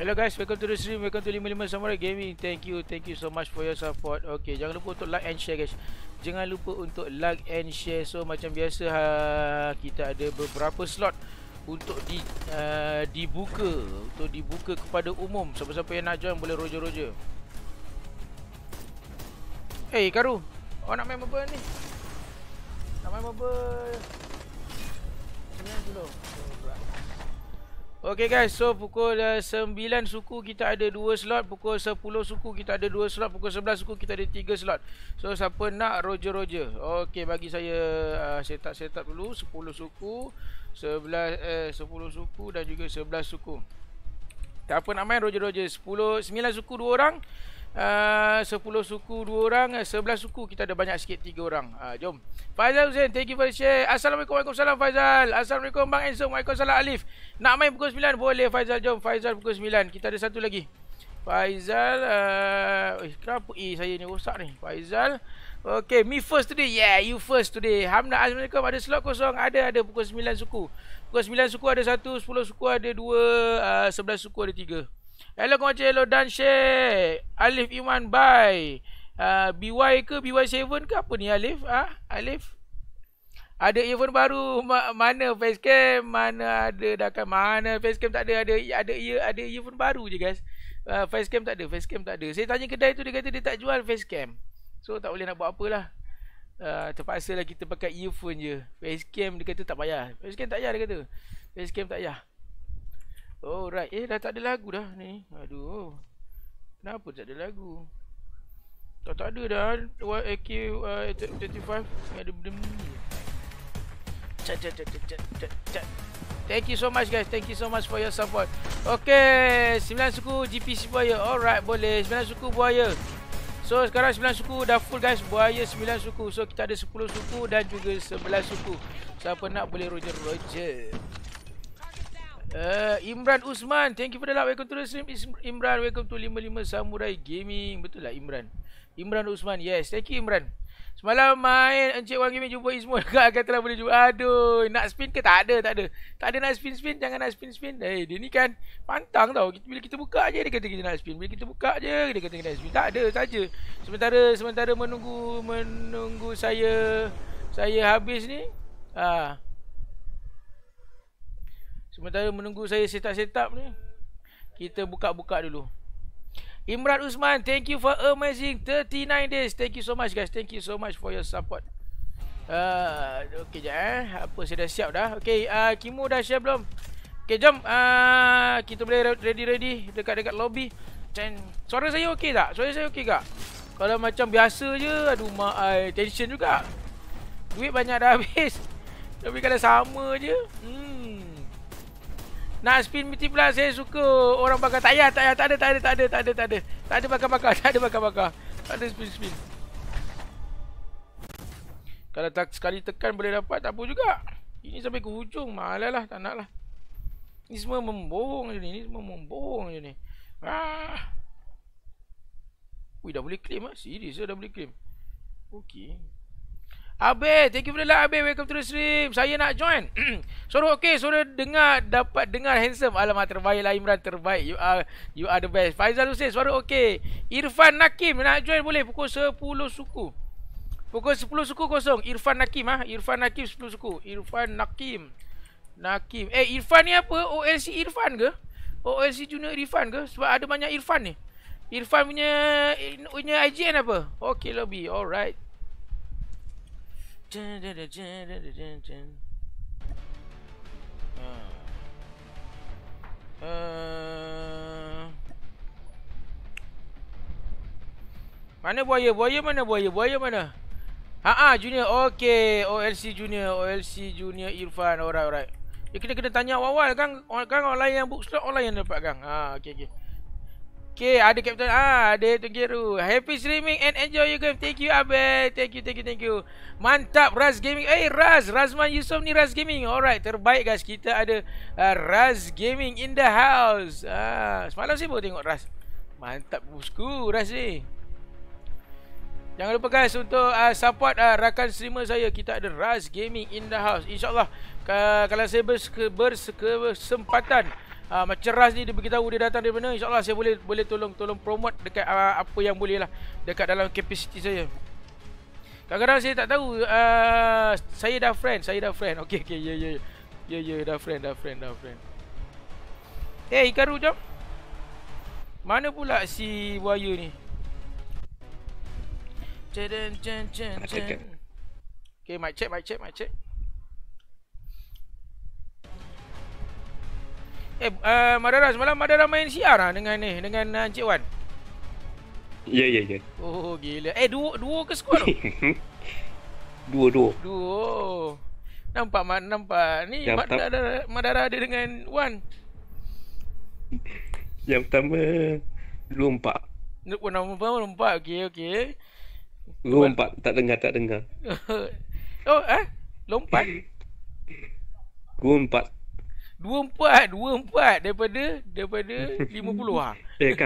Hello guys, welcome to the stream, welcome to 55 Samurai Gaming. Thank you so much for your support. Okay, jangan lupa untuk like and share guys. Jangan lupa untuk like and share. So macam biasa kita ada beberapa slot untuk dibuka kepada umum. Siapa-siapa yang nak join boleh roger. Hey Karu, nak main mobile ni? Nak main mobile? Jangan dulu. Okay guys, so pukul 9 suku kita ada 2 slot, pukul 10 suku kita ada 2 slot, pukul 11 suku kita ada 3 slot. So siapa nak roger. Okay, bagi saya setup dulu 10 suku, 10 suku dan juga 11 suku. Tak apa nak main roger. 9 suku 2 orang, 10 suku 2 orang, 11 suku kita ada banyak sikit 3 orang. Jom. Faizal Hussein, thank you for the share. Assalamualaikum, waalaikumsalam Faizal. Assalamualaikum Bang Enzo, waalaikumsalam Alif. Nak main pukul 9? Boleh Faizal, jom Faizal pukul 9. Kita ada satu lagi. Faizal, kenapa saya ni rosak ni? Faizal. Okay, me first today. Yeah, you first today. Hamdan, Assalamualaikum. Ada slot kosong? Ada pukul 9 suku. Pukul 9 suku ada 1, 10 suku ada 2, 11 suku ada 3. Hello kawan, hello dan share. Alif Iman bye. BY ke BY7 ke apa ni Alif? Alif. Ada earphone baru. Mana facecam? Mana ada dah kan? Mana facecam tak ada. Ada earphone baru je guys. Facecam tak ada. Saya tanya kedai tu, dia kata dia tak jual facecam. So tak boleh nak buat apalah. Terpaksa lah kita pakai earphone je. Facecam dia kata tak payah. Facecam tak payah dia kata. Facecam tak payah. Alright. Dah tak ada lagu dah ni. Aduh. Kenapa tak ada lagu? Tak ada dah. AK-35 ada benda-benda ni. Thank you so much guys. Thank you so much for your support. Okay, 9 suku GPC buaya. Alright, boleh. 9 suku buaya. So sekarang 9 suku dah full guys. Buaya 9 suku. So kita ada 10 suku dan juga 11 suku. Siapa nak boleh roger. Imran Usman, thank you for the like. Welcome to the stream Imran. Welcome to 55 Samurai Gaming. Betul lah Imran Usman. Yes, thank you Imran. Semalam main Encik Wan Gaming jumpa Ismo dekat akan telah boleh jumpa. Aduh, nak spin ke? Tak ada nak spin. Jangan nak spin. Dia ni kan pantang tau. Bila kita buka je dia kata kita nak spin. Bila kita buka je dia kata kita nak spin. Tak ada saja. Sementara menunggu saya habis ni. Sementara menunggu saya setup ni, kita buka dulu. Imran Usman, thank you for amazing 39 days. Thank you so much guys. Thank you so much for your support. Okay je apa saya dah siap dah. Okay, Kimo dah share belum? Okay, jom kita boleh ready dekat lobby. Suara saya okey tak? Kalau macam biasa je, aduh tension juga. Duit banyak dah habis. Tapi kalau sama je, nak spin multiply saya suka orang bakar. Tak ada. Tak ada bakar. Tak ada spin. Kalau tak sekali tekan boleh dapat, tak apa juga. Ini sampai ke hujung, malah tak nak lah. Ini semua membohong je ni. Wih, dah boleh claim Serius dah boleh claim. Okay. Abe, thank you for the like Abe. Welcome to the stream. Saya nak join. Suara okey, suara dapat dengar handsome. Alamak, terbaiklah Imran, terbaik. You are the best. Faizal Hussein, suara okey. Irfan Nakim nak join boleh pukul 10 suku. Pukul 10 suku kosong. Irfan Nakim Irfan Nakim 10 suku. Irfan Nakim. Irfan ni apa? OLC Irfan ke? OLC Junior Irfan ke? Sebab ada banyak Irfan ni. Irfan punya IGN apa? Okay, lobby. Alright. Mana buaya? Buaya mana? Junior. Okay, OLC Junior Irfan. Alright. Ya, kita kena tanya awal kan orang lain yang book slot, orang lain yang dapat kan. Okay, ada Captain. Ada Tenggeru. Happy streaming and enjoy your game. Thank you Abel. Thank you. Mantap Raz Gaming. Razman Yusof ni Raz Gaming. Alright, terbaik guys. Kita ada Raz Gaming in the house. Semalam saya baru tengok Raz. Mantap bosku Raz ni. Jangan lupa guys untuk support rakan streamer saya. Kita ada Raz Gaming in the house. InsyaAllah kalau saya berkesempatan Macam Ras ni dia beritahu dia datang dari mana, insya-Allah saya boleh tolong promote dekat apa yang boleh lah dekat dalam capacity saya. Kadang-kadang saya tak tahu saya dah friend. Okey ya dah friend. Hikaru jom. Mana pula si buaya ni? Okay, mic check. Madara semalam Madara main CR lah dengan Encik Wan. Ya. Oh gila. Duo ke squad tu? Duo. Nampak ni Madara ada dengan Wan. Yang pertama lompat. Nama lompat. Okey. Lompat tak dengar. Oh, lompat. 24 daripada 50 ah. Kan.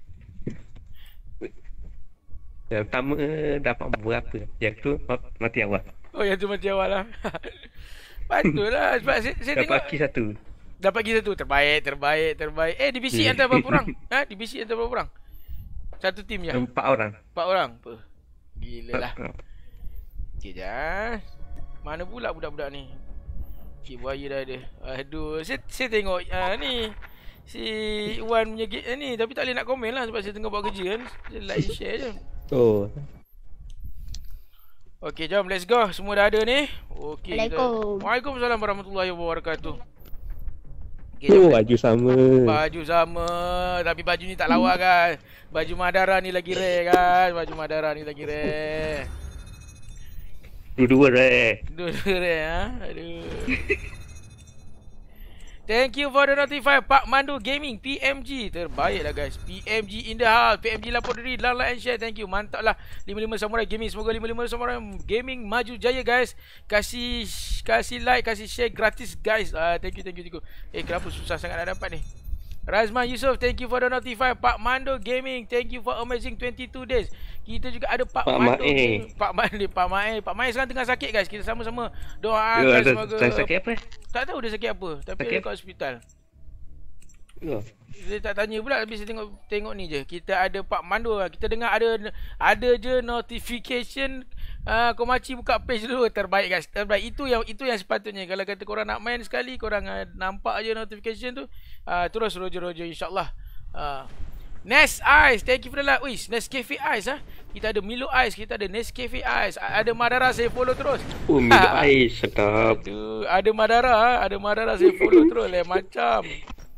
Yang pertama dapat berapa? Yang tu mati awal. Oh, yang tu mati awal lah. Patutlah sebab saya tengok dapat ki satu. Terbaik. Divisi antara berapa orang? Divisi antara berapa orang? Satu tim je. 4 orang. Apa? Gila lah. Kejap. Mana pula budak-budak ni? Cik buaya dah ada. Aduh, saya tengok ni si Wan punya ni, tapi tak boleh nak komen lah sebab saya tengah buat kerja kan. Saya like share je. Oh. Okey, jom let's go. Semua dah ada ni. Okey. Assalamualaikum. Waalaikumsalam warahmatullahi wabarakatuh. Okay, baju sama. Tapi baju ni tak lawa kan. Baju Madara ni lagi rare kan. Dua-dua rare Aduh. Thank you for the notify Pak Mandu Gaming PMG. Terbaik lah guys. PMG in the house. PMG lapor diri, like and share. Thank you. Mantap lah 55 Samurai Gaming. Semoga 55 Samurai Gaming maju jaya guys. Kasih like, kasih share gratis guys. Thank you. Kenapa susah sangat nak dapat ni? Razman Yusof, thank you for the notify. Pak Mando Gaming, thank you for amazing 22 days. Kita juga ada Pak Mando. Pak Mae sekarang tengah sakit guys. Kita sama-sama doakan semoga. Sakit apa? Tak tahu dia sakit apa, tapi dia kat hospital. Saya tak tanya pula, tapi saya tengok ni je. Kita ada Pak Mando. Kita dengar ada je notification Komachi buka page dulu. Terbaik guys. Terbaik. Itu yang sepatutnya. Kalau kata korang nak main sekali, korang nampak je notification tu, terus roger insya-Allah. Nest Ice, thank you for the like. Wis, Nescafe Ice kita ada Milo Ice, kita ada Nescafe Ice, ada Madara, saya follow terus. Oh, Milo Ice sedap. Ada Madara saya follow terus macam.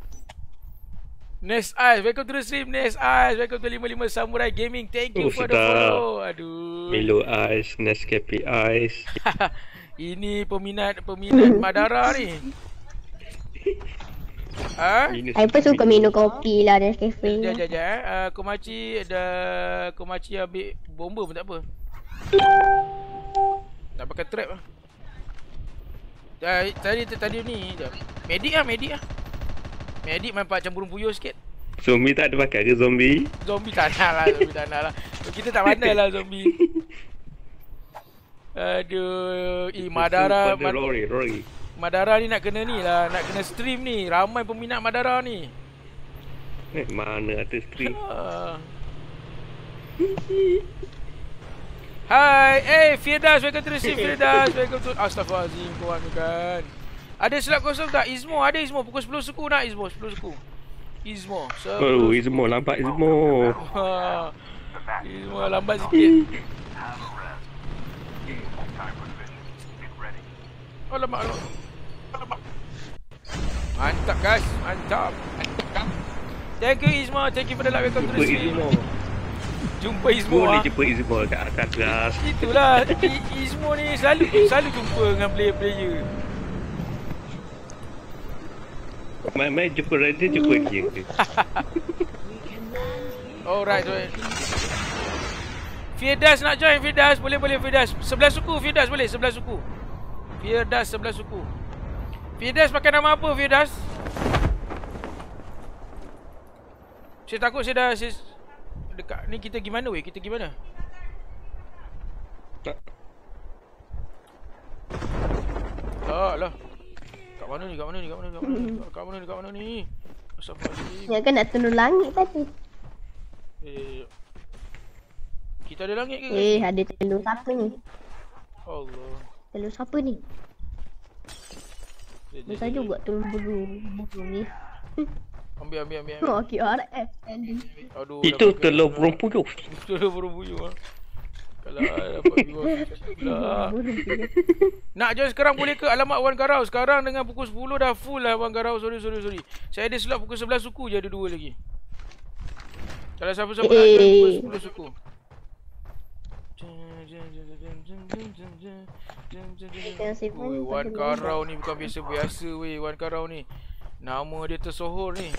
Nest Ice, welcome to the stream. Nest Ice, welcome to 55 Samurai Gaming. Thank you for the follow. Aduh. Milo Ice, Nescafe Ice. Ini peminat Madara ni. Saya suka minum kopi lah Nescafe. Sekejap. Komachi ambil bomba pun tak apa. Tak pakai trap lah. Tadi ni Medik lah. Medik main macam burung puyuh sikit. Zombie tak ada pakai ke zombie? Zombie tak nak lah. Kita tak pandai lah zombie. Aduh. Madara. Rory. Madara ni nak kena stream ni. Ramai peminat Madara ni. Mana ada stream? Hai, Firdaus, welcome to the stream. Firdaus, welcome to Astaghfirullahaladzim, kawan kan. Ada slot kosong tak? Izmo, ada Izmo. Pukul 10 suku nak Izmo, 10 suku. Izmo. Izmo lambat Izmo. Izmo lambat sikit. Alamak. Mantap guys, mantap. Thank you Izmo, thank you for the like, welcome to the stream. Jumpa Izmo. Boleh jumpa Izmo kat atas kelas. Itulah, Izmo ni selalu jumpa dengan player-player. Main jumpa Raja, jumpa dia. Alright. Firdaus nak join, Firdaus. Boleh Firdaus. 11 suku Firdaus boleh, 11 suku. Firdaus 11 suku. Firdaus pakai nama apa Firdaus? Saya takut saya dekat ni kita gimana weh? Kita gimana? Lah. Kat mana ni? Astagfirullahaladzim. Ya kan nak tunduk langit tadi. Kita ada langit ke? Ada telur siapa ni? Allah. Telur siapa ni? Bisa juga telur burung ni. Ambil. Oh, QRF. Aduh. Itu telur burung puyuh. Telur burung puyuh. Kalau dapat viewer lah. Nak join sekarang boleh ke alamat Wan Karau? Sekarang dengan pukul 10 dah full lah Wan Karau. Sorry. Saya ada slot pukul 11 suku je, ada 2 lagi. Kalau siapa-siapa nak join pukul 10 suku. Oi, Wan Karau ni bukan biasa-biasa weh. Wan Karau ni nama dia tersohor ni.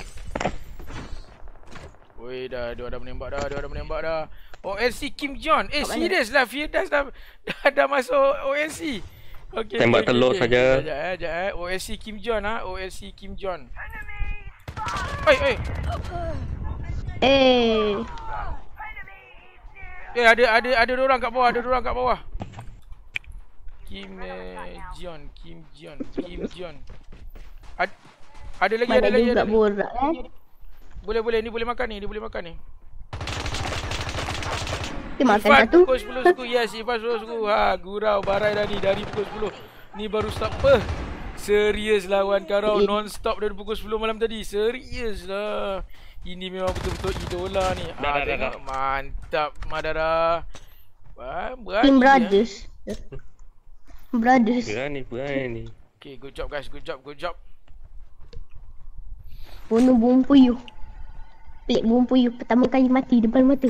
Weh dah, dia dah menembak dah. ONC Kim Jong. Serius lah, Firdaus dah masuk ONC. Okey. Tembak telur saja. Sekejap. ONC Kim Jong ONC Kim Jong. Oi. Ada dua orang kat bawah, Kim Jong. Ada lagi. Juga borak Boleh ni boleh makan ni. Dia makan satu. Pukul 10 suku. Yes, Ifan 10 suku. Gurau barai dah ni dari pukul 10. Ni baru start apa? Serius lah Wan Karau non-stop dari pukul 10 malam tadi. Serius lah. Ini memang betul-betul idola ni. Tengok. Mantap Madara. Team Brothers. Berani. Okay, good job guys. Good job. Bunuh burung puyuh. Pelik burung puyuh pertama kali mati depan mata.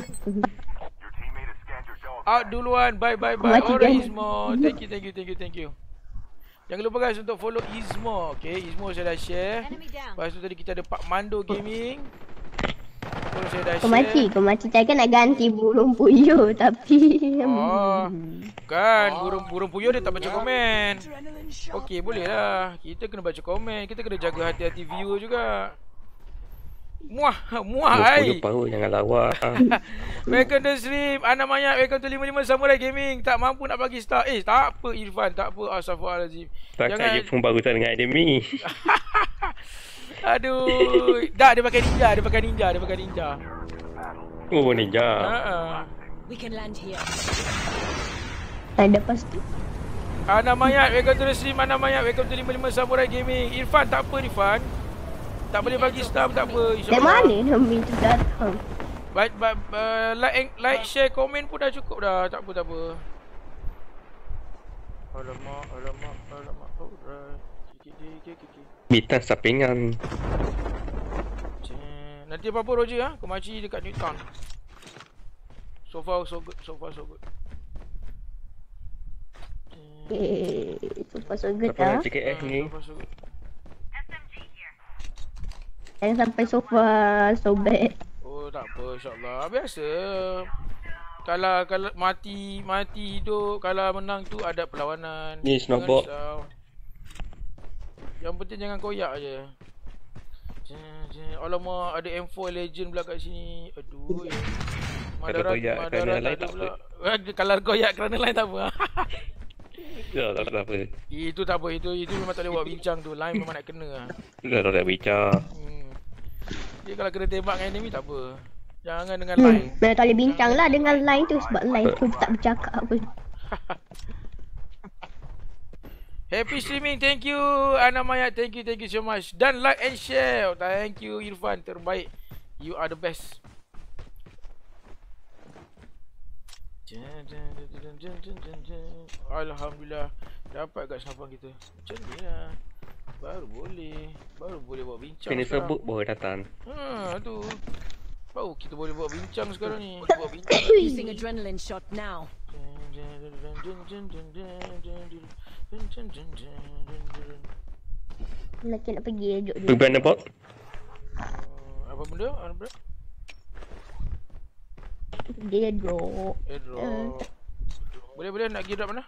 Out duluan. Bye. Alright Ismo. Thank you. Jangan lupa guys untuk follow Ismo. Okay, Ismo saya dah share. Lepas tu tadi kita ada Pak Mando Gaming. Follow saya dah share. Kau mati cakap nak ganti burung puyuh tapi Bukan, burung puyuh dia tak baca komen. Okay, boleh lah. Kita kena baca komen. Kita kena jaga hati-hati viewer juga. Muah ai. Puyuh jangan lawak. Welcome to stream. Ana Mayat, welcome to 55 Samurai Gaming. Tak mampu nak bagi star. Tak apa Irfan, tak apa. Astagfirullahalazim. Takkan you pun barusan dengan Ademi. Aduh. Tak, dia pakai ninja. Oh, ninja. We can land here. Ada pasti. Ana Mayat, welcome to the stream. Ana Mayat, welcome to 55 Samurai Gaming. Irfan, tak apa Irfan. Tak boleh bagi star pun tak apa. Dari mana Nabi tu datang? Like, share, komen pun dah cukup dah. Tak apa. Alamak. Alright. Bintang sampingan. Nanti apa-apa Roger Kau maci dekat Newton. So far so good. So far so good Apa nak cakap ni? Jangan sampai so far so bad. Oh tak apa, insyaAllah. Biasa. Kalau mati hidup, kalau menang tu ada perlawanan. Ni snowball. Yang penting jangan koyak je. Alamak, ada M4 Legend pula kat sini. Aduh. Madara tak ada pula. Kalau koyak kerana lain tak apa. Tak apa. Itu tak apa. Itu memang tak boleh buat bincang tu. Line memang nak kena. Tak bincang. Dia kalau kena tembak dengan enemy tak apa. Jangan dengan line. Memang tak boleh bincang lah dengan line tu. Sebab line tu tak bercakap pun. Happy streaming. Thank you Ana Mayat. Thank you so much. Dan like and share. Thank you Irfan. Terbaik. You are the best. Alhamdulillah. Dapat kat snapang kita. Macam ni lah. Baru boleh buat bincang. Kena sebut baru datang. Tu. Baru kita boleh buat bincang sekarang ni. Using adrenaline shot now. Lelaki nak pergi ejok dia. Beban apa? Apa benda? Dia drop. Boleh nak pergi drop mana?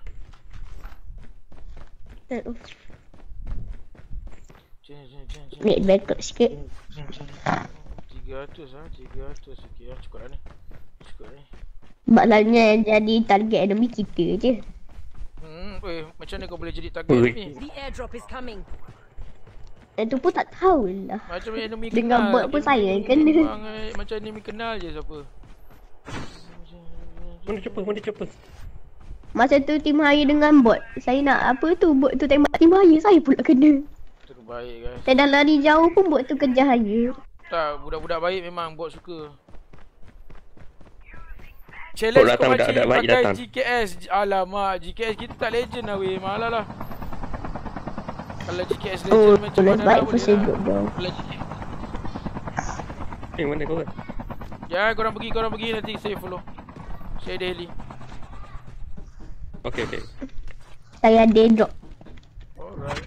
Make backup sikit. 300 okey cukup dah ni. Sebab selalunya jadi target enemy kita je. Macam mana kau boleh jadi target ni? The airdrop is coming. tu pun tak tahulah. Macam enemy Dengan kenal. bot pun saya yang kena. Memang, macam enemy kenal je siapa. Mana cepat. Masa tu tim Raya dengan bot. Saya nak apa tu, bot tu tembak tim Raya, saya pula kena. Terbaik guys. Saya dah lari jauh pun bot tu kejar Raya. Tak, budak-budak baik memang bot suka. Bot Challenge kau datang, makcik budak-budak baik pakai datang. GKS. Alamak, GKS kita tak legend lah weh. Malah lah. Kalau GKS legend Oh, macam boleh mana baik lah pun boleh saya lah. duduk jauh. Kalau GKS. Mana kau kan? Ya, korang pergi nanti saya follow. Saya ada heli. Okey. Saya ada drop. Alright.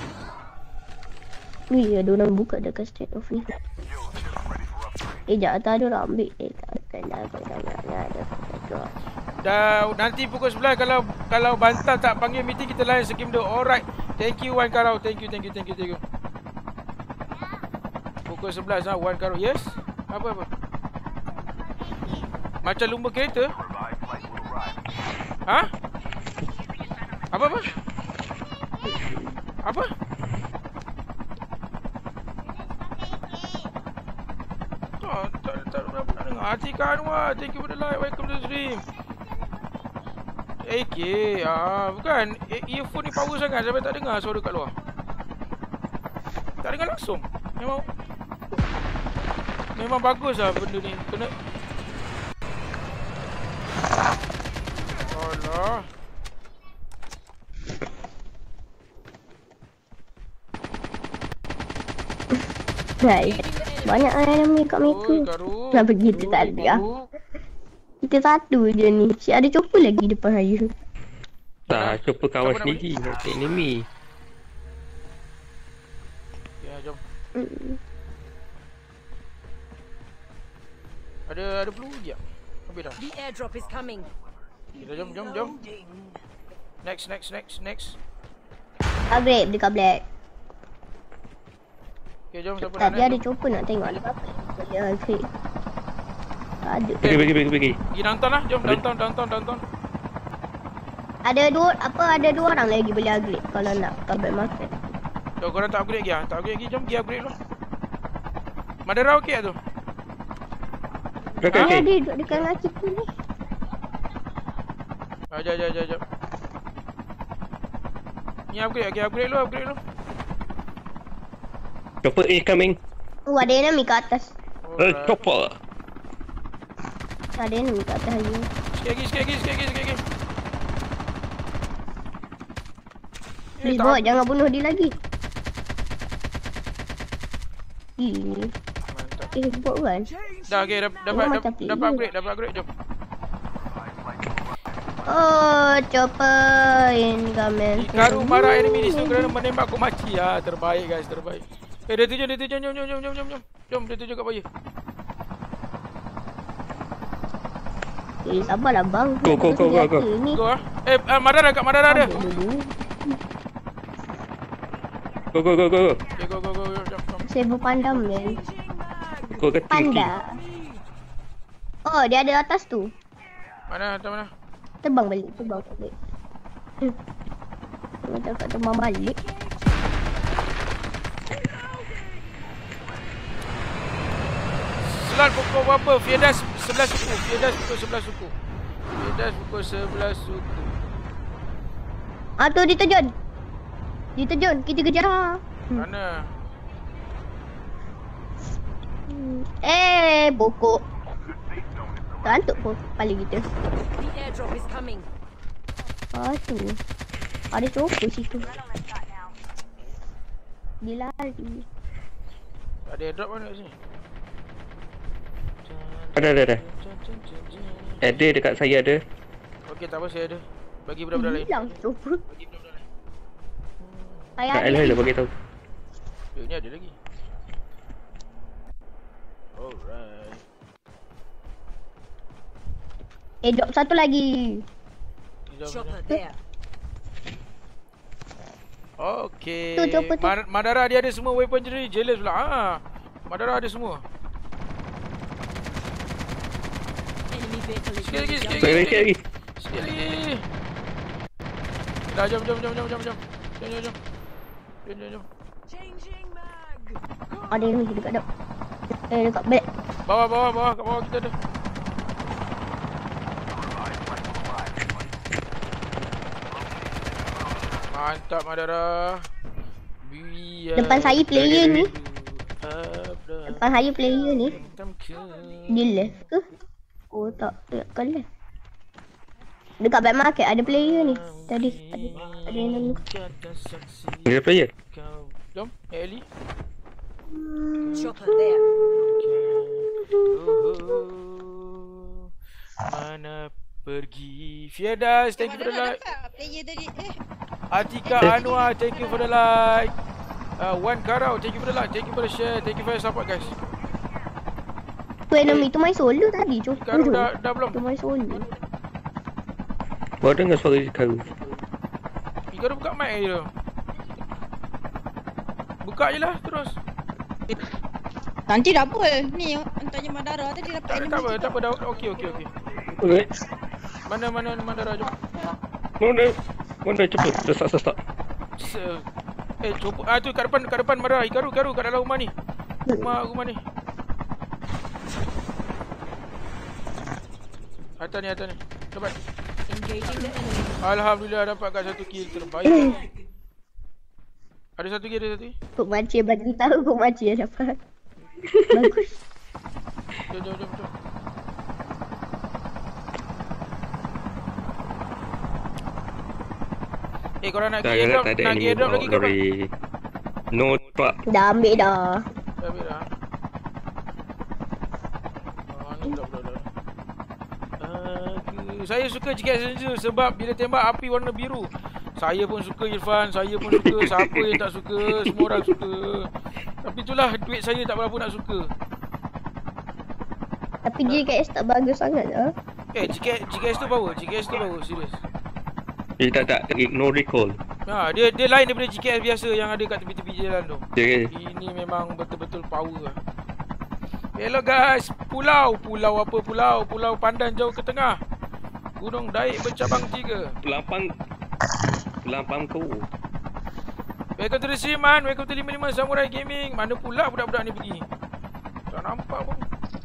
Wih, ada orang buka dekat state of ni. Sekejap, tak ada orang ambil. Tak ada drop. Dah nanti pukul 11 kalau Bantal tak panggil meeting kita lain skim dia. Alright. Thank you Wan Karau. Thank you. Pukul 11 Wan Karau. Yes. Apa? Macam lumba kereta? Ha? Apa? Apa? Tak nak dengar. Atika Anwar, thank you for the like. Welcome to the stream. AK, bukan. Earphone ni power sangat sampai tak dengar suara kat luar. Tak dengar langsung. Memang bagus lah benda ni. Kena. Alah. Right. Banyak enemy kat mereka. Kenapa kita tak ada? Kita satu je ni. Si ada chopper lagi depan Raya. Tak, cuba kawan Siapa nak sendiri. Nak enemy. Ya, jom. Ada peluru lagi tak? Habis dah. The airdrop is coming. Kita jom. Next. Upgrade dekat black. Okay, jom siapa nak Tapi ada naik? chopper nak tengok ada apa. Boleh upgrade. Tak ada. Pergi. Pergi downtown lah. Jom downtown. Ada dua orang lagi boleh upgrade kalau nak upgrade market. Jom korang tak upgrade lagi ah? Tak upgrade lagi, jom pergi upgrade dulu. Madara okey tak tu? Okey. Dia duduk dekat dengan kita ni. Jom. Ni upgrade dulu. Chopper incoming. Ada enemy kat atas. Chopper. Ada enemy kat atas lagi. Sikit lagi. Please bot, jangan bunuh dia lagi. Ini. Mantap. Bot kan? Dah okey, dapat upgrade, jom. Oh, chopper incoming. Hikaru marah enemy di situ kerana menembak kau mati. Terbaik guys, terbaik. Dia tuju, jom. Jom, dia tuju kat bawah. Sabarlah bang. Go. Ni. Go ah. Madara ada. Go. Okay, go, jom. Saya berpandang ni. Go ke Panda. Oh, dia ada atas tu. Mana? Terbang balik. Macam kat terbang balik. Slot pukul berapa? Fiedas 11 suku. Fiedas pukul 11 suku. Tu diterjun. Kita kejar. Mana? Bokok. Kantuk pun kepala kita. The airdrop is coming. Tu. Ada chopper situ. Dia lari. Ada airdrop mana kat sini? Ada. Ada dekat saya ada. Okey, tak apa, saya ada. Bagi budak-budak lain. Hilang chopper. Bagi budak-budak lain. Saya Tak ada. elok bagi tahu. Ni ada lagi. Alright. Drop satu lagi. Chopper there. Okey. Tu chopper tu. Madara dia ada semua weaponry. Jealous pula. Madara ada semua. Enemy vehicle is Sikit lagi. Sikit lagi. Dah, jom. Jom. Changing mag. Ada yang ni dekat dok. Dekat back. Bawah, kat bawah kita ada. Mantap Madara. Depan saya player ni. Depan saya player ni. Dia left ke? Oh tak, dekat left. Dekat back market ada player ni. Tadi ada yang nemu. Dia player. Jom, Ellie. Chopper there. Mana pergi? Firdaus, thank you for the like. Player tadi Atika Anwar, thank you for the like. Wan Karau, thank you for the like. Thank you for the share. Thank you for the support guys. Tu enemy tu main solo tadi. Karau dah belum? Tu main solo. Baru dengar suara Hikaru. Hikaru buka mic je tu. Buka je lah terus. Nanti dah apa? Ni tanya Madara tadi dapat enemy. Tak apa dah. Okey. Alright. Mana Madara jom. Mana cepat. Dah start. Cuba. Tu kat depan Madara. Hikaru kat dalam rumah ni. Rumah ni. Atas ni. Cepat. Engaging the enemy. Alhamdulillah dapat kat satu kill terbaik. Ada satu lagi. Kok macam bagi tahu kok macam dapat. Bagus. Jom. Korang nak pergi airdrop lagi ke? No truck. Dah ambil dah. Ni dah. Saya suka JKS Ranger sebab bila tembak api warna biru. Saya pun suka Irfan, saya pun suka. Siapa yang tak suka? Semua orang suka. Tapi itulah duit saya tak berapa nak suka. Tapi JKS tak bagus sangat lah. JKS tu power, serius. Tak, no recall. Dia lain daripada JKS biasa yang ada kat tepi-tepi jalan tu. Okay. Ini memang betul-betul power lah. Hello guys, pulau Pandan jauh ke tengah. Gunung Daik bercabang 3. Lampang kau. Welcome to the stream man, welcome to 55 Samurai Gaming. Mana pula budak-budak ni pergi? Tak nampak pun.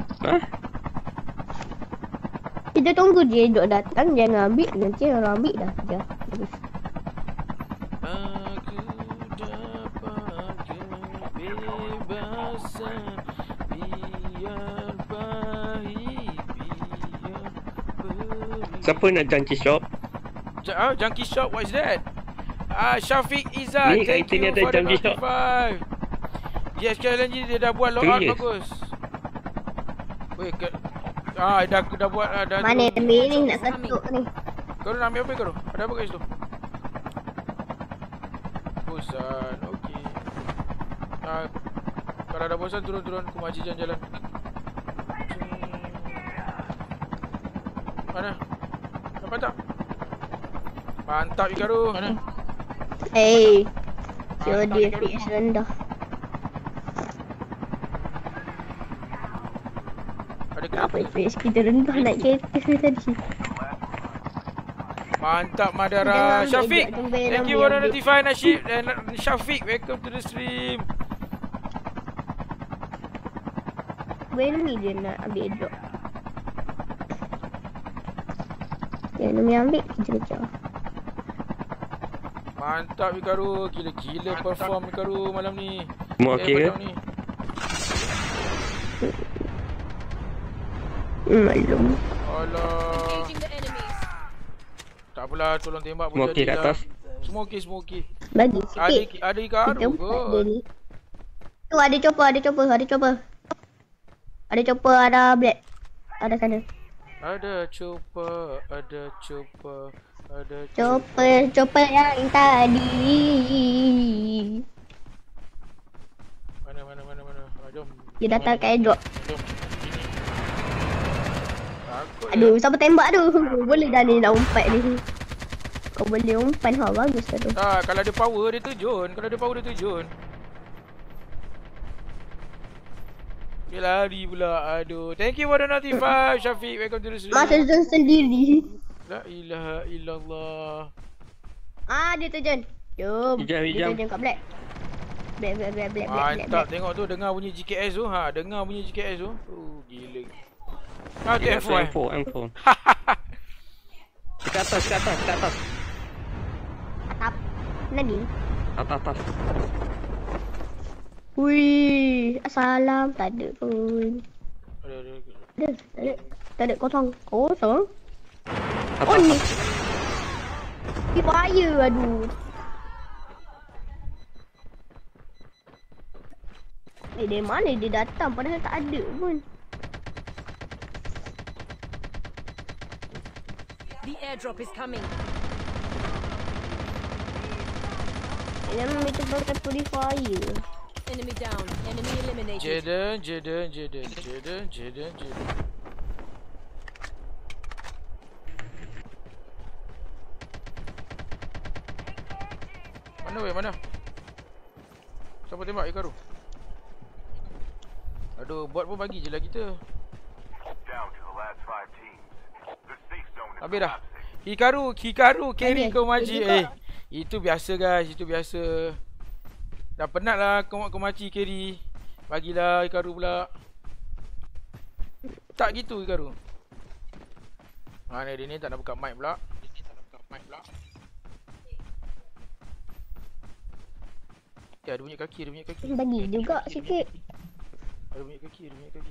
Kita tunggu dia duk datang, jangan ambil. Nanti orang ambil dah. Bagus. Aku dapat kebebasan. Biar pahit, biar perih. Siapa nak junkie shop? Junkie shop, what is that? Syafiq Izzat, Ni kat thank sini you ada for the junkie shop. 95. GSK LNG dia dah buat logout bagus. Weh, dah buat dah. Mana enemy ni nak ketuk ni? Kau nak ambil apa kau? Ada apa kat situ? Bosan, okey. Kalau dah bosan turun Kumaji jalan-jalan. Mana? Nampak tak? Mantap Hikaru. Mana? Dia FPS rendah. Apa FPS kita rendah naik kereta tadi. Mantap Madara. Syafiq, thank you for the notify Nasib and Syafiq, welcome to the stream. Enemy dia nak ambil drop. Enemy ambil, kita kejar. Mantap Hikaru, gila-gila perform Hikaru malam ni. Semua okey ke? Maklum. Alah. Tak apalah, tolong tembak pun Semua okey kat atas? Semua okey. Bagi sikit. Ada Hikaru kot. Tu ada chopper. Ada black. Ada sana. Ada chopper. Chopper yang tadi. Mana? Jom. Dia datang kat airdrop. Jom. Aduh, siapa tembak tu? Boleh dah ni nak umpat ni. Kau boleh umpan, bagus dah tu. Kalau ada power dia terjun. Dia lari pula. Aduh. Thank you for the notify Syafiq. Welcome to the stream. Masa zone sendiri. La ilaha illallah. Dia terjun. Jom. Hijau. Dia terjun kat black. Mantap, tengok tu dengar bunyi GKS tu. Ha, dengar bunyi GKS tu. Gila. Ah, tu M4. M4. Dekat atas. Atap. Nani? Atas. Wih, salam. Tak ada pun. Tak ada kosong. Kosong? Oh ni. Fire, aduh. Dari mana dia datang padahal tak ada pun. The airdrop is coming. Dia itu pakai purifier. Enemy down. Enemy eliminated. Jaden. Mana? Siapa tembak Hikaru? Aduh, bot pun bagi je lah kita. Habis dah. Hikaru carry kau maji. Itu biasa guys, itu biasa. Dah penat lah kau maci carry. Bagilah Hikaru pula. Tak gitu Hikaru. Mana dia ni tak nak buka mic pula. Ya, ada bunyi kaki. Bagi juga sikit. Ada bunyi kaki.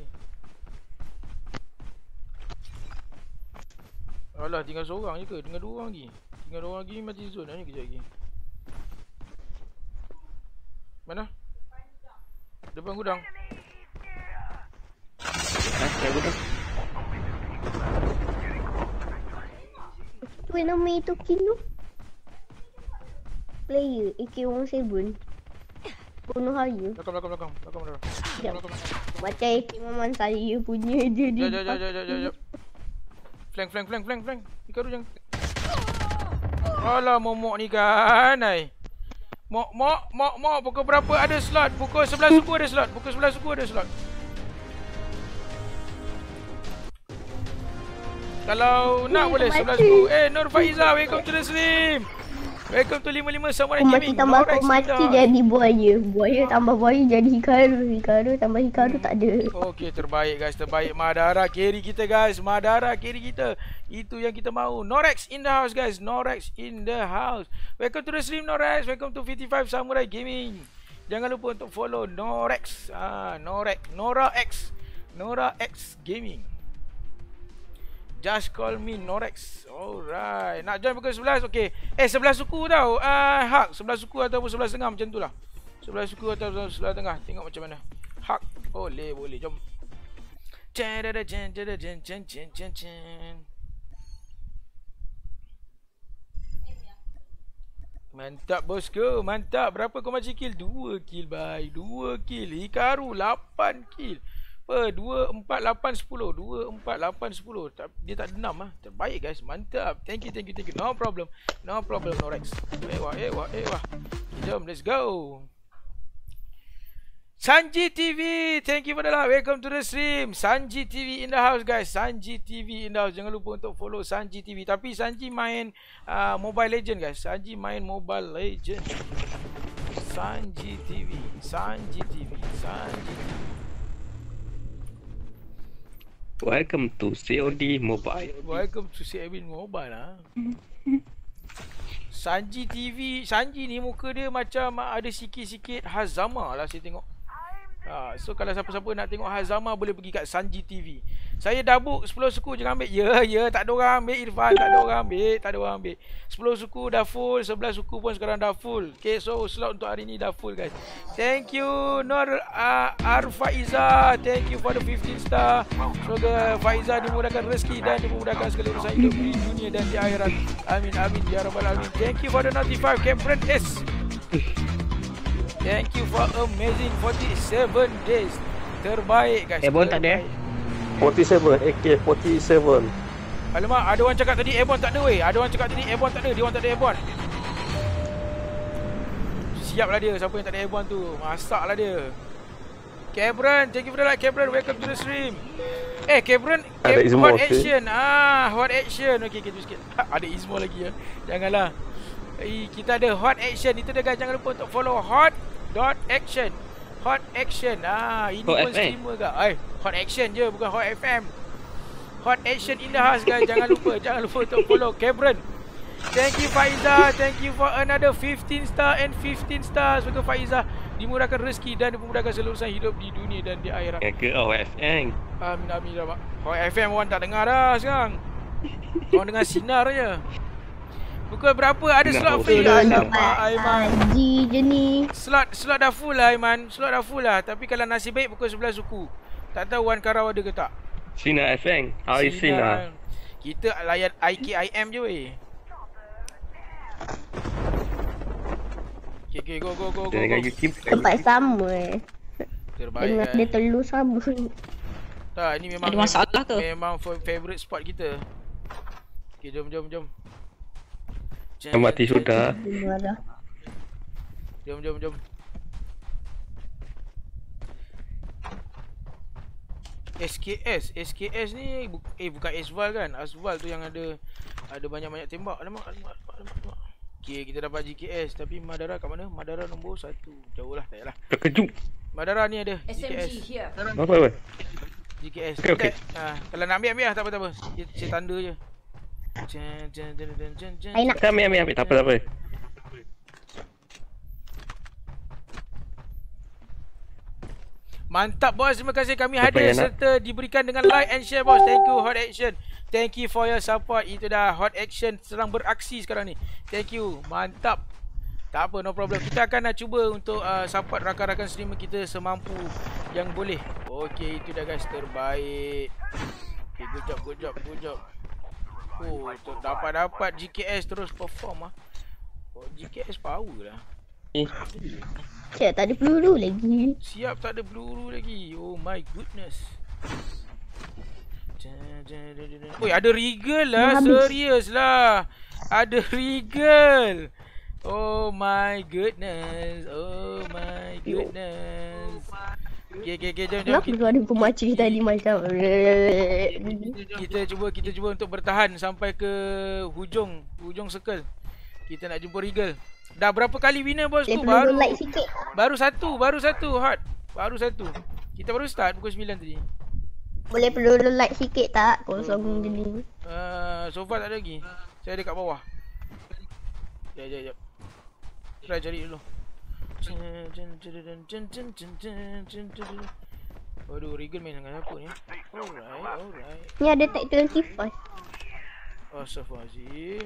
Alah, tinggal seorang je ke? Tinggal dua orang lagi. Mati zone ni kejap lagi. Mana? Depan gudang. Gudang. Tu enemy tu kill. Player AK-17. Bunuh saya. Belakang. Macam AK-Maman saya punya je dia. Jap. Flank. Hikaru jangan. Alah, momok ni kan. Mok. Pukul berapa ada slot? Pukul 11 suku ada slot. Kalau nak boleh 11 suku. Nur Faiza, welcome to the stream. Welcome to 55 Samurai Gaming. Aku mati jadi buaya. Buaya tambah buaya jadi Hikaru. Hikaru tambah Hikaru tak ada. Okey, terbaik guys, terbaik. Madara carry kita guys. Itu yang kita mahu. Norex in the house guys. Welcome to the stream Norex. Welcome to 55 Samurai Gaming. Jangan lupa untuk follow Norex. Nora X Gaming. Just call me Norex. Alright. Nak join pukul 11. Okey. 11 suku tau. Hak 11 suku ataupun 11 tengah macam tu lah. 11 suku atau 11 tengah. Tengok macam mana. Hak. Boleh. Jom. Mantap bosku. Mantap. Berapa kau macam kill? 2 kill bye. 2 kill. Hikaru 8 kill. 2, 4, 8, 10. 2, 4, 8, 10. Dia tak ada 6 lah. Terbaik guys. Mantap. Thank you. No problem Norex. Ewah. Jom, let's go. Sanji TV. Thank you for the like. Welcome to the stream. Sanji TV in the house guys. Jangan lupa untuk follow Sanji TV. Tapi Sanji main Mobile Legend guys. Sanji TV. Welcome to COD Mobile. Lah. Sanji TV. Sanji ni muka dia macam ada sikit-sikit Hazama lah saya tengok. So kalau siapa-siapa nak tengok Hazama boleh pergi kat Sanji TV. Saya dah book 10 suku jangan ambil. Ya, tak ada orang ambil Irfan, tak ada orang ambil. 10 suku dah full, 11 suku pun sekarang dah full. Okay, so slot untuk hari ni dah full guys. Thank you Nur Arfaiza. Thank you for the 15 star. Semoga Faiza dimudahkan rezeki dan dimudahkan segala urusan hidup di dunia dan di akhirat. Amin ya rabbal alamin. Thank you for the 95 Captain S. Thank you for amazing 47 days. Terbaik guys. Airborne tak ada 47, AK-47. Alamak, ada orang cakap tadi airborne tak ada weh. Dia orang tak ada airborne. Siaplah dia, siapa yang tak ada airborne tu. Masaklah dia. Cabron, thank you for the like Cabron. Welcome to the stream. Cabron, Hot Action. Hot Action. Okey, tu sikit. Ada Ismo lagi ya. Janganlah. Kita ada hot action. Itu dia guys, jangan lupa untuk follow hot.action. Hot action. Ini Hot pun streamer ke? Hot action je, bukan hot FM. Hot action in the house guys. Jangan lupa untuk follow Cameron. Thank you Faiza. Thank you for another 15 star and 15 stars. Semoga Faiza dimurahkan rezeki dan dimudahkan seluruh urusan hidup di dunia dan di akhirat. Ke OFN. Amin dah, Mak. Hot FM orang tak dengar dah sekarang. Orang dengar sinar je. Pukul berapa ada slot free? Alamak Aiman. Haji je ni. Slot dah full lah Aiman. Slot dah full lah. Tapi kalau nasib baik pukul 11 suku. Tak tahu Wan Karau ada ke tak? Sinar FM. Hari Sinar. Kita layan IKIM je weh. Okay, go. Dengan YouTube. Tempat sama Terbaik dengan kan? dia telur sama. Tak, ini memang Ada masalah ke? Memang favorite spot kita. Okay, jom. Mati sudah. Jom. SKS ni bukan Asval kan? Asval tu yang ada banyak-banyak tembak. Alamak. Okay, kita dapat GKS tapi Madara kat mana? Madara nombor 1. Jauh lah, tak payahlah. Terkejut. Madara ni ada SMG GKS. here. Apa? GKS. Okey. Kalau nak ambil lah, tak apa. Saya tanda je. Saya nak. Ambil. Tak apa. Mantap bos, terima kasih kami Siapa hadir yang nak? serta diberikan dengan like and share bos. Thank you Hot Action. Thank you for your support. Itu dah Hot Action sedang beraksi sekarang ni. Thank you. Mantap. Tak apa, no problem. Kita akan cuba untuk support rakan-rakan streamer kita semampu yang boleh. Okey, itu dah guys, terbaik. Okay, good job. Oh, dapat GKS terus perform GKS power lah. Cik, tak ada peluru lagi. Siap, tak ada peluru lagi. Oh my goodness. Oi, ada Regal lah. Serius lah. Ada Regal. Oh my goodness. Okay, jom. Kenapa suara kumaci tadi macam Kita cuba untuk bertahan sampai ke hujung circle. Kita nak jumpa Regal. Dah berapa kali winner bosku? Baru like sikit. Baru satu Hot. Baru satu. Kita baru start pukul 9 tadi. Boleh peluru like sikit tak? Kosong je ni. So far tak ada lagi. Saya ada kat bawah. Jap. Try cari dulu. Waduh, Regal main dengan apa ni? Alright. Ni ada tag 25. Astaghfirullahaladzim.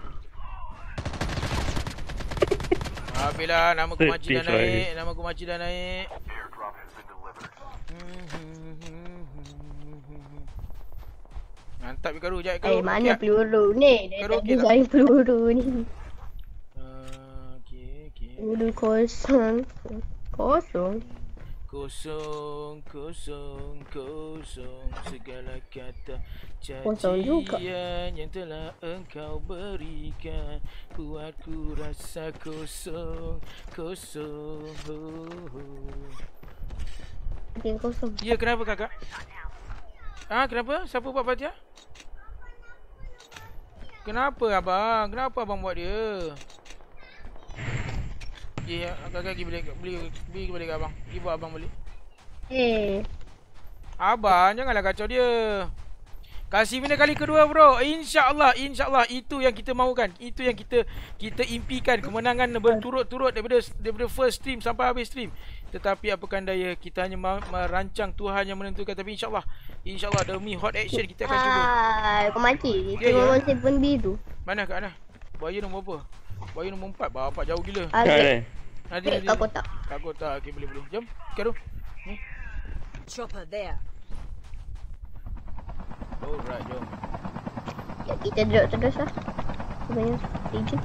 Habislah, nama kumaci dah naik. Mantap Ikaru, jap Ikaru. Mana peluru ni? Dia tak ada cari peluru ni. Okay. Peluru kosong. Segala kata Kosong juga. cacian yang telah engkau berikan buatku rasa kosong. Makin kosong. Ya, kenapa kakak? Kenapa? Siapa buat Fatihah? Kenapa abang? Kenapa abang buat dia? Ya, kakak beli balik abang. Pergi buat abang balik. Abang, janganlah kacau dia. Kasih winner kali kedua bro. InsyaAllah itu yang kita mahukan. Itu yang kita impikan. Kemenangan berturut-turut daripada first stream sampai habis stream. Tetapi apakan daya, kita hanya merancang, Tuhan yang menentukan. Tapi InsyaAllah demi Hot Action kita akan cuba. Kau mati. Itu Ya. nomor 7 biru. Mana kat mana? Buaya nombor apa? Buaya nombor 4. Bapak jauh gila. Nanti. Kat kotak. Kat kotak. Okay, boleh. Jom. Karu. Ni. Chopper there. Alright, jom. Ya, kita duduk terus lah. Sebenarnya agent.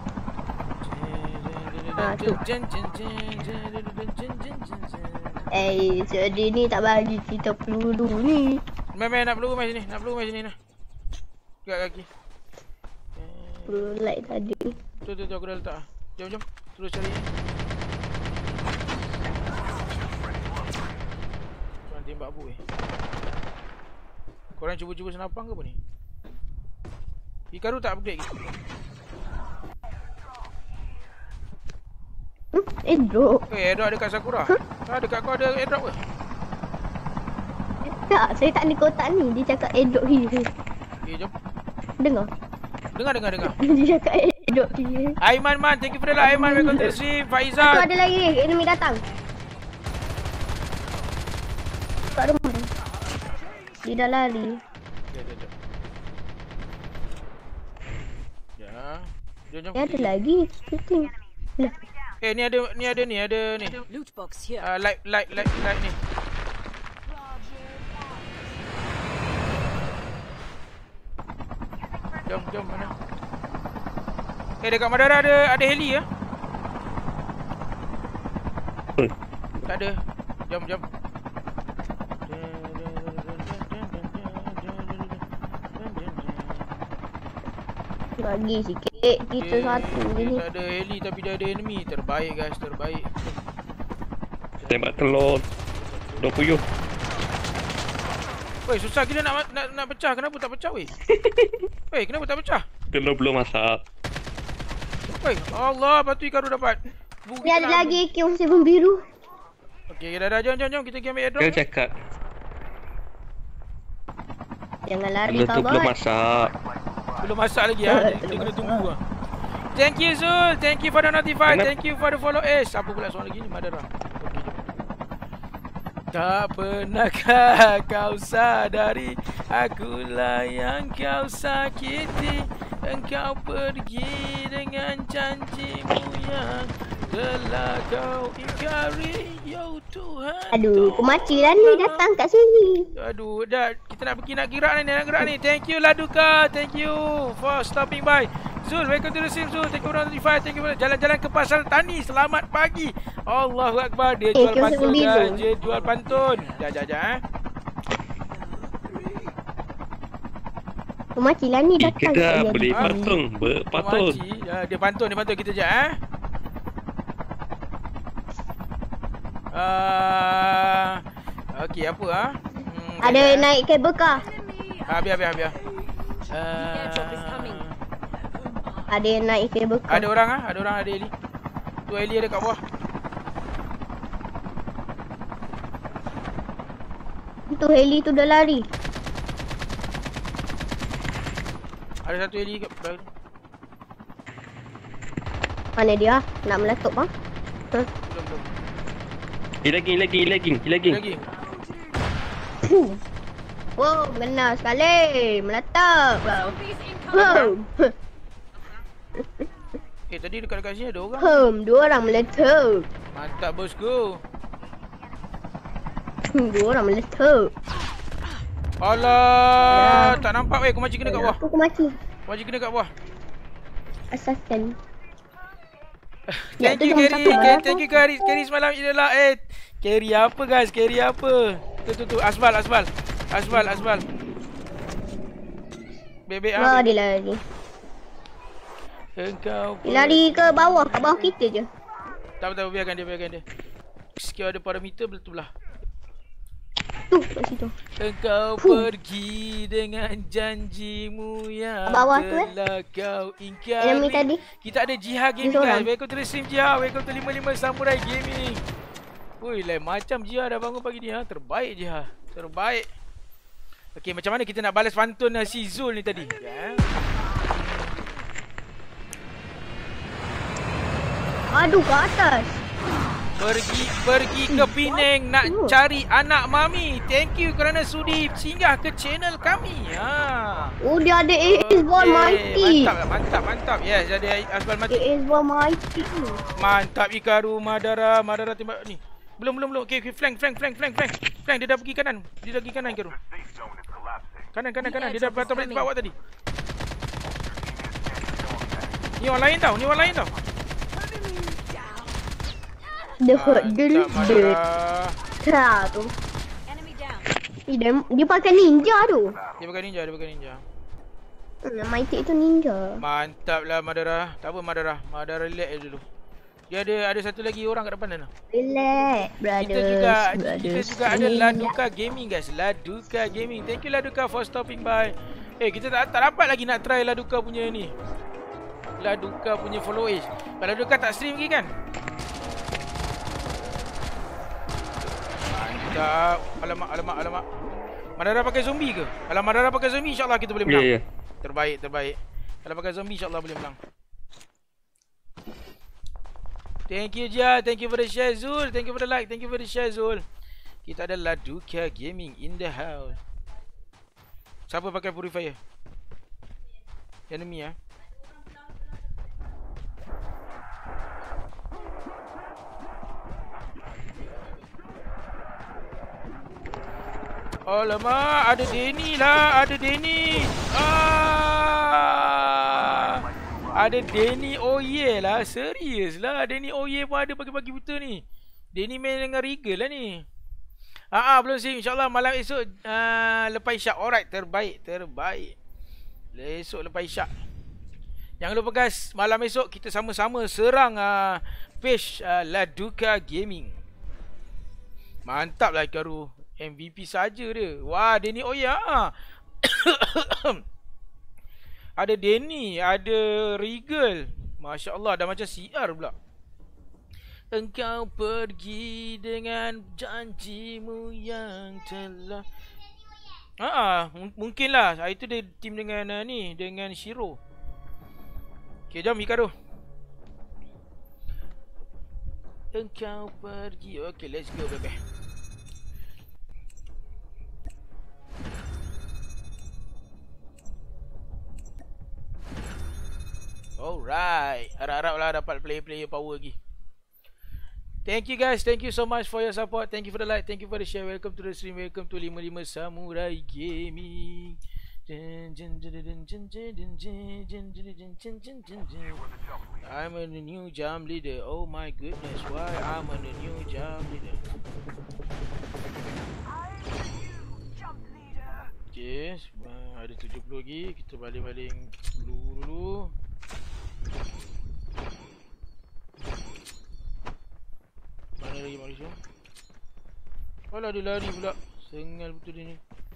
Tu. Jadi ni tak bagi kita peluru ni. Main nak peluru main sini nah. Dekat kaki. Peluru light tadi. Tu aku dah letak. Jom. Terus cari. Tuan tembak apa Korang cuba senapang ke apa ni? Ikaru tak upgrade ke? Airdrop. Airdrop dekat Sakura. Dekat kau ada airdrop ke? Tak, saya tak ada kotak ni. Dia cakap airdrop here. Jom. Dengar. Dengar. Dia cakap airdrop here. Aiman, man. Thank you for the like. Aiman, welcome to the stream. Tu Faizal. ada lagi. Enemy datang. Kat rumah dia. Dia dah lari. Jom. Dia ada lagi. Shooting. Lah. Ni ada ni. Loot box here. Light ni. Jom mana? Dekat Madara ada heli ya? Tak ada. Jom. Bagi sikit. Kita satu je ni. Tak ada heli tapi dia ada enemy. Terbaik guys, terbaik. Tembak telur. 20. Weh, susah gila nak pecah. Kenapa tak pecah weh? Weh, kenapa tak pecah? Telur belum masak. Weh, Allah, batu Ikaru dapat. Ni ada lagi AK-47 biru. Okey, dah jom. Kita pergi ambil airdrop. Dia cakap Jangan lari telur tu belum kawan. masak. Belum masak lagi ah. Dia kena tunggu ah. Thank you Zul. Thank you for the notify. Thank you for the follow. Apa pula soalan lagi ni Madara? Okey, jom. Tak pernahkah kau sadari akulah yang kau sakiti. Engkau pergi dengan janjimu yang telah kau ingkari. Ya Tuhan. Aduh, kemaci lah ni datang kat sini. Aduh, dah kita nak gerak ni. Thank you Laduka. Thank you for stopping by. Zul, welcome to the stream Zul. Thank you for notify. Thank you for jalan-jalan ke Pasar Tani. Selamat pagi. Allahu Akbar. Dia jual pantun dah. Dia jual pantun. Dah. Kemaci lah ni datang kat Kita sini. beli patung. Berpatun. Dia pantun kita jap okey apa Ada naik kabel kah? Biar. Ada yang naik kabel kah? Ada orang ada heli. Tu heli ada kat bawah. Tu heli tu dah lari. Ada satu heli kat belakang. Mana dia? Nak meletup bang? Belum. Lagi. Wow, kena sekali. Meletup. Wow. Tadi dekat sini ada orang. Dua orang meletup. Mantap bosku. Dua orang meletup. Alah, tak nampak weh. Kemaci kena kat bawah. Aku kemaci. Kemaci kena kat bawah. Assassin. Thank you Carry semalam adalah carry apa guys? Carry apa? Tu Asbal. Bebek ah. Dia lari. Engkau lari ke bawah kita je. Tak biarkan dia. Sikit ada parameter belah. Tu kat situ. Engkau pergi dengan janjimu yang telah kau ingkari. Enemy tadi. Kita ada Jihad Gaming guys. Welcome to the stream Jihad. Welcome to 55 Samurai Gaming. Woi, lain macam Jihad dah bangun pagi ni ha. Terbaik Jihad. Terbaik. Okey, macam mana kita nak balas pantun si Zul ni tadi? Aduh, ke atas. Pergi ke Penang nak cari anak mami. Thank you kerana sudi singgah ke channel kami. Oh, dia ada Ace-Ball Mighty. Mantap. Yes, ada Ace-Ball Mighty. Ace-Ball Mighty. Mantap Ikaru Madara tembak ni. Belum. Okey, flank. Dia dah pergi kanan. Ikaru. Kanan. Dia dah patah balik tempat awak tadi. Ni orang lain tau. Dia tu. Dia pakai ninja tu. Dia pakai ninja. Mighty itu ninja. Mantap lah Madara. Tak apa Madara relax je dulu. Dia ada satu lagi orang kat depan sana. Relax, brothers. Kita juga ada Laduka Gaming guys. Laduka Gaming. Thank you Laduka for stopping by. Kita tak dapat lagi nak try Laduka punya ni. Laduka punya followers. Kalau Laduka tak stream lagi kan? Sekejap. Alamak. Madara pakai zombie ke? Kalau Madara pakai zombie, insyaAllah kita boleh menang. Ya. Terbaik. Kalau pakai zombie, insyaAllah boleh menang. Thank you, Jia. Thank you for the share, Zul. Thank you for the like. Thank you for the share, Zul. Kita ada Laduka Gaming in the house. Siapa pakai purifier? Enemy, Alamak, ada Denny lah, ada Denny. Ada Denny Oye lah, serius lah. Denny Oye pun ada pagi-pagi buta ni. Denny main dengan Regal lah ni. Belum sih, insyaAllah malam esok lepas isyak. Alright, terbaik. Esok lepas isyak. Jangan lupa guys, malam esok kita sama-sama serang page Laduka Gaming. Mantap lah Hikaru. MVP saja dia. Wah, Denny Oya. Ada Denny, ada Regal. Masya Allah, dah macam CR pula. Engkau pergi dengan janjimu yang telah. Mungkinlah. Itu dia team dengan dengan Shiro. Okay, jom Hikaru. Engkau pergi. Okay, let's go baby. Alright. Harap-haraplah dapat player power lagi. Thank you guys. Thank you so much for your support. Thank you for the like. Thank you for the share. Welcome to the stream. Welcome to 55 Samurai Gaming. I'm a new jam leader. Oh my goodness. Why I'm a new jam leader? Okay. Ada 70 lagi. Kita baling-baling dulu. Mana lagi manusia? Alah, dia lari pula. Sengal betul dia ni.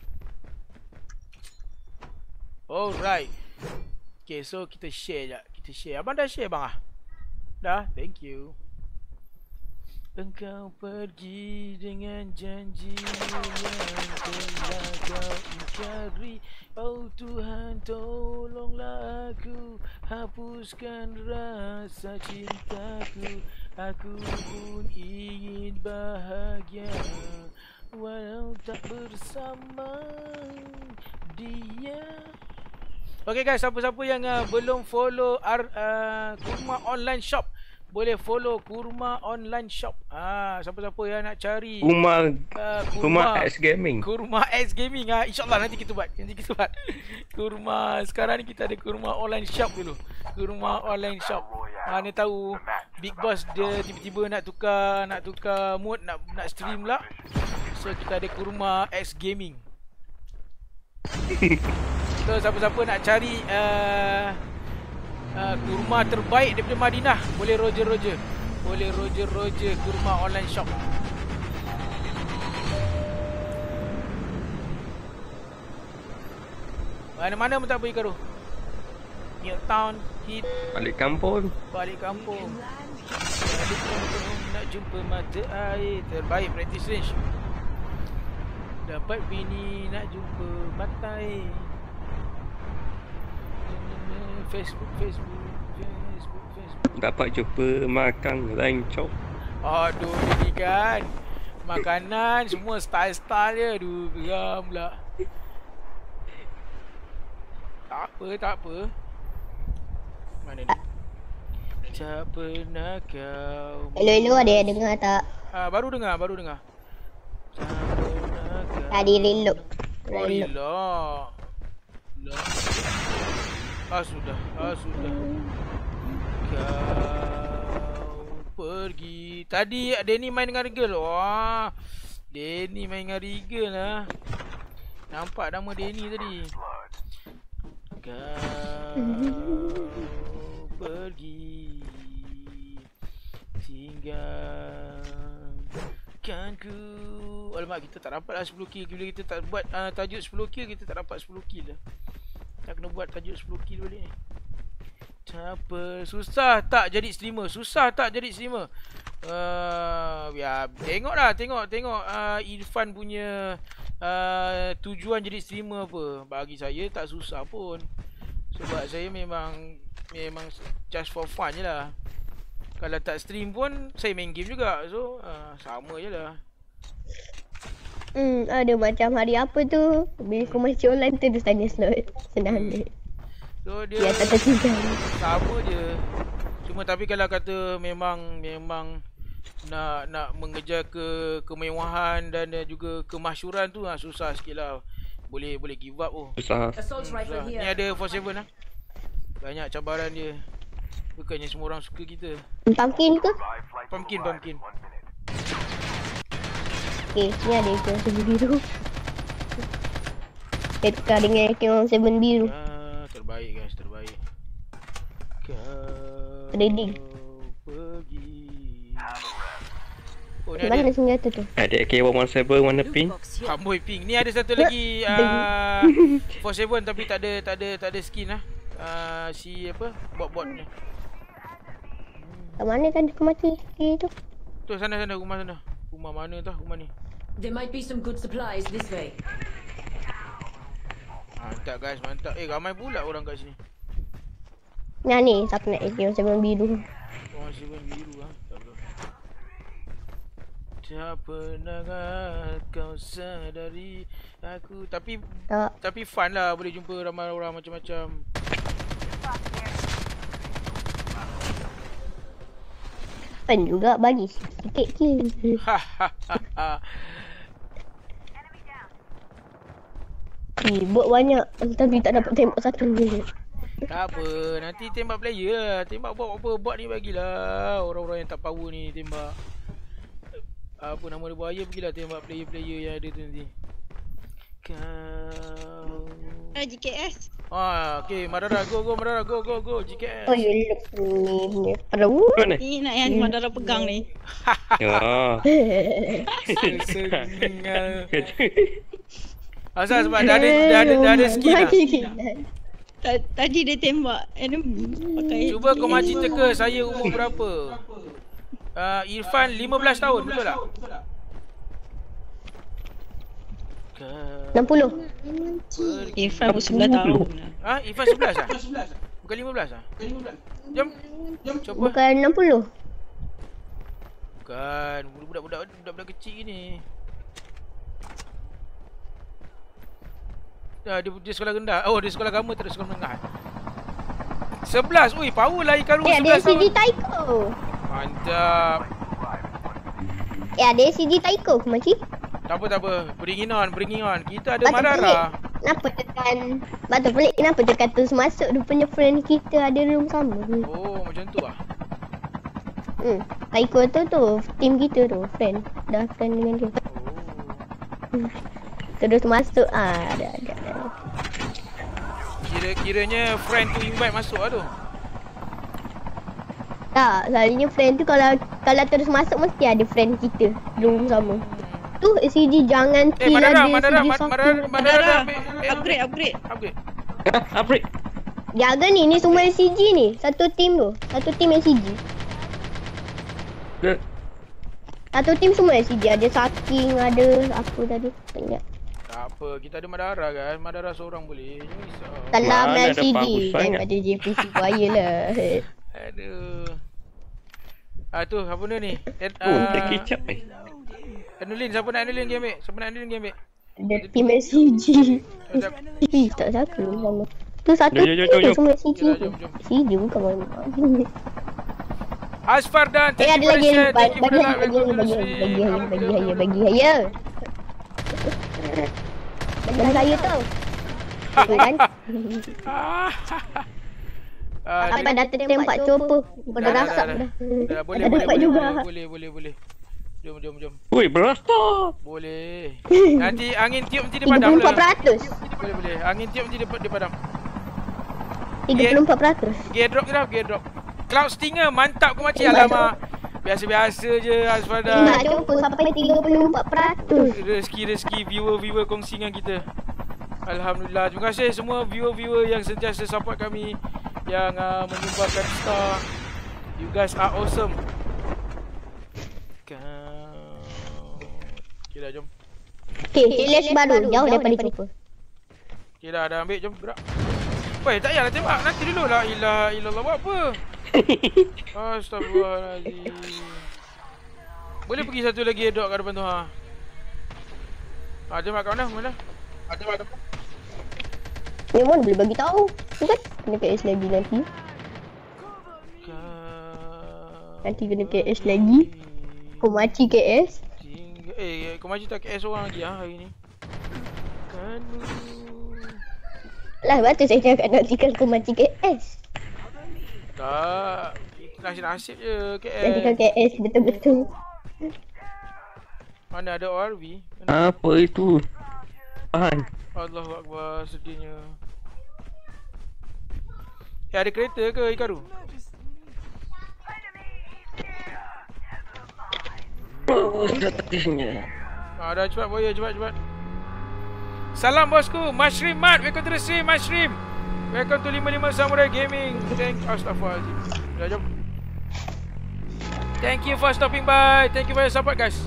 Alright. Okay, so kita share je. Kita share. Abang dah share bang Dah, thank you. Engkau pergi dengan janji yang telah kau ingkari. Oh Tuhan, tolonglah aku, hapuskan rasa cintaku. Aku pun ingin bahagia, walau tak bersama dia. Okay guys, siapa-siapa yang belum follow Kurma Online Shop, boleh follow Kurma Online Shop. Siapa-siapa yang nak cari Kurma X Gaming. Kurma X Gaming. InsyaAllah nanti kita buat. Kurma, sekarang ni kita ada Kurma Online Shop dulu. Kurma Online Shop. Mana tahu Big Boss dia tiba-tiba nak tukar mood, nak stream lah. So kita ada Kurma X Gaming. So siapa-siapa nak cari kurma terbaik daripada Madinah, boleh Roger. Boleh Roger Kurma Online Shop. Mana-mana pun tak apa Hikaru. Newtown, hit. Balik kampung. Nak jumpa mata air. Terbaik practice range. Dapat bini nak jumpa mata air. Facebook. Dapat jumpa makan rancok. Aduh, ni kan makanan semua style-style je. Aduh, geram pula. Tak apa. Mana ni? Tak pernah kau. Hello, ada yang dengar tak? Baru dengar. Tak pernah kau. Tadi reload. Sudah. Kau pergi. Tadi Denny main dengan Regal. Wah, Denny main dengan Regal lah. Nampak nama Denny tadi. Kau pergi, tinggalkanku. Alamak, kita tak dapat lah 10 kill. Bila kita tak buat tajuk 10 kill, kita tak dapat 10 kill lah. Tak kena buat tajuk 10 kill balik ni. Susah tak jadi streamer? Ya tengok Irfan punya tujuan jadi streamer apa. Bagi saya tak susah pun. Sebab saya memang just for fun je lah. Kalau tak stream pun saya main game juga. So sama je lah. Ada macam hari apa tu bila kau masih online terus tanya slot. Senang dia. So dia Ya tak tertinggal. sama je. Cuma tapi kalau kata memang nak mengejar kemewahan dan juga kemasyhuran tu susah sikit lah. Boleh give up Susah. Assault rifle Ni here. ada 47 lah. Banyak cabaran dia. Bukannya semua orang suka kita. Pumpkin ke? Pumpkin. Okay, ni ada AK-47 biru. Saya tukar dengan AK-47 biru. Terbaik guys, terbaik. Trading. Pergi. Oh, ni Mana ada senjata tu? Ada AK-117 warna pink. Box here. Hamboy pink. Ni ada satu lagi 47 tapi tak ada skin lah. Si apa? Bot ni. Kat mana kan aku mati tu? Tu sana rumah sana. Rumah mana tah rumah ni? There might be some good supplies this way. Mantap guys, mantap. Ramai pula orang kat sini. Nah ni, siapa nak AK-47 biru? Orang siapa biru ah. Tak pernah kau sadari aku. Tak. Tapi fun lah, boleh jumpa ramai orang macam-macam. Fun juga bagi sikit kill. Bot banyak tapi tak dapat tembak satu je. Tak apa, nanti tembak player lah. Tembak bot ni bagilah. Orang-orang yang tak power ni tembak. Apa nama dia buaya, pergilah tembak player-player yang ada tu nanti. Kau GKS. okey, Madara go GKS. Oh you look ni perlu. Mana? Ni nak yang Madara pegang ni. Oh. Sengal. Asal sebab dah ada skin lah. Tadi dia tembak. Pakai. Cuba kau maci teka saya umur berapa? Irfan 15 tahun, betul tak? 60. Irfan pun 9 tahun. Irfan 11 ah? Bukan 15 ah? Jom. Cuba. Bukan 60. Bukan, budak-budak kecil ni. Dia sekolah rendah. Oh, dia sekolah agama, tak ada sekolah menengah. 11. Ui, power lah ikan ru 11 ada tahun. CG Taiko. Mantap. Ada CG Taiko ke makcik? Tak apa. Bringing on. Kita ada Madara. Kenapa tekan? Betul pelik kenapa tekan terus masuk rupanya friend kita ada room sama. Oh, macam tu ah. Taiko tu team kita tu, friend. Dah friend dengan dia. Terus masuk ada. Kiranya friend tu invite masuk lah tu. Tak, selalunya friend tu kalau terus masuk mesti ada friend kita room sama. Tu CG jangan kill ada Madara. Upgrade. Upgrade. Jangan ni semua CG ni. Satu team tu. Satu team CG. Satu team semua CG. Ada Saking, ada apa tadi. Tak ingat. Tak apa, kita ada Madara kan. Madara seorang boleh. Jangan risau. Salam Mana ada CG. bagus sangat. Daripada JPC buaya lah. Aduh. Tu apa benda ni? Dia kicap Anulin, siapa nak anulin game ambil? Ada team CG. Tak satu sama. Tu satu Jom. team semua CG tu. Jom. CG bukan mana. Asfar dan Ada lagi bagi saya. Dan saya tu. Kan? Apa dah tembak coba. Pada rasak dah. Boleh. Jom. Woi, berasta. Boleh. Nanti angin tiup nanti dia padam lah. 34%. Boleh. Angin tiup nanti dia padam. 34%. Gear drop. Cloud Stinger mantap kau macam alamak. Biasa-biasa je Asfada. Nak jumpa sampai 34%. Rezeki viewer kongsi dengan kita. Alhamdulillah. Terima kasih semua viewer yang sentiasa support kami, yang menyumbangkan star. You guys are awesome. Okay dah, jom. Okay, KLS baru. Jauh daripada chopper. Okay dah ambil, jom gerak. Weh, tak payahlah tembak. Nanti dulu lah. Ilaha illallah buat apa? Astagfirullahaladzim. Boleh pergi satu lagi airdrop kat depan tu ha. Tembak kawan dah, mana? Tembak. Memang boleh bagi tahu. Bukan? Kena KS lagi nanti. Nanti kena KS lagi. Kau maci KS. Kau maci tak KS orang lagi hari ni. Lah, betul saya cakap nantikan kau maci KS. Tak. Nasib-nasib je KS. Nantikan KS betul-betul. Mana ada ORV? Apa itu? Faham? Allahu Akbar, sedihnya. Ada kereta ke Ikaru? Oh, strategisnya. Dah cepat boya, cepat. Salam bosku, Mushroom Mat. Welcome to the stream, Mushroom. Welcome to 55 Samurai Gaming. Astaghfirullahaladzim. Dah jom. Thank you for stopping by. Thank you for your support guys.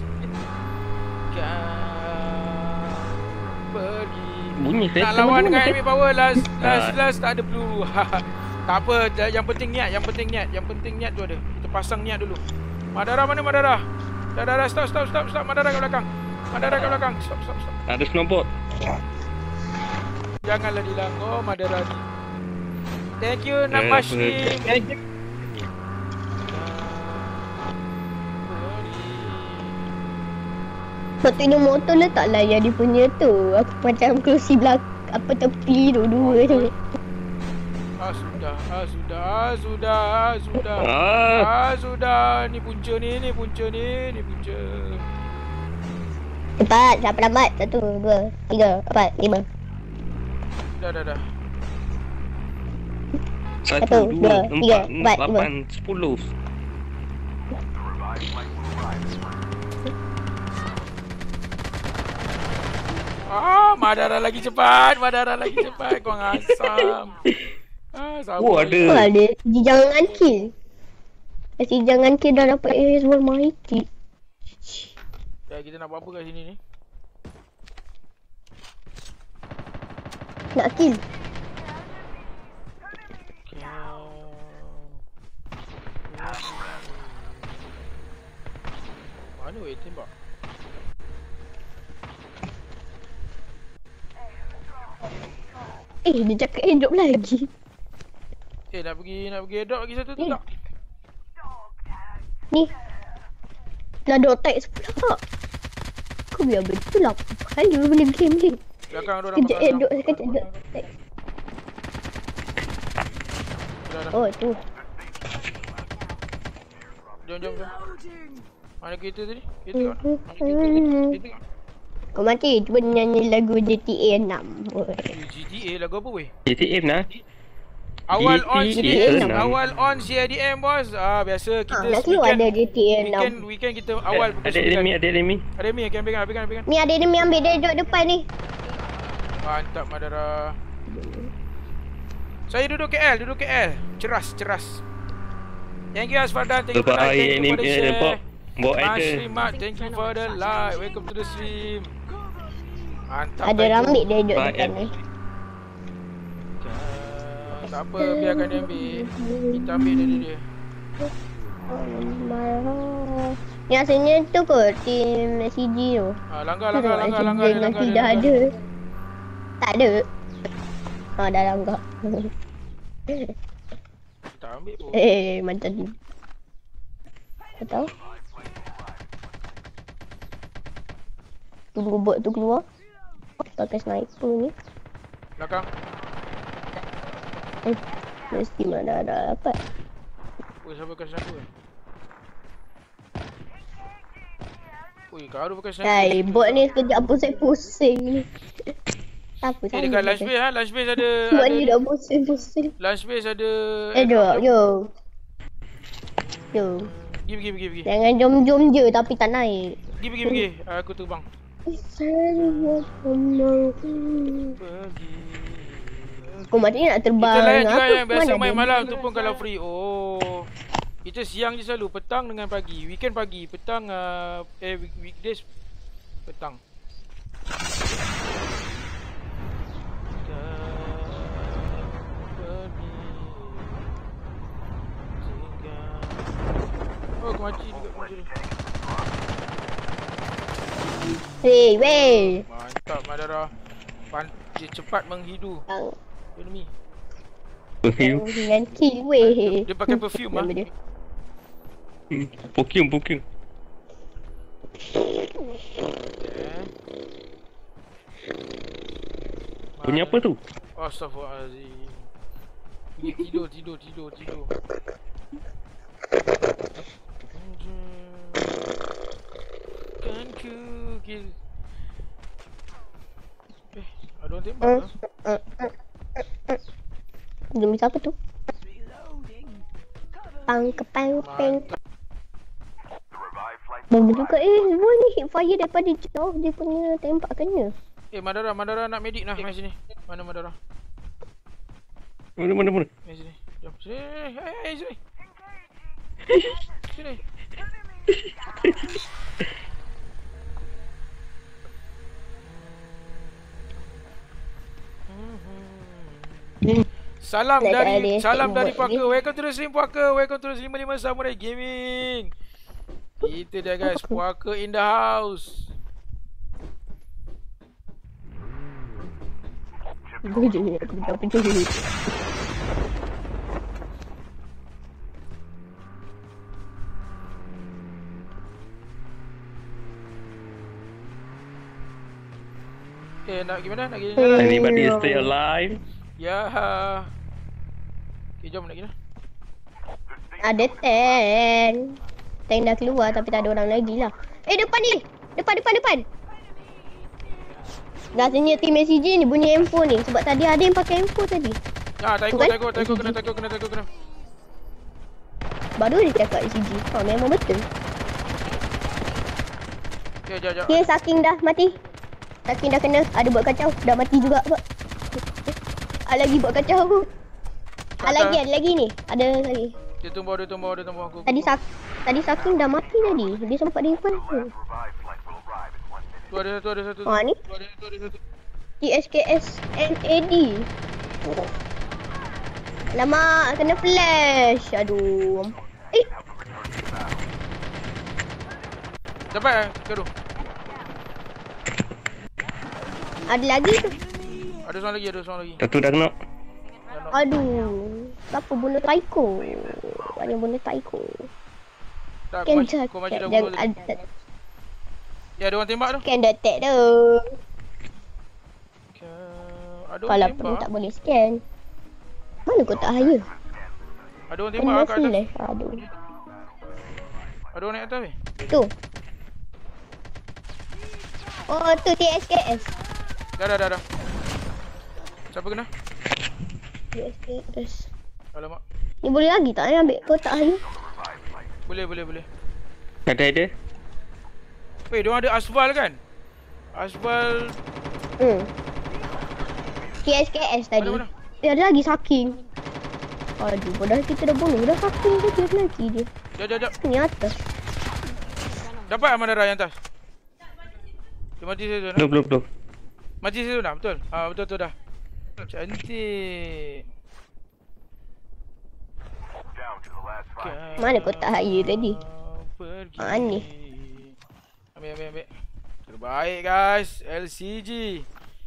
Pergi. Bunyi nak lawan dengan enemy power last tak ada peluru. Tak apa, yang penting niat tu ada. Kita pasang niat dulu. Madara mana Madara? Madara stop. Madara kat belakang. Stop. Ada snowboard. Janganlah dilang. Oh, Madara ni. Thank you nak Mushroom. Thank you. Patutnya motor letak lah yang dia punya tu. Aku macam kerusi belakang. Apa tepi tu dua tu. Sudah. Ni punca. Cepat, siapa lambat? 1, 2, 3, 4, 5. Dah. 1, 2, 4, 8, 10. Madara lagi cepat. Kau ngasam. Sabar. Oh, ada. Ada jangan kill. Jangan kill dah dapat air semua mighty. Ya, kita nak buat apa kat sini ni? Nak kill. Mana weh tembak? Dia cakap airdrop lagi. Nak pergi airdrop lagi satu tu tak? Ni. Dah dot tag pula. Kau biar betul lah. Kali benda game ni. Belakang orang Sekejap airdrop, sekejap dot tag. Oh tu. Jom. Mana kereta tadi? Kereta kat? Kau mati, cuba nyanyi lagu GTA 6. GTA lagu apa weh? GTA nak? Awal GTA on CIDM bos. Biasa kita nanti ada GTA 6. Weekend kita awal pukul 9. Ada enemy. Ada enemy, akan ambilkan. Ni ada enemy ambil dia duduk depan ni. Mantap Madara. Saya duduk KL. Ceras. Thank you Asfardan, thank you for the like, thank you for the share. Mushroom Mat, thank you for the like. Welcome to the stream. Mantap. Ada rambut dia duduk depan ni. Tak apa, biarkan dia ambil. Kita ambil dia. Ni asalnya tu kot, team CG tu. Langgar. Nanti dah ada. Tak ada. Dah langgar. Tak ambil pun. Macam ni. Kau tahu? Tunggu bot tu keluar. Pakai sniper ni. Belakang. Mesti mana ada dapat. Siapa pakai sniper? Kau pakai sniper. Bot ni sekejap pun saya pusing ni. Apa saya? Dekat lunch base ada. Bot ni dah pusing. Lunch base ada. Yo. Pergi. Jangan jom je tapi tak naik. Pergi. Aku terbang. Kau mati nak terbang. Kita lain juga yang biasa main malam tu pun kalau free. Kita siang je selalu. Petang dengan pagi. Weekend pagi. Petang weekdays Petang. Oh, aku mati dekat kunci dia. Hei, weh. Mantap, Madara. Dia cepat menghidu enemy. Perfume. Dengan kill, weh. Dia pakai perfume ah. Nama dia. Perfume. Okay. Bunyi apa tu? Astaghfirullahalazim. Bunyi tidur. Kan ku kill. Ada orang tembak ke? Belum bisa apa tu? Pang. Bagus juga semua ni hit fire daripada jauh dia punya tembak kena. Madara nak medik nah, mai sini. Mana Madara? Mana? Mai sini. Jom sini. Sini. Sini. Salam dari Puaka. Welcome to the stream Puaka. Welcome to the 55 Samurai Gaming. Itu dia guys, Puaka in the house. Nak gimana? Nak gini jalan? Anybody stay alive? Ya. Okay, jom nak gini. Ada tank. Tank dah keluar tapi tak ada orang lagi lah. Depan ni. Depan. Rasanya team SCG ni bunyi M4 ni. Sebab tadi ada yang pakai M4 tadi. Ya, taiko kena. Baru dia cakap SCG. Memang betul. Okay, jap. Okay, Saking dah mati. Saking dah kena. Ada buat kacau. Dah mati juga. Lagi buat kacau aku. Ada lagi ni. Ada lagi. Dia tumbau aku. Tadi Saking dah mati tadi. Dia sempat di depan tu. Tu ada satu. Ni. Tu ada satu. TSKS NAD. Alamak, kena flash. Aduh. Dapat gaduh. Ada lagi tu. Ada seorang lagi. Satu dah knock. Aduh. Siapa bunuh Taiko? Banyak bunuh Taiko. Tak, Kan kau maju dah bunuh tadi. Ya, ada orang tembak tu. Scan the tag tu. Ada orang Kalau tembak. perlu tak boleh scan. Mana kotak hire? Ada orang tembak kat atas. Aduh. Ada orang naik atas ni. Tu. Oh, tu TSKS. Dah. Siapa kena? TSKS. Alamak. Ni boleh lagi tak ambil kotak hire? Boleh. Ada. Weh, diorang ada asfal kan? Asfal. TSKS tadi. Mana? Dia ada lagi Saking. Aduh, padahal kita dah bunuh. Dah Saking tu dia lagi dia. Jap. Ni atas. Dapat Madara yang atas. Dia mati situ dah. Belum. Mati situ dah, betul? Betul dah. Cantik. Mana kotak hire tadi? Ni. Ambil. Terbaik guys, LCG.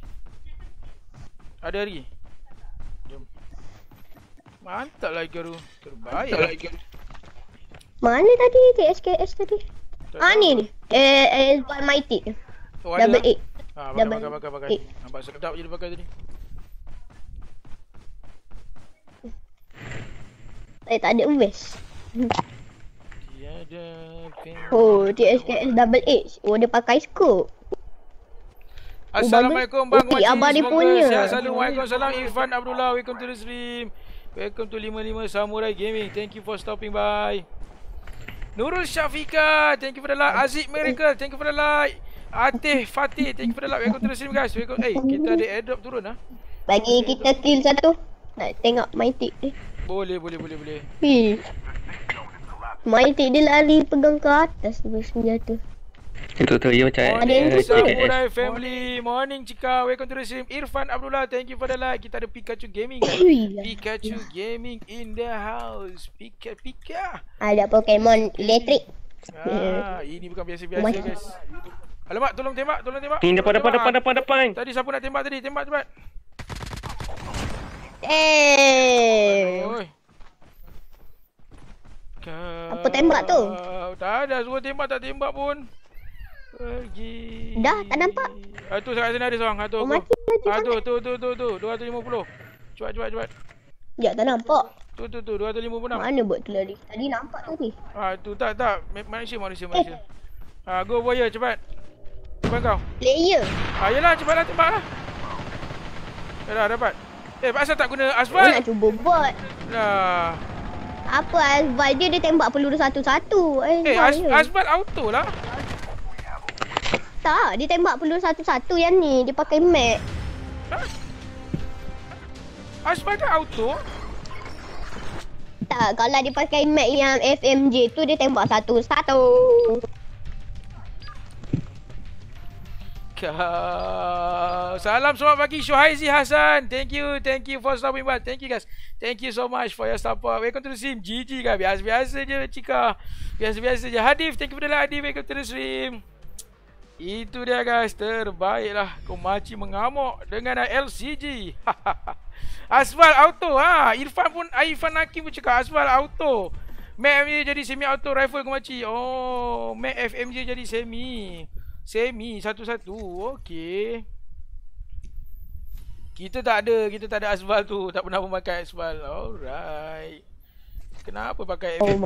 Ada lagi. Jom. Mantap lagi Garu. Terbaik lagi. Mana tadi TSKS tadi? Ni. Mighty. Double 8. Pakai. Nampak sedap je dia pakai tadi. Tak ada vest. Tiada. Oh, TSKS double H. Oh, dia pakai scope. Assalamualaikum Bang Wajib. Abang dia punya. Sihat selalu. Waalaikumsalam Irfan Abdullah. Welcome to the stream. Welcome to 55 Samurai Gaming. Thank you for stopping by. Nurul Syafika, thank you for the like. Aziz Miracle, thank you for the like. Atih Fatih, thank you for the like. Welcome to the stream guys. Welcome. Kita ada airdrop turun ah. Bagi kita kill satu. Nak tengok Mighty ni. Boleh. Mighty dia lari pegang ke atas dia senjata. Itu tu dia macam Ada Samurai family. Morning Cika. Welcome to the stream. Irfan Abdullah, thank you for the like. Kita ada Pikachu Gaming kan? Pikachu Gaming in the house. Pika. Ada Pokemon elektrik. Ini bukan biasa-biasa guys. Alamak, tolong tembak. Ni depan. Tadi siapa nak tembak tadi? Tembak cepat. Apa tembak tu? Tak ada, suruh tembak tak tembak pun. Pergi. Dah, tak nampak. Tu kat sini ada seorang. Tu. Mati dah Tu. 250. Cepat. Sekejap, tak nampak. Tu 256. Mana bot tu lari? Tadi nampak tadi. Tu tak. Manusia. Go warrior cepat. Cepat kau. Player. Yelah cepatlah tembak lah. Dah dapat. Asal tak guna Oh, asfal? nak cuba bot. Dah. Apa asbal dia tembak peluru satu-satu. Asfal auto lah. Tak, dia tembak peluru satu-satu yang ni. Dia pakai mag. Asfal kan auto? Tak, kalau dia pakai mag yang FMJ tu dia tembak satu-satu. Salam selamat pagi Syuhaizi Hasan. Thank you for stopping by. Thank you guys. Thank you so much for your support. Welcome to the stream. GG kan. Biasa-biasa je Cika. Biasa-biasa je. Hadif, thank you for the like Hadif. Welcome to the stream. Itu dia guys. Terbaiklah. Komachi mengamuk dengan LCG. Asfal auto Irfan Hakim pun cakap asfal auto. Mac FMJ jadi semi auto rifle Komachi. Oh, Mac FMJ jadi semi satu-satu. Okey. Kita tak ada asfal tu. Tak pernah memakai asfal. Alright. Kenapa pakai FMJ?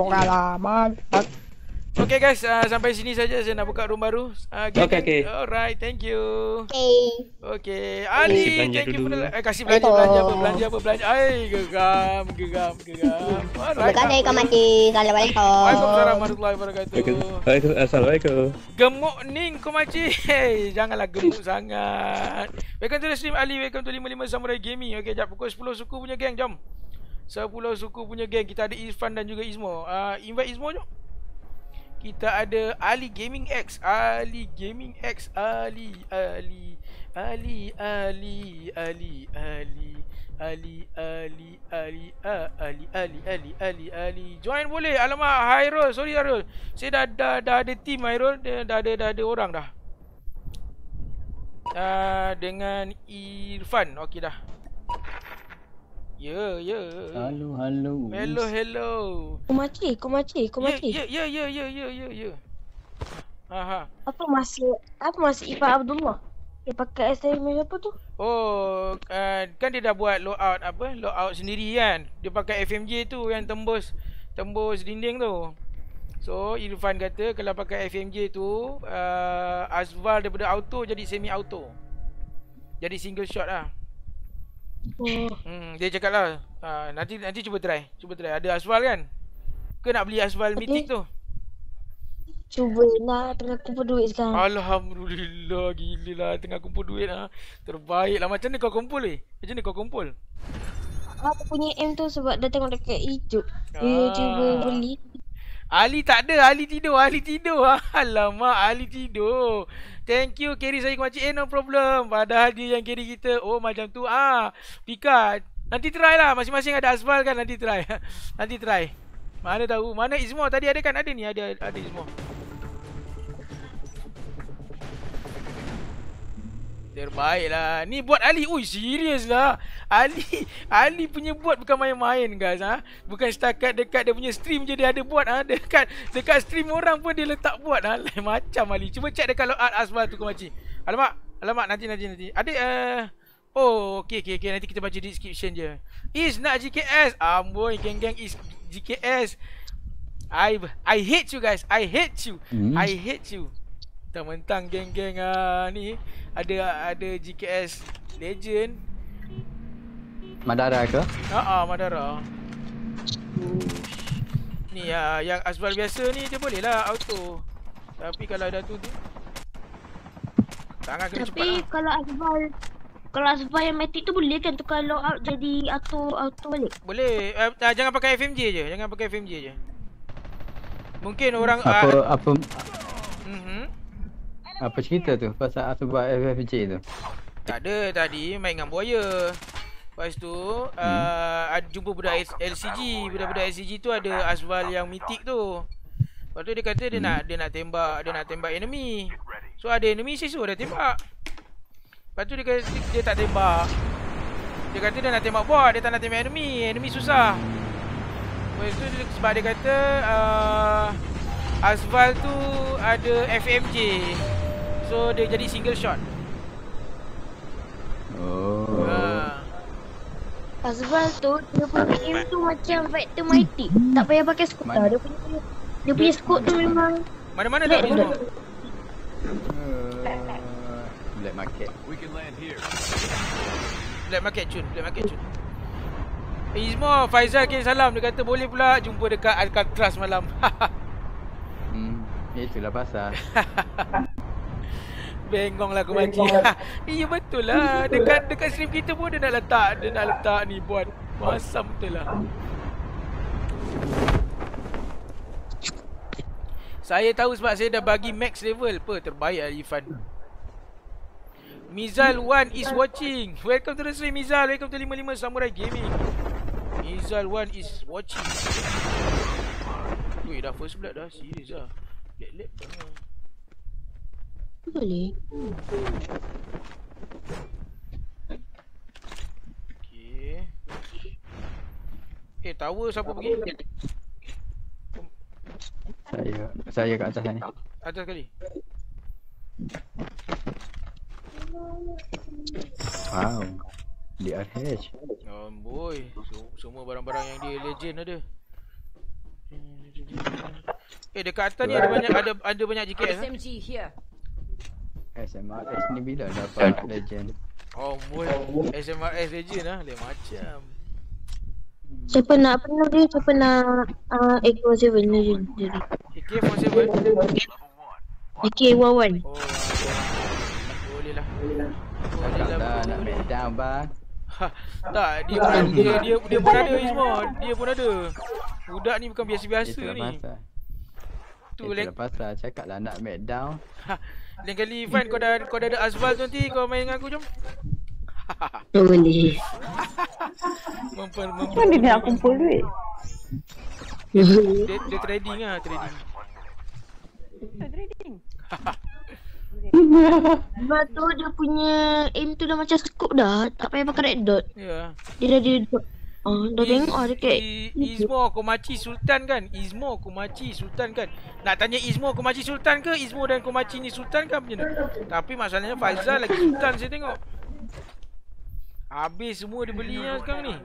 Okay guys, sampai sini saja saya nak buka room baru. Okay. Alright, thank you. Okay. Kasih Ali, belanja thank you for dulu. the kasih belanja apa. Ai, geram. Terima Alright. kasih Komachi. Assalamualaikum. Waalaikumsalam warahmatullahi wabarakatuh. Assalamualaikum. Gemuk ning Komachi. Hey, janganlah gemuk sangat. Welcome to the stream Ali. Welcome to 55 Samurai Gaming. Okay, jap pukul 10 suku punya geng, jom. 10 suku punya geng. Kita ada Irfan dan juga Ismo. Invite Ismo jom. Kita ada Ali Gaming X. Ali join boleh. Alamak Hairul, sorry Hairul. Saya dah ada team Hairul, dah ada orang dah. Dengan Irfan. Okey dah. Ya. Hello. Komachi. Ya. Aha. Apa masa Irfan Abdullah? Dia pakai SMG apa tu? Oh, kan dia dah buat loadout sendiri kan. Dia pakai FMJ tu yang tembus dinding tu. So Irfan kata kalau pakai FMJ tu asfal daripada auto jadi semi auto. Jadi single shot lah. Dia cakap lah nanti cuba try. Ada asfal kan? Ke nak beli asfal mitik tu? Cuba lah, tengah kumpul duit sekarang. Alhamdulillah, gila lah tengah kumpul duit lah. Terbaik lah. Macam ni kau kumpul? Aku punya M tu sebab dah tengok dekat YouTube. Dia cuba beli. Ali tak ada, Ali tidur. Alamak, Ali tidur. Thank you carry saya Komachi. No problem. Padahal dia yang carry kita. Oh macam tu. Pika. Nanti try lah. Masing-masing ada asfal kan. Nanti try. Mana tahu. Mana Ismo tadi ada kan? Ada ni. Ada Ismo. Terbaik lah. Ni buat Ali. Ui serius lah. Ali punya buat bukan main-main guys. Bukan setakat dekat dia punya stream je dia ada buat. Dekat stream orang pun dia letak buat. Lain macam Ali. Cuba check dekat logout asfal tu Komachi. Alamak nanti. Ada oh okay. Nanti kita baca description je. Is nak GKS. Amboi geng-geng is GKS. I hate you guys. I hate you. Mentang-mentang geng-geng ni ada GKS Legend. Madara ke? Madara. Ni yang asbal biasa ni dia boleh lah auto. Tapi kalau ada tu tangan kena cepat. Tapi kalau asbal yang matic tu boleh kan tukar logout jadi auto balik? Boleh. Jangan pakai FMJ je. Mungkin orang apa Apa cerita tu pasal Asubah FFJ tu? Tak ada, tadi main dengan buaya. Lepas tu jumpa budak LCG. Budak-budak LCG tu ada Aswal yang mitik tu. Lepas tu dia kata dia nak tembak enemy. So ada enemy, saya suruh dia tembak. Lepas tu dia kata dia tak tembak. Dia kata dia nak tembak bot, dia tak nak tembak enemy. Enemy susah. Lepas tu sebab dia kata Aswal tu ada FMJ. So dia jadi single shot. Oh. Aswal tu dia punya aim tu macam Vector Mighty. Tak payah pakai skuter. Dia punya scope tu memang mana-mana tak Izmo? Black market. Black market cun. Izmo, Faizal kirim salam. Dia kata boleh pula jumpa dekat Alcatraz malam. Itulah pasal. Bengong lah Komachi. Iya betul lah. Dekat stream kita pun dia nak letak ni buat masam betul lah. Saya tahu sebab saya dah bagi max level. Terbaik lah Irfan. Mizal 1 is watching. Welcome to the stream Mizal. Welcome to 55 Samurai Gaming. Mizal 1 is watching. Weh dah first blood dah. Serius lah. Lag boleh. Okay. Tower siapa pergi? Saya kat atas ni. Atas kali. Wow. DRH. Oh boy. Semua barang-barang yang dia legend ada. Dekat atas ni ada banyak GKS. SMG here. SMRS ni bila dapat legend? Oh boy. SMRS legend lah. Lain macam. Siapa nak AK-47 legend jadi. AK-47? AK-11. Oh, boleh lah. Tak nak make down bang. Tak, dia pun ada Izmo. Dia pun ada. Budak ni bukan biasa-biasa ni. Itulah pasal cakap lah nak make down. Lain kali Ivan kau dah ada Aswal tu nanti kau main dengan aku jom. Boleh. Macam mana dia nak kumpul duit? Dia trading lah, trading. Sebab tu dia punya aim tu dah macam scope dah. Tak payah pakai red dot. Ya. Dia dah dot. Dah tengok dekat Izmo Komachi Sultan kan? Izmo Komachi Sultan kan? Nak tanya Izmo Komachi Sultan ke? Izmo dan Komachi ni Sultan kan macam mana? Tapi masalahnya Faizal lagi Sultan saya tengok. Habis semua dia beli lah sekarang ni.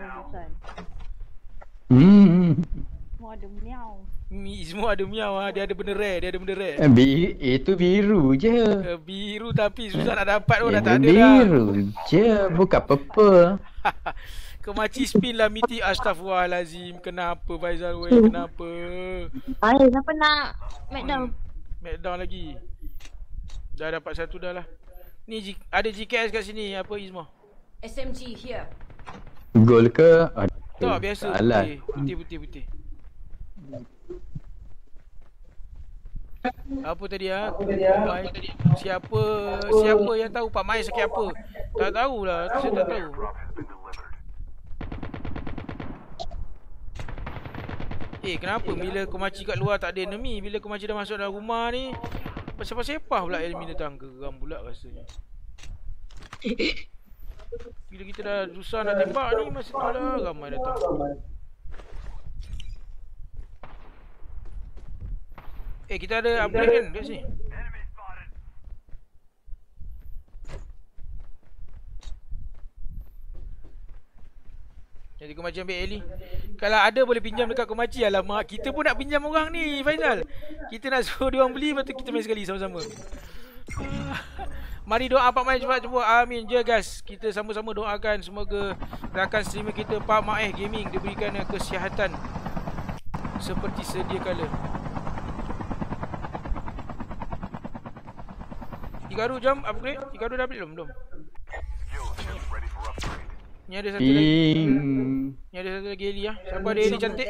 Semua ada miau. Izmo ada miau lah. Dia ada benda rare. Itu biru je. Biru tapi susah nak dapat pun dah tak ada dah. Biru je, bukan purple. Komachi spin lah miti. Astaghfirullahalazim. Kenapa Faizal weh? Kenapa? siapa nak Smackdown? Smackdown lagi. Dah dapat satu dah lah. Ni ada GKS kat sini. Apa Izmo? SMG here. Gol ke? Tak biasa putih. Apa tadi ah? Siapa yang tahu Pak Mai sakit apa? Tak tahulah, saya tak tahu. Kenapa bila Komachi kat luar tak ada enemy, bila Komachi dah masuk dalam rumah ni sepah-sepah pula enemy datang. Geram pula rasanya. Bila kita dah susah nak tembak ni masa tu lah ramai datang. Kita ada upgrade kan kat sini. Jadi Komachi ambil Eli. Kalau ada boleh pinjam dekat Komachi. Alamak, kita pun nak pinjam orang ni Faizal. Kita nak suruh dia orang beli, lepas tu kita main sekali sama-sama. Mari doa Pak Mai cepat. Amin je guys. Kita sama-sama doakan semoga rakan streamer kita Pak Mai Gaming diberikan kesihatan seperti sedia kala. Ikaru jam upgrade. Ikaru dah upgrade belum? Ni ada satu lagi. Ni ada satu lagi Eli lah. Siapa ada Eli cantik?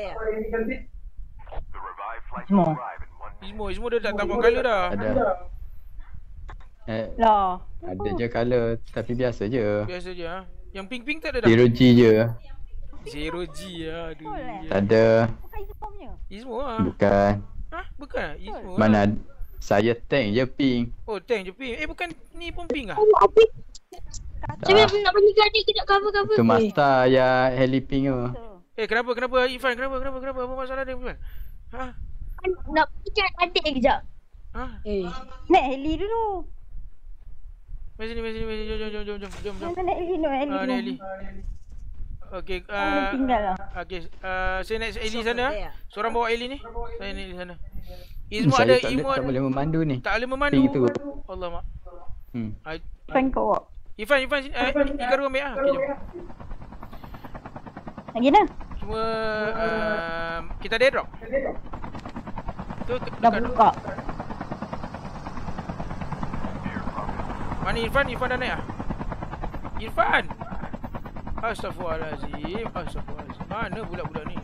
Izmo Izmo dia tak tampak color dah. Ada. Lah. Ada je colour tapi biasa je. Biasa je ha. Yang pink-pink tak ada dah. Zero G je. Zero G lah. Aduh. Tak ada. Izmo lah. Bukan. Hah? Bukan? Izmo Mana lah. saya tank je pink. Oh, tank je pink. Bukan ni pun pink lah. Oh, apa? Saya nak bagi adik kejap cover-cover. Itu Master yang heli pink tu. Kenapa Irfan? Kenapa? Apa masalah dia Irfan? Ha? Nak bagi adik kejap. Ha? Naik heli dulu. Mari sini. Jom. Naik heli no, heli. Naik heli. Okey, tinggal lah. okey, saya naik heli sana. Seorang bawa heli ni. Saya naik heli sana. Izmo Saya ada emote. tak boleh memandu ni. Tak boleh memandu. Pink tu. Allah mak. Irfan kau. Irfan sini. Ikaru ambil ah. Okey, jom. Lagi mana? Cuma kita ada airdrop. Tu Dah buka. Mana Irfan dah naik ah? Irfan. Astaghfirullahalazim. Mana budak-budak ni?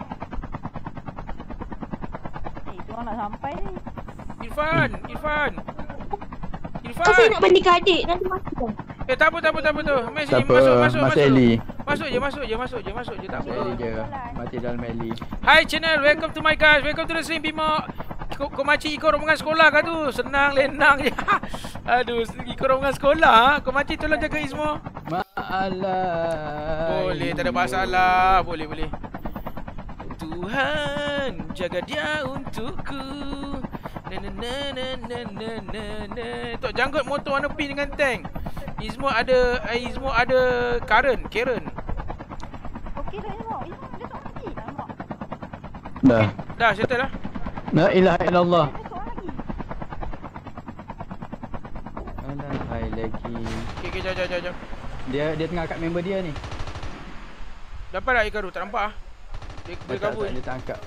Diorang nak sampai ni. Irfan. Saya nak bagi adik nanti mati dah. Tak apa tu. Mari Tak sini apa, masuk. masuk heli. Masuk je tak apa. Heli je. Mati dalam heli. Hi channel, welcome to my guys. Welcome to the stream Bima. Kau makcik ikut rombongan sekolah kah tu? Senang lenang je. Aduh, ikut rombongan sekolah ha? Kau makcik tolong jaga Izmo. Malah. Boleh, tak ada masalah. Boleh. Tuhan, jaga dia untukku. Tok janggut motor warna pink dengan tank. Izmo ada Karen. Okey dah Izmo. Izmo dia tak mati. Nampak. Dah. Settle lah. La ilaha illallah. Ada seorang lagi. Alah, lagi. Okay, jom. Dia tengah kat member dia ni. Dapat tak Ikaru? Tak nampak ah. Dia kabur. Dia tak angkat.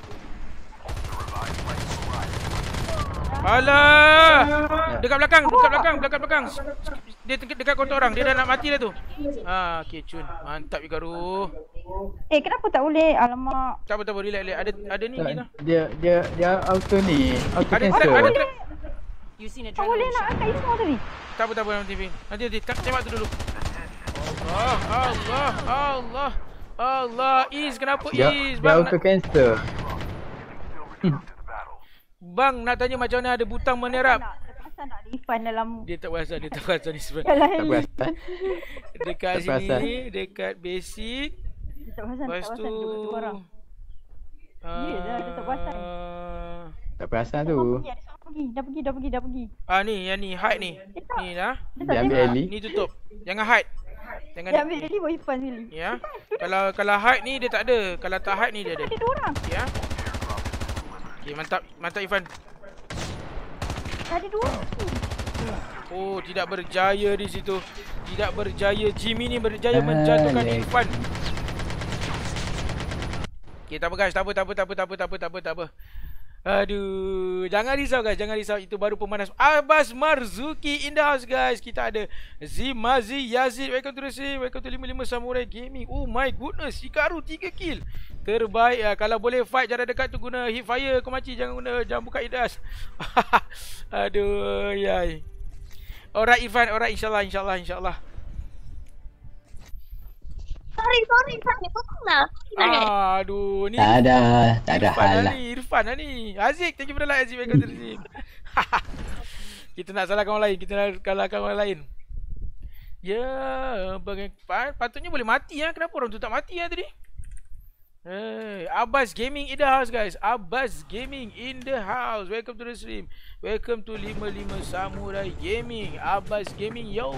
Alah! Dekat belakang. Dia dekat kotak orang. Dia dah nak mati dah tu. Okey, cun. Mantap Ikaru. Kenapa tak boleh? Alamak. Tak apa, relax. Ada ni kita. Dia auto ni. Auto Ada cancel. trap. You seen Tak boleh nak angkat Izmo tadi. Tak apa nanti tembak tu dulu. Allah. Is kenapa Is? Dia auto cancel. Bang nak tanya macam mana ada butang menyerap. Tak perasan tak ada Irfan dalam. Dia tak perasan ni sebenarnya. Dalam Tak heli. perasan. Dekat Tak perasan. sini, dekat basic. Dia tak perasan. Lepas tu dua orang. Ya dah, dia tak perasan. Tak perasan tu. Dah pergi. Ni, yang ni, hide ni. Ni lah. Dia ambil heli. Ni tutup. Jangan hide. Dia ambil heli bawa Irfan heli. Ya. Kalau hide ni dia tak ada. Kalau tak hide ni dia ada. Ada dua orang. Ya. Okey, mantap Irfan. Ada dua. Oh, tidak berjaya di situ. Tidak berjaya. Jimmy ni berjaya menjatuhkan Irfan. Okey, tak apa guys. Tak apa. Aduh, jangan risau guys, itu baru pemanas. Abbas Marzuki in the house guys. Kita ada Zimazi Yazid, welcome to the stream, welcome to 55 Samurai Gaming. Oh my goodness, Ikaru 3 kill. Terbaik. Kalau boleh fight jarak dekat tu guna hip fire. Kau makcik jangan buka idas. Aduh, yai. Alright Irfan, alright insyaAllah. Sorry, tolonglah. Aduh, ni Tak ada hal lah. Irfan lah ni. Aziz, thank you for the like Aziz. Welcome to the stream. Kita nak salahkan orang lain. Kita nak kalahkan orang lain. Ya, patutnya boleh mati ya. Kenapa orang tu tak mati ya tadi? Hey, Abbas Gaming in the house guys. Abbas Gaming in the house. Welcome to the stream. Welcome to 55 Samurai Gaming. Abbas Gaming, yo.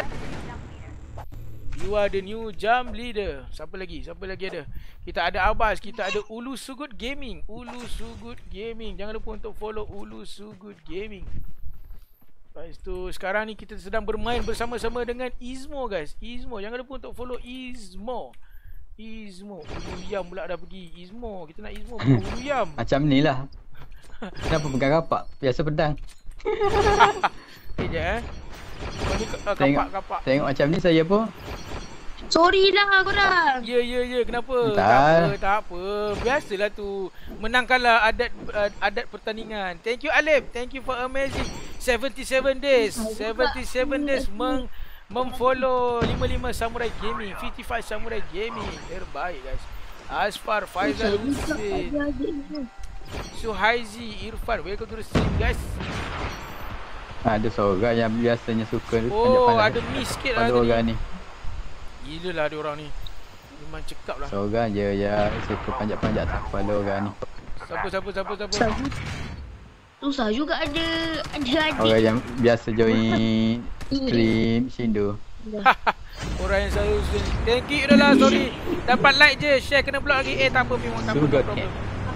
You are the new jump leader. Siapa lagi ada? Kita ada Abbas, kita ada Ulu Sugut Gaming. Jangan lupa untuk follow Ulu Sugut Gaming. Lepas tu sekarang ni kita sedang bermain bersama-sama dengan Izmo guys. Jangan lupa untuk follow Izmo. Uluyam pula dah pergi. Izmo, kita nak Izmo bukan Uluyam. Macam ni lah. Kenapa pegang kapak? Biasa pedang. Sekejap Ni kapak. Tengok macam ni saya pun. Sorry lah korang. Ya, kenapa? Tak. Tak apa. Biasalah tu. Menang kalah adat pertandingan. Thank you Alif. Thank you for amazing. 77 days. 77 days memfollow 55 Samurai Gaming, 55 Samurai Gaming. Terbaik guys. Asfar Faizal Hussein, Suhaizi Irfan, welcome to the stream guys. Ada seorang yang biasanya suka Oh, ada miss sikit lah orang ni. Gila lah ada orang ni. Memang cekap lah. Seorang je yang suka panjat-panjat tak kepala orang ni. Siapa? Susah juga ada adik. Orang yang biasa join stream Shindo. Orang yang selalu thank you dah lah, sorry. Dapat like je, share kena block lagi. Tak apa memang tak apa problem.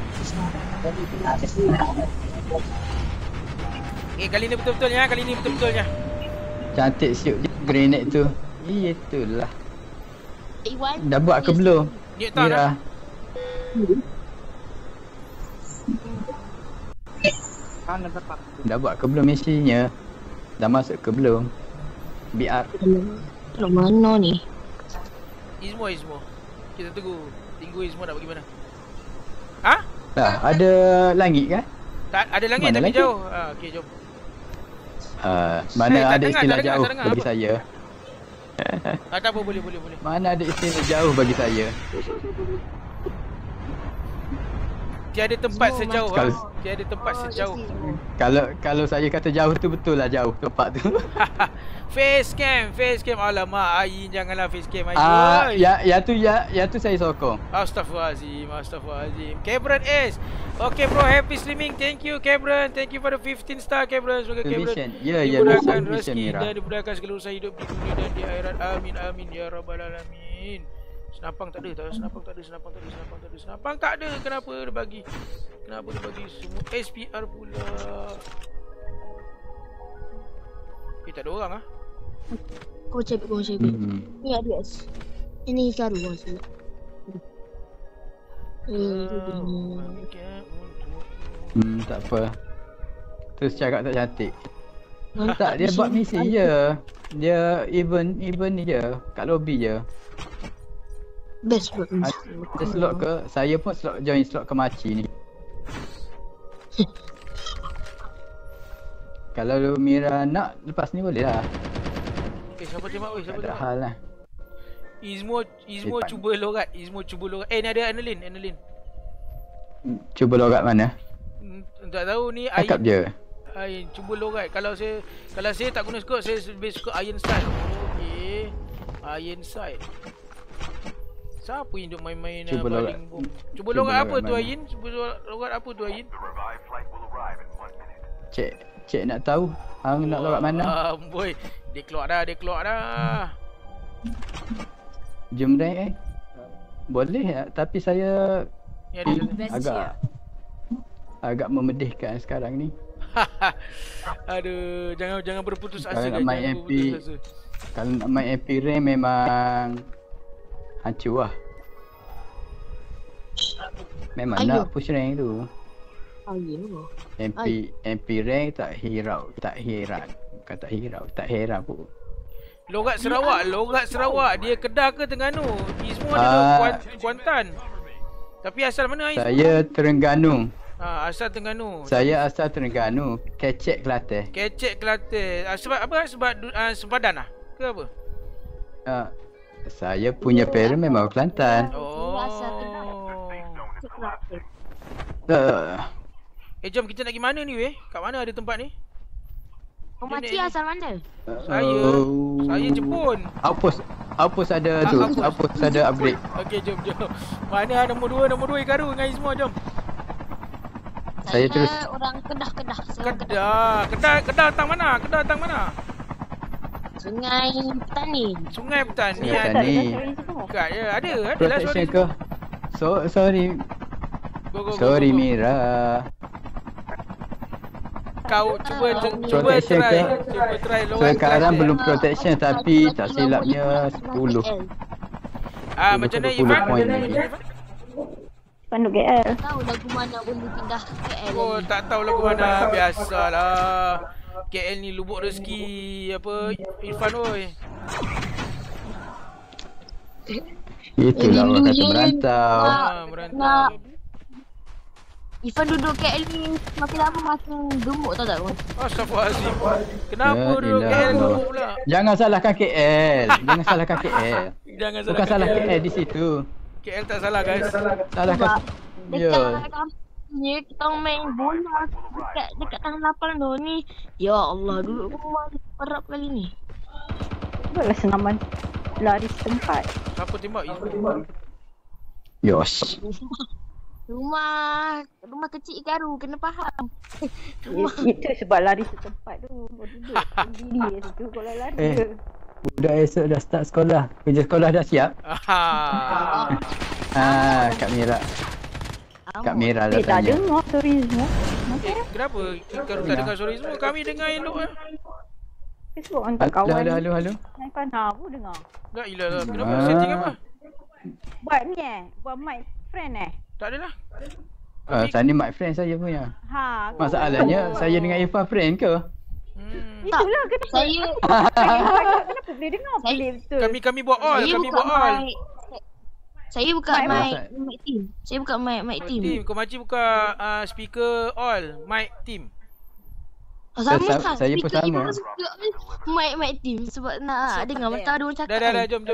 Kali ni betul-betulnya, kali ni betul-betulnya. Cantik siup je grenade tu. Itulah. Iwan. Dah buat ke belum? Mira. Dah buat ke belum misinya? Dah masuk ke belum? BR. Kalau mana ni? Izmo. Kita tunggu Izmo nak pergi mana. Ha? Dah ada langit kan? Tak ada langit mana tapi langit? jauh. Okey jom. Mana ada dengar, istilah tak jauh dengar, bagi apa? saya. Tak apa boleh. Mana ada istilah jauh bagi saya. Tiada tempat sejauh. Kalau- Tiada tempat sejauh. Kalau saya kata jauh tu betul lah jauh tempat tu. Facecam. Alamak, Ain janganlah facecam Ain. Yang tu saya sokong. Astaghfirullahalazim. Cameron S. Okay bro, happy streaming. Thank you Cameron. Thank you for the 15 star Cameron. Semoga Cameron dimudahkan rezeki dan dimudahkan segala urusan hidup di dunia dan di akhirat. Amin ya rabbal alamin. Senapang tak ada. Kenapa dia bagi semua SPR pula? Tak ada orang ah. Kau cek. Ni ADS. Ini Karu maksudnya. Tak apa. Terus cakap tak cantik. Tak, dia buat misi je. Dia event ni je. Kat lobby je. Best buat misi. Dia slot ke, saya pun join slot ke Maci ni. Kalau Mira nak, lepas ni boleh lah. Siapa tembak weh? Tak ada hal lah. Izmo cuba lorat. Ni ada Annalyn. Cuba lorat mana? Tak tahu ni Cakap je. Ain cuba lorat. Kalau saya tak guna scope, saya lebih suka Iron Sight. Okey. Iron Sight. Siapa yang duk main-main Cuba lorat. bom? Cuba Cuba lorat apa lorat tu mana? Ain? Cuba lorat apa tu Ain? Cik nak tahu. Hang nak lorat mana? Boy. Dia keluar dah. Jom rank boleh tapi saya Ni ada. agak memedihkan sekarang ni. Aduh, jangan berputus asa. Kalau nak main MP, kalau nak main MP rank memang hancur lah. Memang nak push rank tu. MP rank tak heran pun. Lorat Sarawak. Dia Kedah ke Terengganu? Izmo ada Kuantan. Tapi asal mana Ain? Saya Terengganu. Asal Terengganu. Saya asal Terengganu, Kecek Kelantan. Sebab apa? Sebab sempadan lah? Ke apa? Saya punya parent memang Kelantan. Jom kita nak pergi mana ni weh? Kat mana ada tempat ni? Kau Maci asal mana? Saya Jepun. Outpost ada tu. Outpost ada upgrade. Okey jom. Mana nombor 2 Ikaru dengan Izmo jom. Saya terus orang Kedah. Kedah datang mana? Sungai Petani. Ada. Dekat je. Adalah protection ke? Sorry. Sorry Mira. Kau cuba Protection try. ke? Cuba try lorat. Sekarang belum protection tapi tak silapnya 10. Macam mana Ivan? Panduk KL. Tahu lagu mana boleh pindah KL. Oh, tak tahu lagu mana. Biasalah. KL ni lubuk rezeki apa Irfan oi. Itulah orang kata merantau. Merantau. Ifan duduk KL ni makin lama makin gemuk tau tak? Astaghfirullahaladzim. Kenapa Ya duduk ilah. KL dulu pula? Jangan salahkan KL. Jangan salahkan KL. Jangan Bukan salah KL di situ. KL tak salah guys. Salahkan. Ya. Dekat kampungnya kita main bola dekat tangga 8 tu ni. Ya Allah, duduk rumah perap kali ni. Buatlah senaman lari setempat. Siapa tembak? Izmul. Yos. Rumah kecil Garu kena faham. Itu sebab lari setempat tu. Kau duduk sendiri situ kalau lari ke. Budak esok dah start sekolah. Kerja sekolah dah siap. Kak Mira. Kak Mira dah Tak tanya. dengar story semua. Kenapa? Kalau tak dengar suara semua, kami dengar elok lah. Facebook hantar kawan. Halo. Kan aku dengar. Tak ilah lah. Kenapa? Setting apa? Buat ni buat mic friend Tak adalah. Tadi my friend saya punya. Ha. Masalahnya saya dengan Irfan friend ke? Itulah kenapa. Saya Kenapa boleh dengar? Boleh betul. Kami buat all. Kami buat all. Saya buka mic team. Saya buka mic team. Team, kau makcik buka speaker all. Mic team. Sama lah. Saya pun sama. Mic team sebab nak dengar masa ada orang cakap. Dah, jom.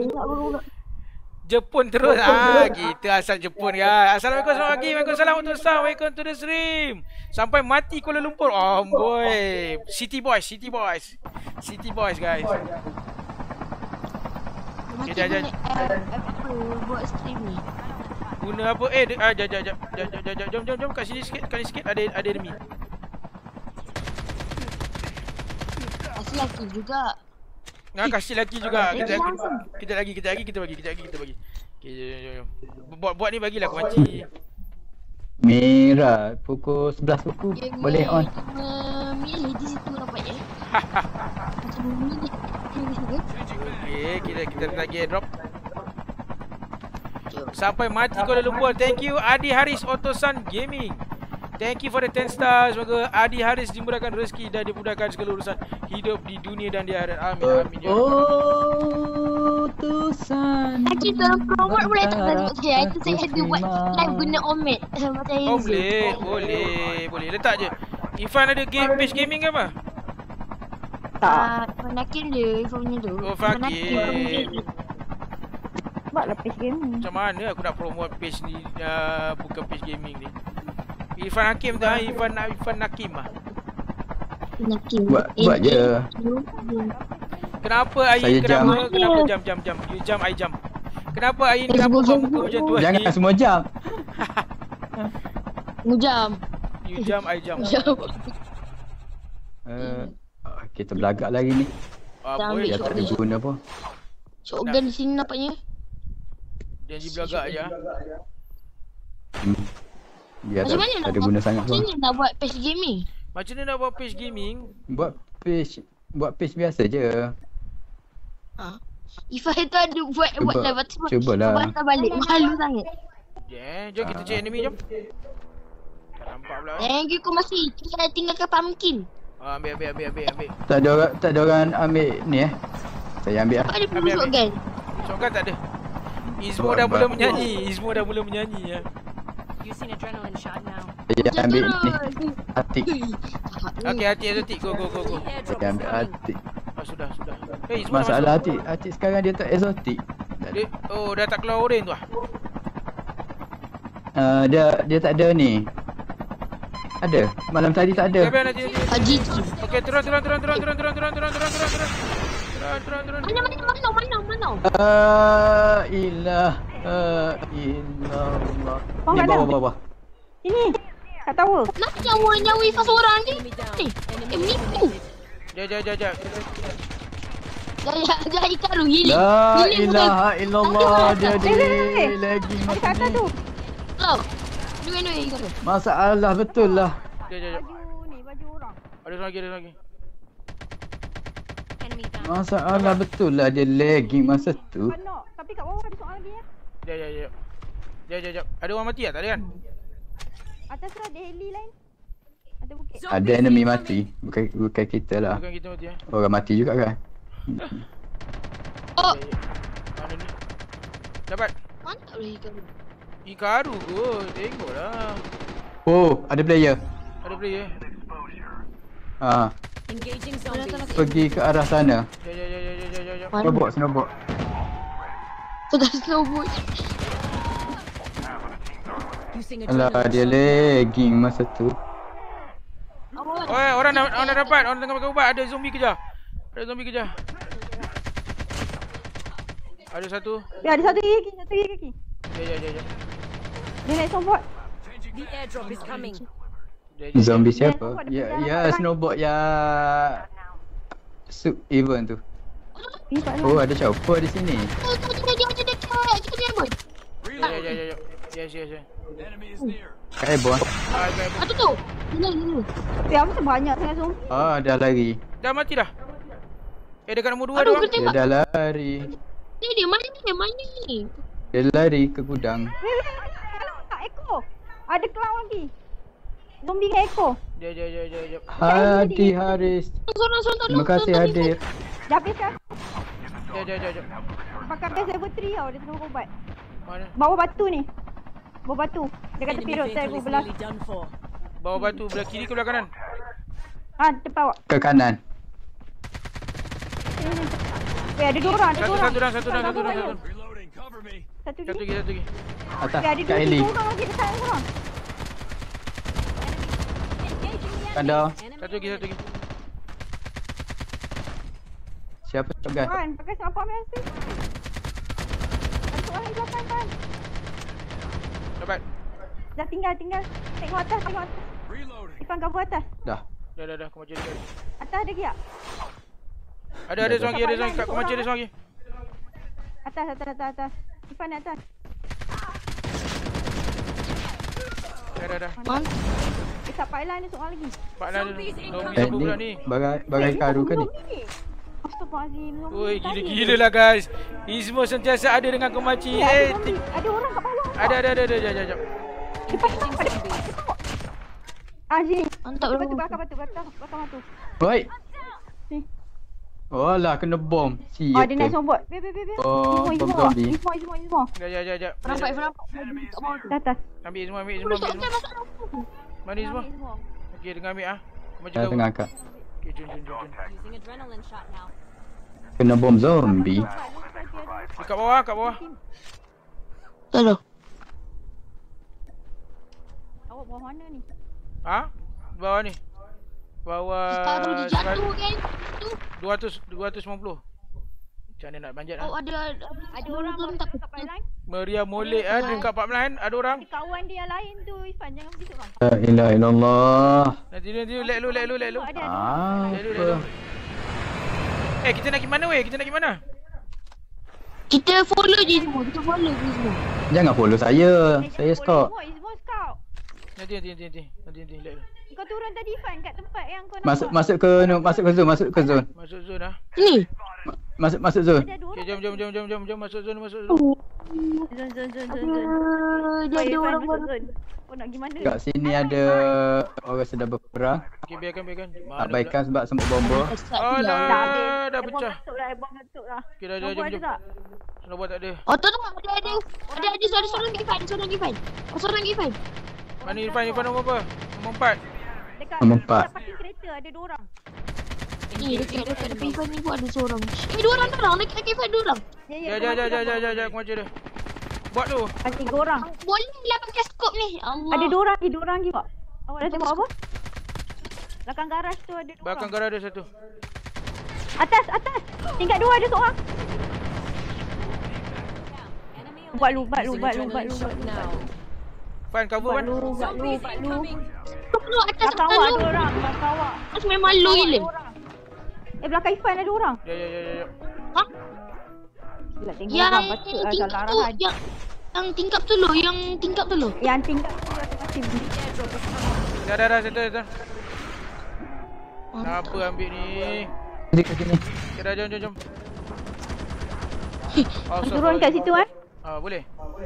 Jepun terus. Kita asal Jepun ya. Assalamualaikum, selamat pagi. Waalaikumsalam untuk Sam. Welcome to the stream. Sampai mati Kuala Lumpur. Oh boy. City boys guys. Mati Jap. apa buat stream ni. Guna apa? Jom kat sini sikit. Ada enemy. Kasih laki juga. Kasih laki juga. Kita lagi bagi. Okey, jom. Buat ni bagilah aku makcik. Mira, pukul 11 suku. Boleh on. Milih di situ nampaknya. Macam milih. Okey, kita lagi drop. Sampai mati Kuala Lumpur. Thank you Adi Haris Otosan Gaming. Thank you for the 10 stars. Semoga Adi Haris dimudahkan rezeki dan dimudahkan segala urusan hidup di dunia dan di akhirat. Amin ya. Utusan. Kita promote boleh tak tengok saya. Itu saya ada buat live guna Omet macam Oh boleh. Letak je. Ifan ada page gaming ke apa? Tak. Nakim dia Ifan punya tu. Oh Fakir. Buatlah page game. Macam mana aku nak promote page ni bukan page gaming ni. Irfan Hakim tu Irfan Nakim ah. Nakim. Buat je. Kenapa Ain Saya kenapa jam. You jam I jam. Kenapa Ain kenapa kau muka macam tu? Jangan semua jam. Mujam. You jam I jam. Kita belagak lagi ni. Boleh. Dia tak ada guna apa. Shotgun di sini nampaknya. Janji belagak aja. Dia Macam mana tak ada guna sangat Macam pun. mana nak buat page gaming? Macam mana nak buat page gaming? Buat page biasa je. Ifah tu ada buat live tu. Cubalah. Bantah balik. Malu sangat. Jom kita cek enemy jom. Tak nampak pula. Kau masih tinggalkan pumpkin. Ambil. Tak ada orang ambil ni Saya ambil lah. Ada perlu shotgun. Shotgun tak ada. Izmo dah mula menyanyi ya. Using adrenaline shot now. Saya ambil ni. Atik. Okey, Atik. Go. Saya ambil Atik. Sudah. Izmo Masalah Atik sekarang dia tak exotic. dah tak keluar oren tu ah. Dia tak ada ni. Ada. Malam tadi tak ada. Nanti. Haji. Okey, turun. Mana? Ilah. Illallah. Ni bawah. Sini. Kat tower. Kenapa nyawa Ifah seorang ni? Menipu. Jap. Dah Ikaru healing. La ilaha illallah. Dia lagi Ada kat atas tu. Tau. Dua Ikaru. Masalah betul lah. Jap. Baju orang. Ada lagi. Enemy down. Masalah betul lah dia lagging masa tu. Nak. Tapi kat bawah ada soal lagi ya. Jap. Ada orang mati tak ada kan? Atas tu ada heli lain. Ada bukit. Ada enemy mati. Bukan kita lah. Bukan kita mati Orang mati juga kan. Oh. Mana ni? Dapat. Mantap lah Ikaru. Ikaru kot. Tengoklah. Oh, ada player. Ada player. Ha, Engaging zombies. pergi ke arah sana. Jap. Snowboard. Sudah snowboard. Using Alah, adrenaline dia shot. lagging masa tu. Oi, orang dah dapat. Orang tengah makan ubat. Ada zombie kejar. Ada satu. Ya, ada satu lagi kaki. Ya. Dia naik snowboard. The airdrop is coming. Zombie siapa? Ya, snowboard yang event tu. Oh, ada chopper di sini. Dia dekat. Kita dia boy. Ya. Yes. Kat Airborne. Ada tu. Ni. Ya, apa sebanyak sangat zombie. Ah, dah lari. Dah mati dah. Dekat nombor 2 Aduh, tu. kena tembak. Dia dah lari. Dia mana ni? Dia lari ke gudang. Tak, Eko. Ada clown lagi. Zombie dengan Eko. Jap. Hadi Haris. Sorang Terima kasih hadir. Dah habis dah. Jap. Pakai base level 3 tau. Dia tengah ubat. Mana? Bawah batu ni. Bawah batu. Dekat tepi Enemy road saya vehicle is belah. nearly done for. Bawah batu belah kiri ke belah kanan? Ha, depan awak. Ke kanan. Ada dua orang. Satu dah. Satu Satu lagi. lagi. Atas. Ada Kat Eli. dua orang lagi dekat orang. Kandar. Satu lagi. Siapa pegang? Kan, pakai sampah mesti. Ada seorang di belakang kan. Dapat. Dah tinggal. Tengok atas. Ipan cover atas. Dah. Dah. Aku macam dia. Atas ada lagi tak? Ada seorang lagi. Kat kau macam ada seorang lagi. Atas. Ipan atas. Dah. Dekat pipeline ada seorang lagi. Pak Lan. Zombie Eh, siapa ni pula ni? bagai karu ke ni? Astaghfirullahaladzim. Oi, gila lah guys. Ini semua sentiasa ada dengan Komachi. Ada orang kat bawah. Ada. Jap. Depan. Sini. Mantap Batu, dulu. belakang batu. Baik. Ni. Walah, kena bom. Oh, dia naik Siapa? sombot. Biar. Oh, bom zombie. Semua. Jap. Nampak. Atas. Ambil semua. Mana semua? Okey, dengar ambil ah. Macam Dah kau. tengah angkat. Okey, jom. Using adrenaline shot now. Kena bom zombie. Dekat bawah. Hello. Awak bawah mana ni? Ha? Bawah ni. Bawah Taruh dia jatuh kan. Tu. 250. Macam mana nak panjat Oh, ah? Ada orang tak kat pipeline. Maria molek ah dekat 14 ada orang. Kawan dia yang lain tu Ifan, jangan pergi seorang. La ilaha illallah. Nanti let lu. Ada. Apa? Kita nak pergi mana weh? Kita follow je semua. Jangan follow saya. Saya stop. Izmo scout. Nanti let lu. Kau turun tadi Ifan kat tempat yang kau Masuk ke zone. Masuk zone ah. Ni. Masuk zone. Ada dua Okey, orang. jom masuk zone. Zon. Dia ada orang baru. Kau nak pergi mana? Kat sini ada orang sedang berperang. Okey, biarkan. Abaikan sebab sempat bomba. Alah, dah pecah. Ebon masuk lah. Okey, dah Nombor ada jom. tak? Nombor tak ada. Oh, tu ada seorang Gifan. Seorang Gifan. Mana Irfan nombor apa? Nombor 4. Dekat Nombor empat. parking kereta ada dua orang. Ni dekat Gifan ni pun ada seorang. Dua orang tu orang. Dekat Gifan dua orang. Ya, aku macam dia. Buat tu. Ada tiga orang. Boleh lah pakai scope ni. Allah. Ada dua orang lagi, Pak. Awak dah tengok apa? Belakang garaj tu ada dua Belakang orang. garaj ada satu. Atas. Tingkat dua ada seorang. Buat lu. Using adrenaline shot now. Fan cover kan? Zombies incoming. Keluar atas Belakang awak ada lu. orang. Belakang awak. Aku memang malu Awak gila. ada orang. Belakang Ifan ada orang. Ya. Ha? Gila tengok Yang orang patut lah tingkap salah tu. arahan. Yang tingkap tu lu. Yang tingkap tu lu. Yang tingkat tu aku masih The airdrop is coming. Dah, settle. Siapa ambil ni? Dekat sini. Okay, dah, jom. turun kat situ kan. Boleh.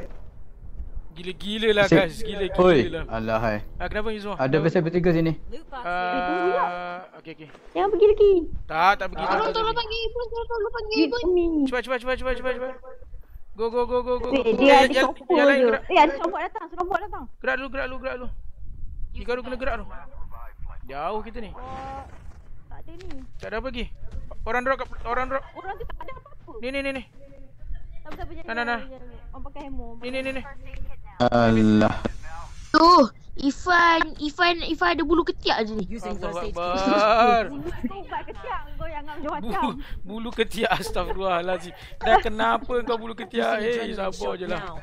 Gila lah guys, Oi, gila lah. alah hai. Kenapa ni semua? Ada pasal bertiga sini. Loot box here. Okey. Jangan pergi lagi. Tak pergi. Tolong panggil Ibun. Cepat. Go. Dia ada Yang sombong lain je. gerak. Ada sombong datang. Gerak dulu. Hikaru kena gerak tu. Jauh kita ni. Tak ada ni. Tak ada apa lagi. Orang drop. Orang tu tak ada apa-apa. Ni. Tak boleh jalan. Nah. Orang pakai hammer. Ni. Alah. Tu, Ifan ada bulu ketiak je ni. Allahu Akbar. Bulu kau ubat ketiak kau yang macam-macam. Bulu ketiak, astagfirullahalazim. Dah kenapa kau bulu ketiak? Sabar je lah.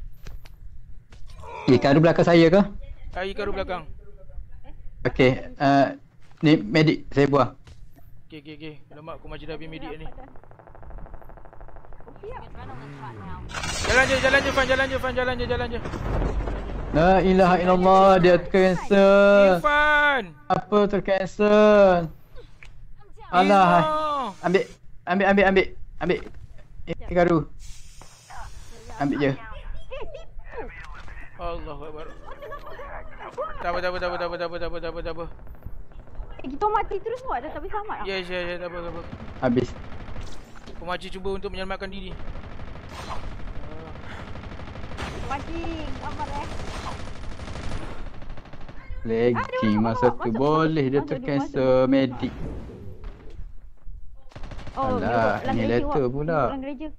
Hikaru belakang saya ke? Hikaru belakang. Okey, ni medik saya buah. Okey. Alamak, aku macam dah habis medik ni. Jalan je. La ilaha illallah, dia tercancel. Irfan. Apa tercancel? Alah. Ambil. Hikaru. Ambil je. Allahu Akbar. Tak apa. Kita mati terus buat dah tak boleh selamat lah. Ya, tak apa. Habis. Pemakcik cuba untuk menyelamatkan diri. Mati, apa Lagging masa tu boleh dia tercancel medik. Alah, ni letter pula. Dalam gereja.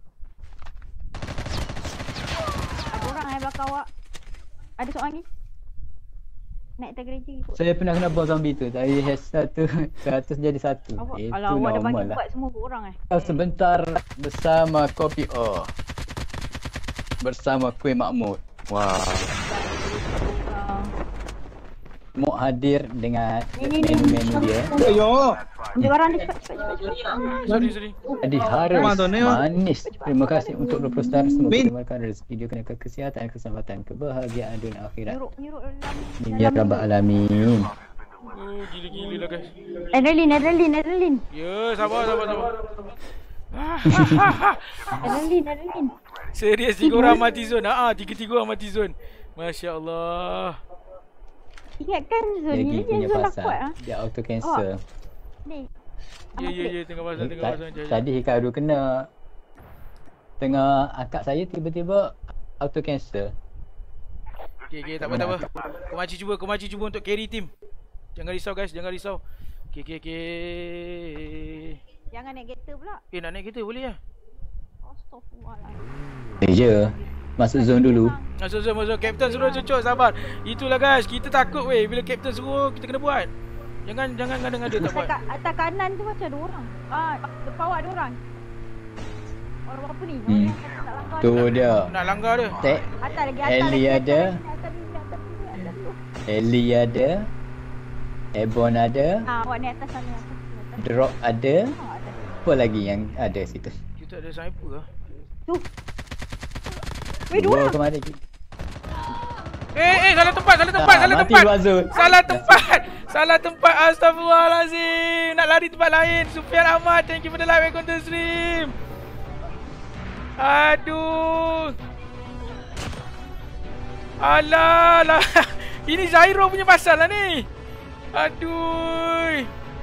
Ada orang belakang awak. Ada seorang lagi. Naik atas gereja. Saya pernah kena bom zombie tu. Saya headshot tu 100 jadi 1. Itu Alah, awak dah bagi normal lah. buat semua orang Sebentar bersama kopi bersama kuih makmud. Wah. Mau hadir dengan menu-menu dia. Ambil barang dia cepat. Sorry. Adi harus manis. Terima kasih untuk 20 star. Semoga dimakan rezeki dia kenakan kesihatan, keselamatan, kebahagiaan dunia akhirat. Nyuruk Amin ya rabbal alamin. Gila lah guys. Adrenaline. Ya, sabar. Adrenaline. Serius 3 orang mati zone. 3 orang mati zone. Masya Allah. Ingatkan zone Lagi ni punya zone pasal kuat dia auto cancel. Ni. Ya, tengah pasal. Tadi Hikaru kena tengah angkat saya tiba-tiba auto cancel. Okey, tak apa. Komachi cuba untuk carry team. Jangan risau guys, Okey. Jangan naik kereta pula. Nak naik kereta boleh ya? Astaghfirullahaladzim. Je. Masuk zone dulu. Masuk. Kapten suruh cucuk, sabar. Itulah guys, kita takut weh bila kapten suruh kita kena buat. Jangan ngada-ngada tak buat. Atas kanan tu macam ada orang. Depan awak ada orang. Orang apa ni? Orang yang tak langgar. Tu dia. Nak langgar dia. Atas lagi. Ellie ada. Ellie ada. Ebon ada. Awak ni atas sana. Drop ada. Apa lagi yang ada situ? Kita ada sniper ke? Tu. Weh, dua orang. Kemana? Salah tempat. Mati luar zone. Salah tempat. Astagfirullahalazim. Nak lari tempat lain. Sufian Ahmad, thank you for the live. Welcome to stream. Aduh. Alah. Ini Zairo punya pasal lah ni. Aduh.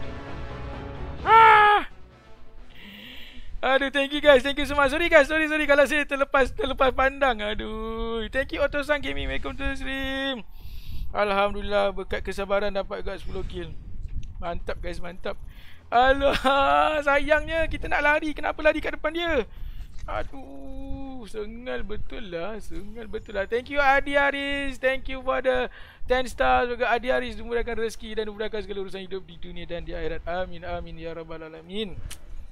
Aduh, thank you guys. Thank you so much. Sorry guys. Sorry kalau saya terlepas pandang. Aduh. Thank you Otosan Gaming. Welcome to the stream. Alhamdulillah, berkat kesabaran dapat juga 10 kill. Mantap guys, mantap. Alah, sayangnya kita nak lari. Kenapa lari kat depan dia? Aduh, sengal betul lah. Thank you Adi Aris. Thank you for the 10 stars. Juga Adi Aris, dimudahkan rezeki dan dimudahkan segala urusan hidup di dunia dan di akhirat. Amin ya rabbal alamin.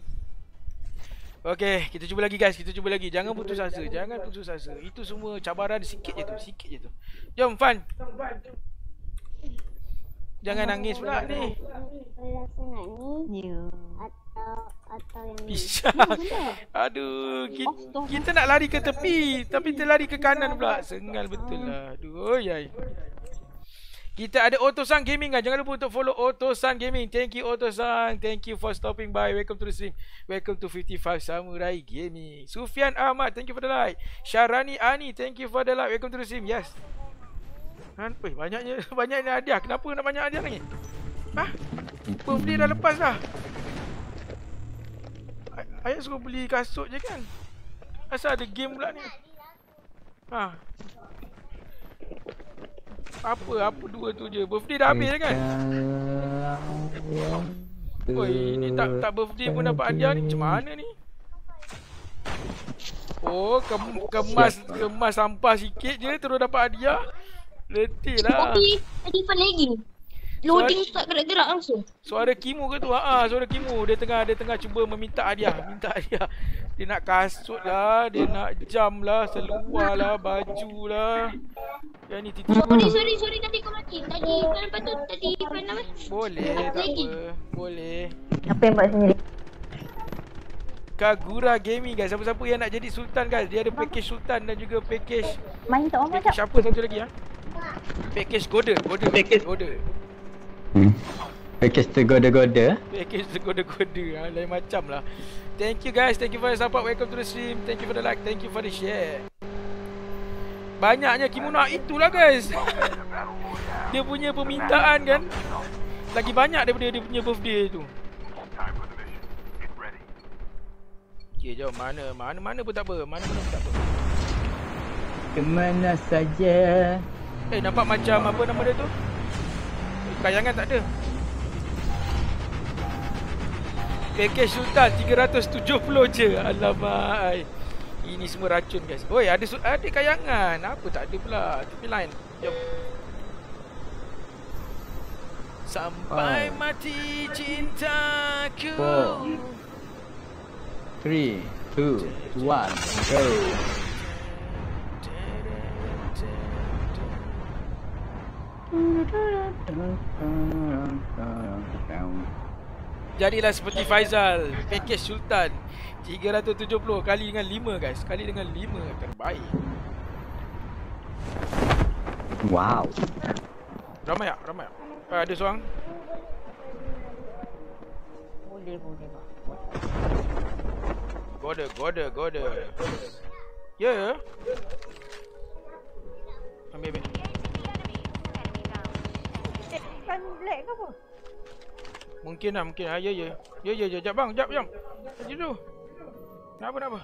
Okey, kita cuba lagi guys. Jangan putus asa. Itu semua cabaran sikit je tu. Jom Fan. Jangan nangis pula ni. Atau yang pisang. Aduh, kita nak lari ke tepi tapi terlari ke kanan pula. Sengal betul lah. Aduh, yai. Kita ada Otosan Gaming kan. Jangan lupa untuk follow Otosan Gaming. Thank you Otosan. Thank you for stopping by. Welcome to the stream. Welcome to 55 Samurai Gaming. Sufian Ahmad, thank you for the like. Syarani Ani, thank you for the like. Welcome to the stream. Yes. Kan, banyaknya hadiah. Kenapa nak banyak hadiah lagi? Birthday dah lepas dah. Ayat suruh beli kasut je kan. Asal ada game pula ni. Apa dua tu je. Birthday dah habis kan? Oi, ni tak birthday pun dapat hadiah ni. Macam mana ni? Oh, kemas sampah sikit je terus dapat hadiah. Letih lah. Tapi tadi pun lagi. Loading start gerak-gerak langsung. Suara Kimu ke tu? Suara Kimu. Dia tengah cuba meminta hadiah. Dia nak kasut lah, dia nak jam lah, seluar lah, baju lah. Yang ni titik. Sorry tadi kau mati. Tadi lepas tu tadi apa nama? Boleh, tak apa. Boleh. Apa yang buat sendiri? Kagura Gaming guys. Siapa-siapa yang nak jadi Sultan guys, dia ada package Sultan dan juga package. Main tak orang Package apa satu lagi Package Goda. Package tergoda-goda. Package tergoda-goda. Lain macam lah. Thank you guys. Thank you for the support. Welcome to the stream. Thank you for the like. Thank you for the share. Banyaknya Kimuna. Itulah guys. Dia punya permintaan kan lagi banyak daripada dia punya birthday tu. Okay, jom. Mana pun tak apa. Kemana saja. Nampak macam apa nama dia tu? Kayangan tak ada. Package Sultan 370 je. Alamak. Ini semua racun guys. Oi, ada kayangan. Apa tak ada pula. Tapi lain. Jom. Sampai mati cintaku. 4 3 2 1 go. Jadilah seperti Faizal. Package Sultan 370 kali dengan 5 guys. Kali dengan 5 terbaik. Wow. Ramai tak? Ada seorang. Boleh. Goda. Ya. Ambil. Kan black ke apa? Mungkin. Ya. Jap bang, jap. Tadi tu. Kenapa?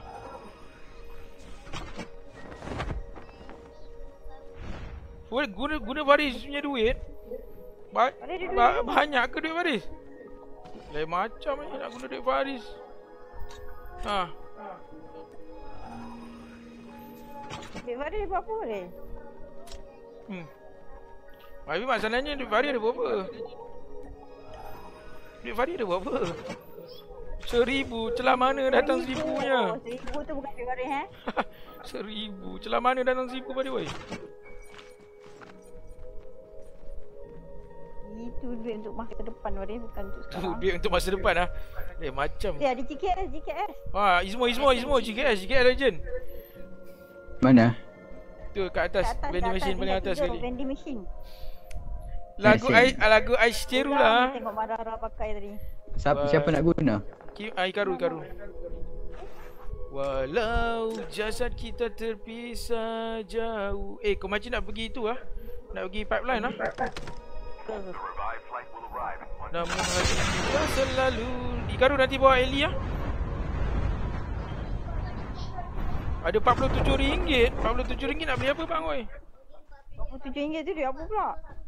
Guna Faris punya duit. Banyak ke duit Faris? Lain macam ni nak guna duit Faris. Duit Faris berapa boleh? Tapi masalahnya duit Faris ada berapa? Duit Faris ada berapa? 1,000. Celah mana datang 1,000-nya? 1,000 tu bukan duit Faris 1,000. Celah mana datang 1,000 pada woi? Itu duit untuk masa depan Faris, bukan untuk sekarang. Tu duit untuk masa depan macam. Ada GKS. Izmo GKS Legend. Mana? Tu kat atas vending machine paling atas sekali. Vending machine. Lagu Aisteru lah. Tengok Marara pakai tadi. Siapa nak guna? Ikaru. Walau jasad kita terpisah jauh. Kau macam nak pergi itu nak pergi pipeline Namun hati kita selalu. Ikaru nanti bawa Ellie Ada RM47. RM47 nak beli apa bang oi? RM47 tu duit apa pula?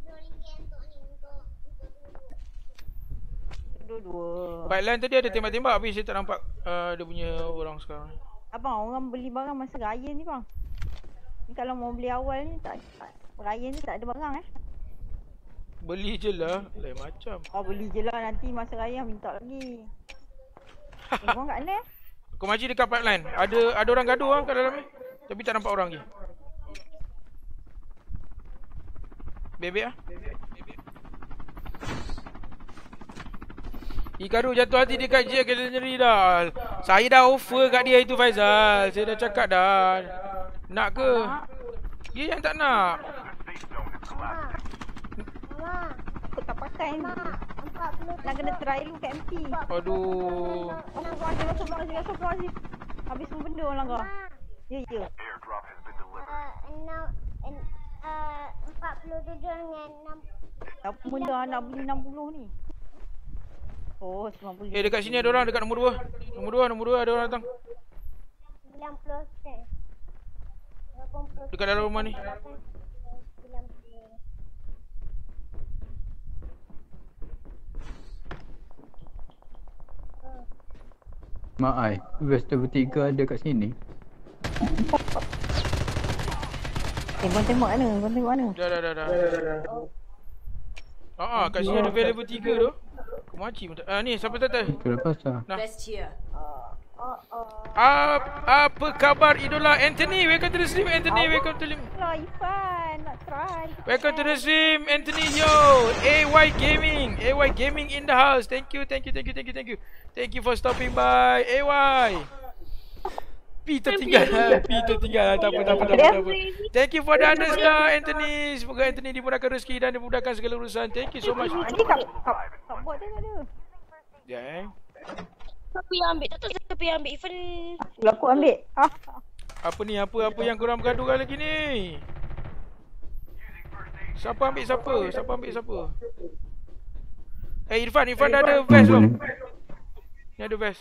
Dua-dua. Pipeline tadi ada tembak-tembak tapi saya tak nampak dia punya orang sekarang. Abang, orang beli barang masa raya ni bang. Ni kalau mau beli awal ni tak raya ni tak ada barang Beli je lah, lain macam. Beli je lah, nanti masa raya minta lagi. Orang kat mana? Kau maji dekat pipeline. Ada orang gaduh kat dalam ni. Tapi tak nampak orang lagi. Bebek Ikaru jatuh hati dekat J Culinary dah. Saya dah offer kat dia itu Faizal. Saya dah cakap dah. Nak ke? Dia yang tak nak. Aku tak pakai ni. Nak kena try dulu kat MP. Aduh. Astagfirullahaladzim. Habis semua benda orang langgar. Ya. 47 dengan 6. Apa benda nak beli 60 ni? Oh, 90. Dekat sini ada orang, dekat nombor 2. Nombor 2 ada orang datang. 90. Dekat dalam rumah ni. Mak ai. West level 3 ada kat sini. Kau tengok mana? Kau tengok mana? Dah. Kat sini ada level 3 tu. Kumaci pun tak. Ni siapa tak? Itulah pasal. Nah. Best here. Apa khabar idola Anthony? Welcome to the stream Anthony. Welcome to Lah Ifan, nak try. Welcome to the stream Anthony. Yo, AY Gaming. AY Gaming in the house. Thank you. Thank you for stopping by AY. P tertinggal. Tak apa. Thank you for the underscore Anthony. Semoga Anthony dimudahkan rezeki dan dimudahkan segala urusan. Thank you so much. Ni kat bot tengok dia. Ya. Siapa yang ambil? Tak tahu siapa yang ambil. Even Aku ambil. Apa ni? Apa yang korang bergaduh lagi ni? Siapa ambil siapa? Irfan dah ada vest belum? Ni ada vest.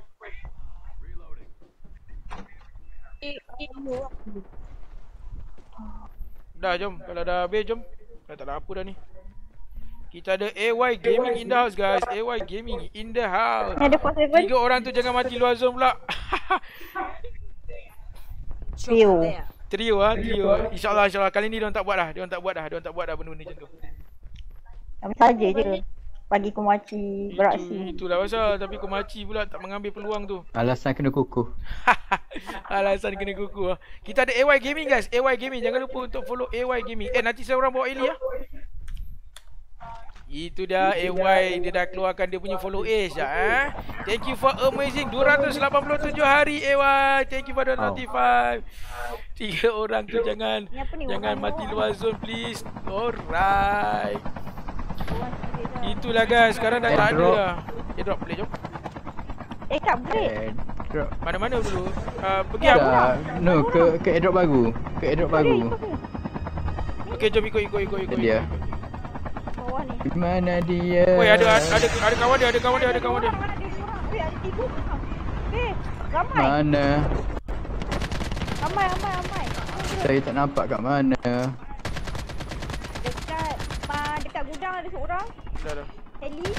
Dah jom. Kalau dah habis jom. Tak ada apa dah ni. Kita ada AY Gaming in the house guys. AY Gaming in the house. Ada 47. 3 orang tu jangan mati luar zone pula. Trio. Trio. InsyaAllah kali ni diorang tak buat dah. Diorang tak buat dah benda-benda macam tu. Apa saja je. Bagi kumaci beraksi. Itulah pasal. Tapi kumaci pula tak mengambil peluang tu. Alasan kena kukuh. Alasan kena kukuh. Kita ada AY Gaming guys. AY Gaming. Jangan lupa untuk follow AY Gaming. Nanti saya orang bawa Eli ya. Itu dah AY. Dia dah keluarkan dia punya follow age dah. Thank you for amazing 287 hari AY. Thank you for the notify. 3 orang tu jangan mati luar zone please. Alright. Itulah guys. Sekarang dah tak ada dah. Drop boleh jom. Kat break. Drop. Mana-mana dulu. Pergi aku. No, ke airdrop baru. Okey jom ikut. Dia. Bawah ni. Di mana dia? Woi ada kawan dia. Ada tiga. Ramai. Mana? Ramai. Saya tak nampak kat mana. Dekat gudang ada seorang. Dah. Heli.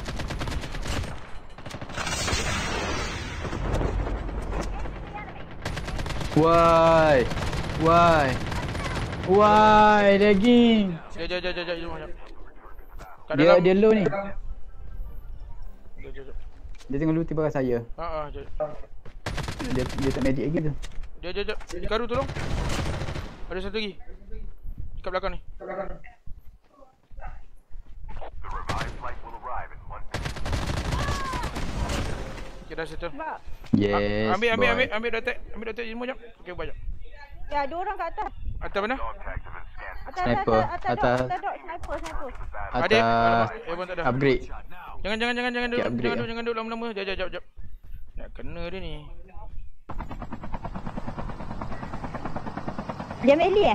Why lagging? Jom. Dia low ni. Jom. Dia tengah looting barang saya. Jom. Dia tak medic lagi tu. Jom. Dikaru tolong. Ada satu lagi. Dekat belakang ni. Okay, dah settle. Yes. Ambil datek semua jap. Okey, buat jap. Ya, ada orang kat atas. Atas mana? Sniper. Atas. Sniper. Atas. Pun tak ada. Upgrade. Jangan duduk lama-lama. Jap. Nak kena dia ni. Dia ambil Eli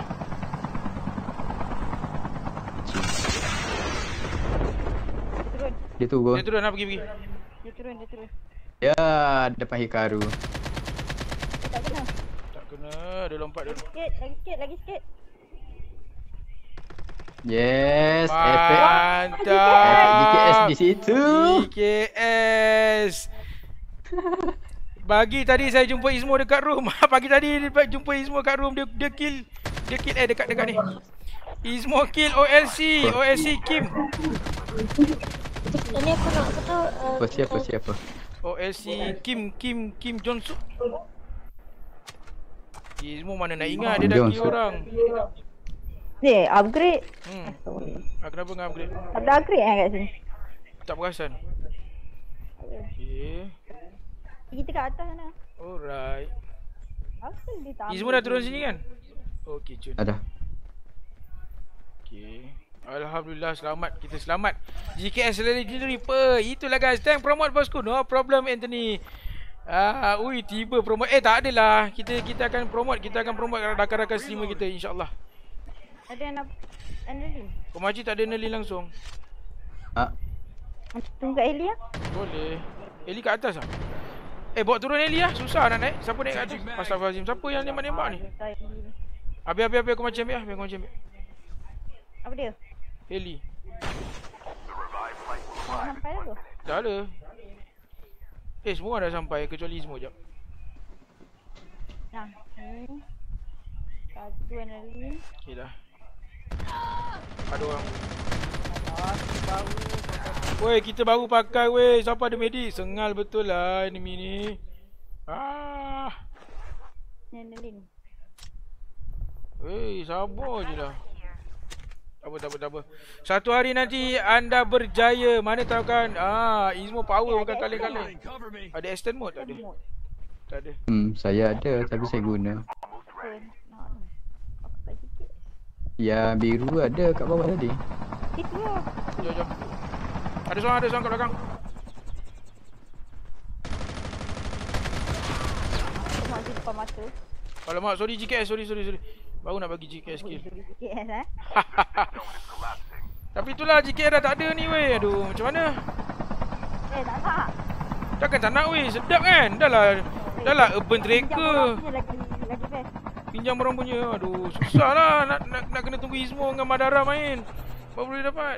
Dia turun. Dia turun nak pergi. Dia turun. Ya, depan Hikaru. Tak kena. Tak kena, dia lompat dulu. Lagi sikit. Yes, mantap. Efek GKS di situ. GKS. Pagi tadi saya jumpa Ismo dekat room. Pagi tadi jumpa Ismo dekat room, dia kill dekat ni. Ismo kill OLC Kim. Ni aku nak kata Siapa? OLC Kim Jong-suk. Ismo mana nak ingat dia dah kill orang. Upgrade. Kenapa enggak upgrade? Ada upgrade kat sini. Tak perasan. Okey. Kita kat atas sana. Alright. Apa dia tak? Ismo dah turun sini kan? Okey, cun. Ada. Okey. Alhamdulillah selamat. Kita selamat. GKS Legendary itulah guys. Thank promote bosku. No problem Anthony. Tiba promote. Tak adalah. Kita akan promote. Kita akan promote rakan-rakan streamer kita insya-Allah. Ada yang nak Nelly. Komaji tak ada Nelly langsung. Tunggu Eli ya. Boleh. Eli kat atas ah. Bawa turun Eli lah. Susah nak naik. Siapa naik kat atas? Astagfirullahalazim. Siapa yang nembak-nembak ni? Habis aku macam ambil lah. Aku macam ambil. Apa dia? Eli. Tak sampai dah tu. Dah ada. Semua dah sampai kecuali semua jap. Nah, ni. Satu adrenalin. Okey dah. Ada orang. Woi, kita baru pakai weh. Siapa ada medik? Sengal betul lah enemy ni. Adrenalin. Weh, sabar je lah. Tak apa. Satu hari nanti anda berjaya. Mana tahu kan. Izmo power bukan kali-kali. Ada extend mode tak ada? Tak ada. Saya ada tapi saya guna. Pakai sikit. Yang biru ada kat bawah tadi. Itu lah. Jom. Ada seorang kat belakang. Tengok di depan mata. Alamak, sorry GKS, sorry. Baru nak bagi GKS skill. GKS Tapi itulah GKS dah tak ada ni weh. Aduh, macam mana? tak nak. Takkan tak nak weh, sedap kan? Dah lah urban tracker. Lagi best. Pinjam orang punya. Aduh, susah lah nak kena tunggu Izmo dengan Madara main. Baru boleh dapat.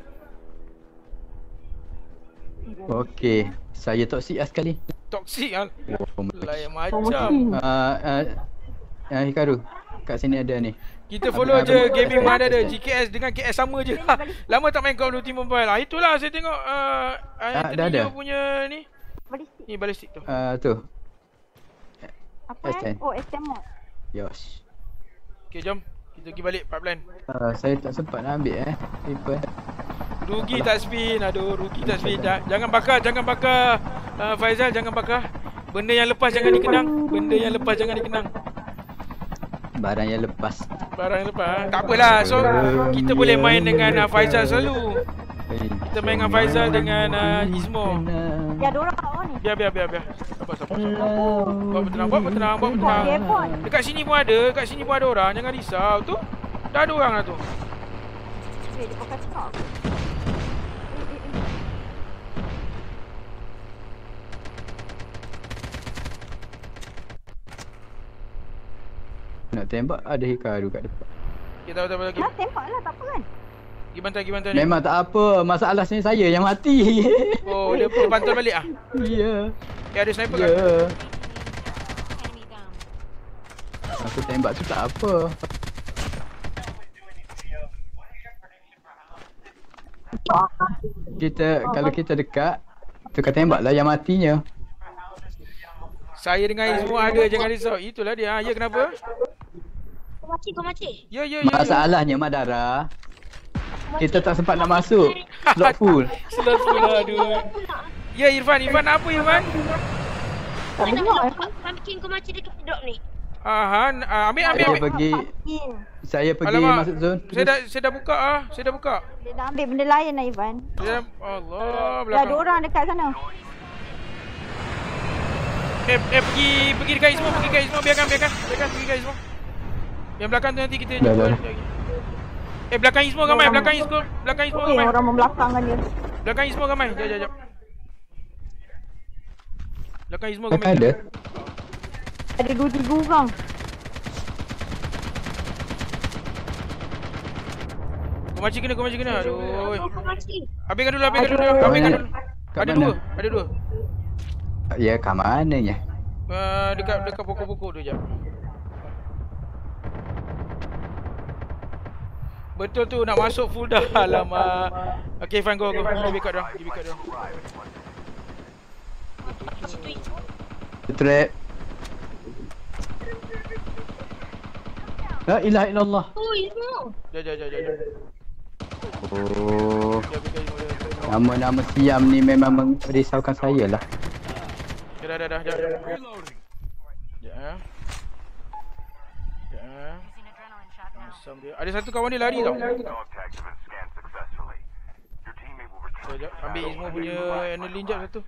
Okey, saya toksik sekali. Toksik kan? Layak macam. macam. Hikaru, kat sini ada ni. Kita follow je gaming mana ada. GKS dengan KS sama je. Lama tak main Call of Duty Mobile. Itulah saya tengok dah ada punya ni. Balistik. Ni balistik tu. Tu. Apa Oh, STM mod. Yosh. Okay, jom. Kita pergi balik pipeline. Saya tak sempat nak ambil people. Rugi tak spin. Aduh, rugi tak spin. Jangan bakar Faizal, jangan bakar. Benda yang lepas jangan dikenang. Barang yang lepas. Tak apalah. So kita boleh main dengan Faizal selalu. Kita main dengan Faizal dengan Izmo. Ya, ada orang ni. Biar. Sabar. Buat bertenang. Dekat sini pun ada orang. Jangan risau tu. Dah ada orang lah tu. Dia pakai cakap. Nak tembak ada Hikaru kat depan. Kita tahu lagi. Nak tembak lah, tak apa kan? Pergi bantai ni. Memang tak apa. Masalah sini saya yang mati. Oh, dia bantai balik ah? Ya. Ada sniper kan? Ya. Aku tembak tu tak apa. Kalau kita dekat, tukar tembaklah yang matinya. Saya dengan Izmo ada, jangan risau. Itulah dia. Ya, kenapa? Kau mati. Ya. Masalahnya Madara, kita tak sempat nak masuk. Slot full. Aduh. Ya, Irfan apa Irfan? Pumpkin kau mati dekat drop ni. Ambil. Saya pergi masuk zone. Saya dah buka Dia dah ambil benda lain lah Ivan. Allah, belakang. Dah ada orang dekat sana. Pergi dekat Izmo, biarkan pergi dekat Izmo. Yang belakang tu nanti kita jumpa lagi. Belakang Izmo ramai, belakang Izmo ramai. Orang membelakangkan dia. Belakang Izmo ramai. Jap. Belakang Izmo ramai. Ada 2-3 orang. Kau macam kena. Aduh. Habiskan dulu. Ada dua. Ya, kat mananya? Dekat pokok-pokok tu jap. Betul tu nak masuk full dah. Alamak. Okay, fine, go. Give back down. Trap. La ilaha illallah. Oh, Izmo. Jap. Oh. Nama-nama siam ni memang merisaukan saya lah. Dah. Ada satu kawan dia lari tau. Ambil Izmo punya adrenaline jap satu.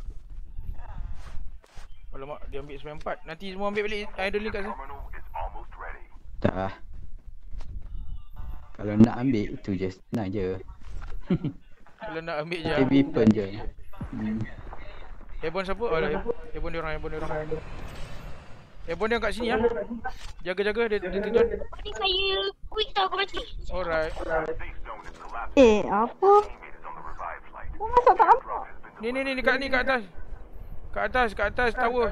Alamak, dia ambil 94. Nanti Izmo ambil balik adrenaline kat sana. Tak. Kalau nak ambil itu je, senang je. Kalau nak ambil je. Weapon je. Airborne siapa? Airborne dia orang. Airborne dia kat sini ah. Jaga dia terjun. Ni saya quick tau kau mati. Alright. Apa? Kau masuk tak nampak? Ni kat atas. Kat atas tower.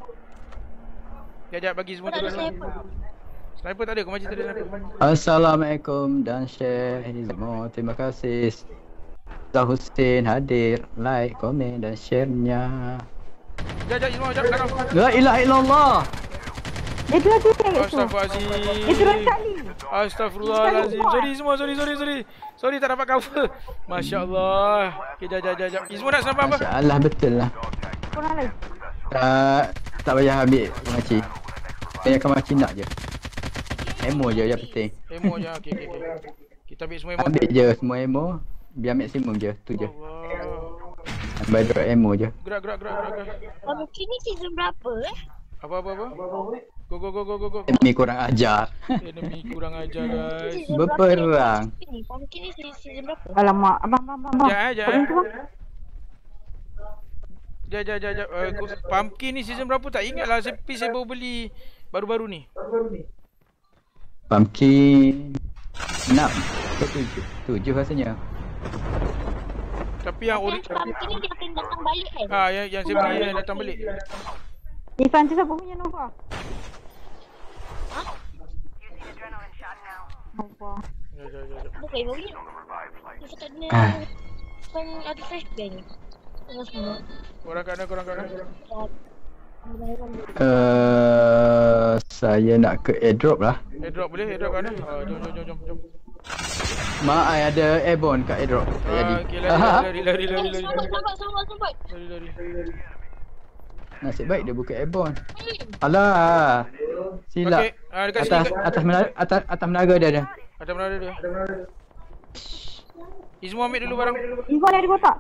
Jap bagi semua turun dulu. Sniper tak ada, Komachi tak ada sniper. Assalamualaikum dan share Hizmo. Terima kasih Zah Hussein hadir, like, komen dan share-nya. Jap belakang. La ilaha illallah. Dia turun tu. Astagfirullahalazim. Dia turun sekali. Astagfirullahalazim. Sorry semua, sorry. Sorry tak dapat cover. Masya-Allah. Okey, jap. Izmo nak sniper apa? Masya-Allah betul lah. Kurang lagi. Tak payah ambil Komachi. Saya Komachi nak je. Ammo je yang penting. Ammo je. Okey. Kita ambil semua ammo. Ambil je semua ammo. Biar maksimum je. Tu je. Allah. Ambil drop ammo je. Gerak. Mungkin ni season berapa Apa? Go. Enemy kurang ajar. Enemy kurang ajar guys. Berperang. Mungkin ni season berapa? Alamak, abang. Jap. Jap. Pumpkin ni season berapa tak ingat lah. Saya baru beli baru-baru ni. Pumpkin 6 ke 7 rasanya. Tapi yang Pumpkin ni dia akan datang balik kan? yang saya beli yang datang balik. Irfan tu siapa punya Nova? Nova. Jap. Bukan ibu punya. Dia cakap dia kan ada flashbang. Tengah semua. Korang kat mana? Saya nak ke airdrop lah. Airdrop boleh? Airdrop kat mana? Jom. Mak ada airborne kat airdrop. Tak jadi. Okey, lari. Sampai. Lari. Nasib baik dia buka airborne. Alah. Silap. Okey, dekat sini. Atas menara dia ada. Ada mana dia? Izmo ambil dulu barang. Irfan ada kotak.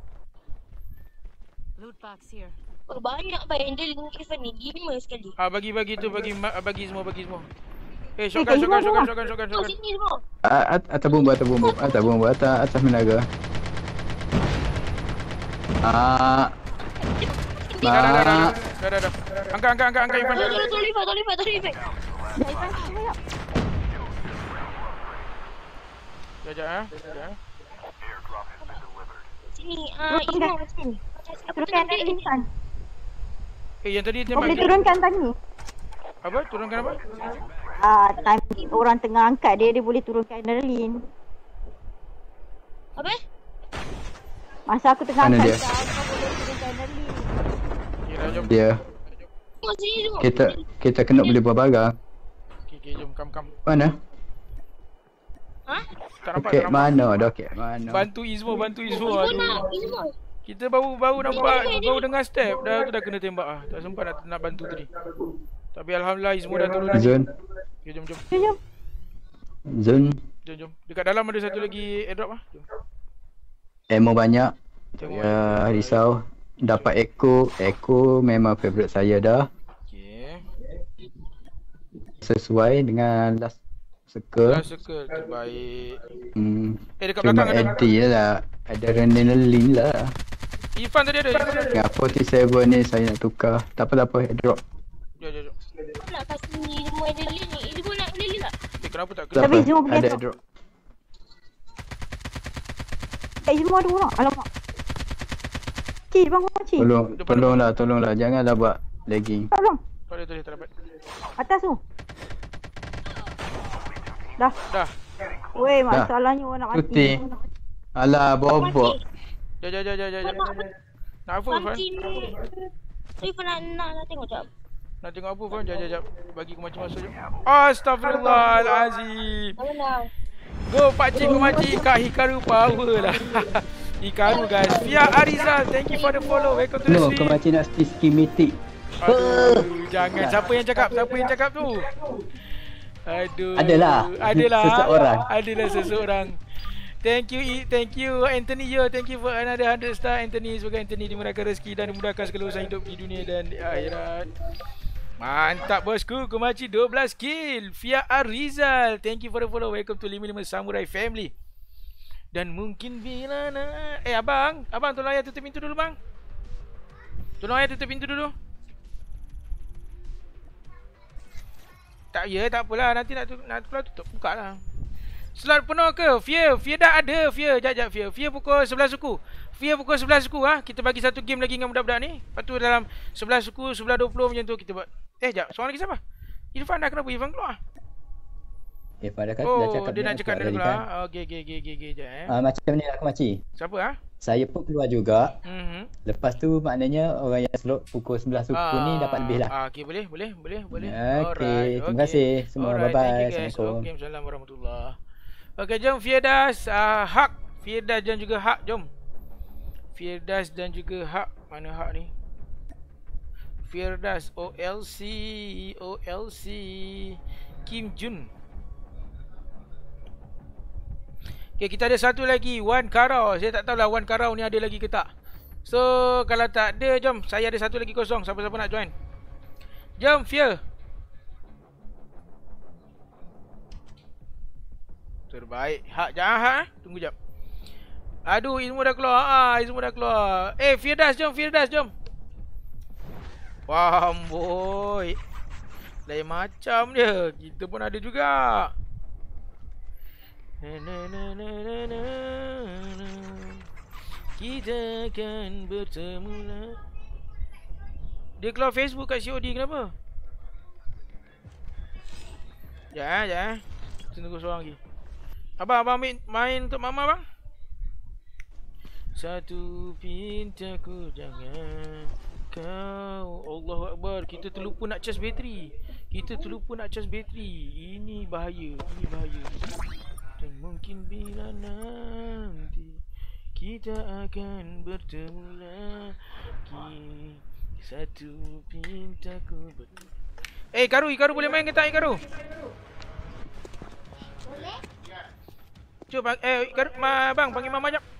Loot box here. Banyak bayang dia Irfan ni 5 sekali. Bagi tu bagi semua. Shotgun. Sini semua. Atas bumbu. Atas menara. Dah. Angkat Irfan. Tolong lipat. Jap. Sini, Irfan sini. Turunkan tadi Irfan. Yang tadi Kau tembak. boleh turunkan tadi. Apa? Turunkan apa? Time orang tengah angkat dia boleh turunkan adrenalin. Apa? Masa aku tengah Mana angkat dia? kau boleh turunkan adrenalin. Okey, jom. Dia. Tengok sini semua. Kita kena boleh buat barang. Okey, jom. Kam. Mana? Tak nampak. Okey, mana? Okey, mana? Bantu Izmo. Izmo nak. Kita baru nampak, baru dengar step. Dah kena tembak ah. Tak sempat nak bantu tadi. Tapi alhamdulillah Izmo dah turun. Zone. Okey, jom. Zone. Jom. Dekat dalam ada satu lagi airdrop ah. Jom. Ammo banyak. Ya, risau. Dapat Echo memang favourite saya dah. Okey. Sesuai dengan last circle. Dah circle terbaik. Dekat Cuma belakang ada. AD je lah. Adrenaline lah. Irfan tadi ada. Dengan 47 ni saya nak tukar. Tak apa, airdrop. Jom. Nak kasih semua adrenalin ni. Izmo nak adrenalin tak? Kenapa tak Tak kena? Tapi apa, semua pergi ada airdrop. airdrop. Semua ada orang. Alamak. Cik, bang Cik. Tolonglah. Janganlah buat lagging. Tolong. Tak dapat. Atas tu. Dah. Weh, masalahnya orang nak mati. Cuti. Alah, bobok. Jap. Nak apa Irfan? Pumpkin ni. Irfan nak tengok jap. Nak tengok apa Irfan? Jap. Bagi Komachi masuk jap. Astagfirullahalazim. Mana? Go pakcik Komachi kat Hikaru power lah. Hikaru guys. Via Arizal, thank you for the follow. Welcome to the No, stream. kau macam nak schematic. Aduh, jangan. Siapa yang cakap tu? Aduh. Adalah. Seseorang. Thank you Anthony Yo. Thank you for another 100 star Anthony. Semoga Anthony dimurahkan rezeki dan dimudahkan segala urusan hidup di dunia dan di akhirat. Mantap bosku. Komachi 12 kill via Arizal. Thank you for the follow. Welcome to 55 Samurai Family. Dan mungkin bila nak abang tolong ayah tutup pintu dulu bang. Tak apalah, nanti nak keluar tutup, buka lah. Slot penuh ke? Fear dah ada. Jap Fear pukul 11 suku. Fear pukul 11 suku ah. Kita bagi satu game lagi dengan budak-budak ni. Lepas tu dalam 11 suku 11.20 macam tu kita buat. Jap. Seorang lagi siapa? Irfan dah, kenapa Irfan keluar? Irfan dah cakap dia nak cakap dah keluar. Okey. Jap macam ni lah aku makcik. Siapa ah? Saya pun keluar juga. Lepas tu maknanya orang yang slot pukul 11 suku ni dapat lebih lah. Okey, boleh. Okey, terima kasih semua. Bye-bye. Assalamualaikum. Waalaikumsalam warahmatullahi. Okey, jom Firdaus, Hak. Firdaus dan juga Hak, jom. Firdaus dan juga Hak. Mana Hak ni? Firdaus OLC Kim Jun. Okay, kita ada satu lagi Wan Karau. Saya tak tahulah Wan Karau ni ada lagi ke tak. So kalau tak ada, jom. Saya ada satu lagi kosong. Siapa-siapa nak join? Jom Fear. Terbaik. Hak jangan Hak. Tunggu jap. Aduh, Izmu dah keluar. Izmu dah keluar. Firdaus jom. Wah, boy. Lain macam dia. Kita pun ada juga. Kita akan bertemu lah. Dia keluar Facebook kat COD, kenapa? Jangan. Tunggu seorang lagi. Abang main untuk mama bang. Satu pintaku jangan kau. Allahu Akbar. Kita terlupa nak charge bateri. Ini bahaya. Dan mungkin bila nanti kita akan bertemu lagi. Satu pintaku. Ikaru boleh main ke tak Ikaru? Boleh? Cuba Ikaru, bang panggil mama jap.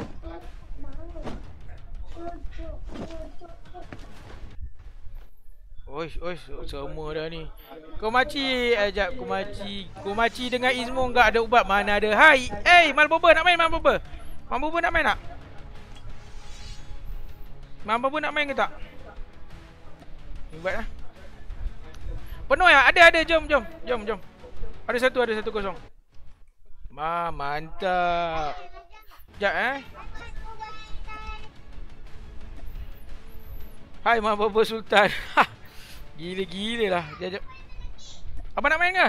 Oish, semua dah ni. Kumaci dengan Izmo enggak ada ubat. Mana ada. Hai. Malboba nak main Malboba? Malboba nak main tak? Malboba nak main ke tak? Ubat lah. Penuh ya? Ada. Jom. Ada satu kosong. Mantap. Sekejap Hai Malboba Sultan. Gila lah. Jap. Abang nak main ke?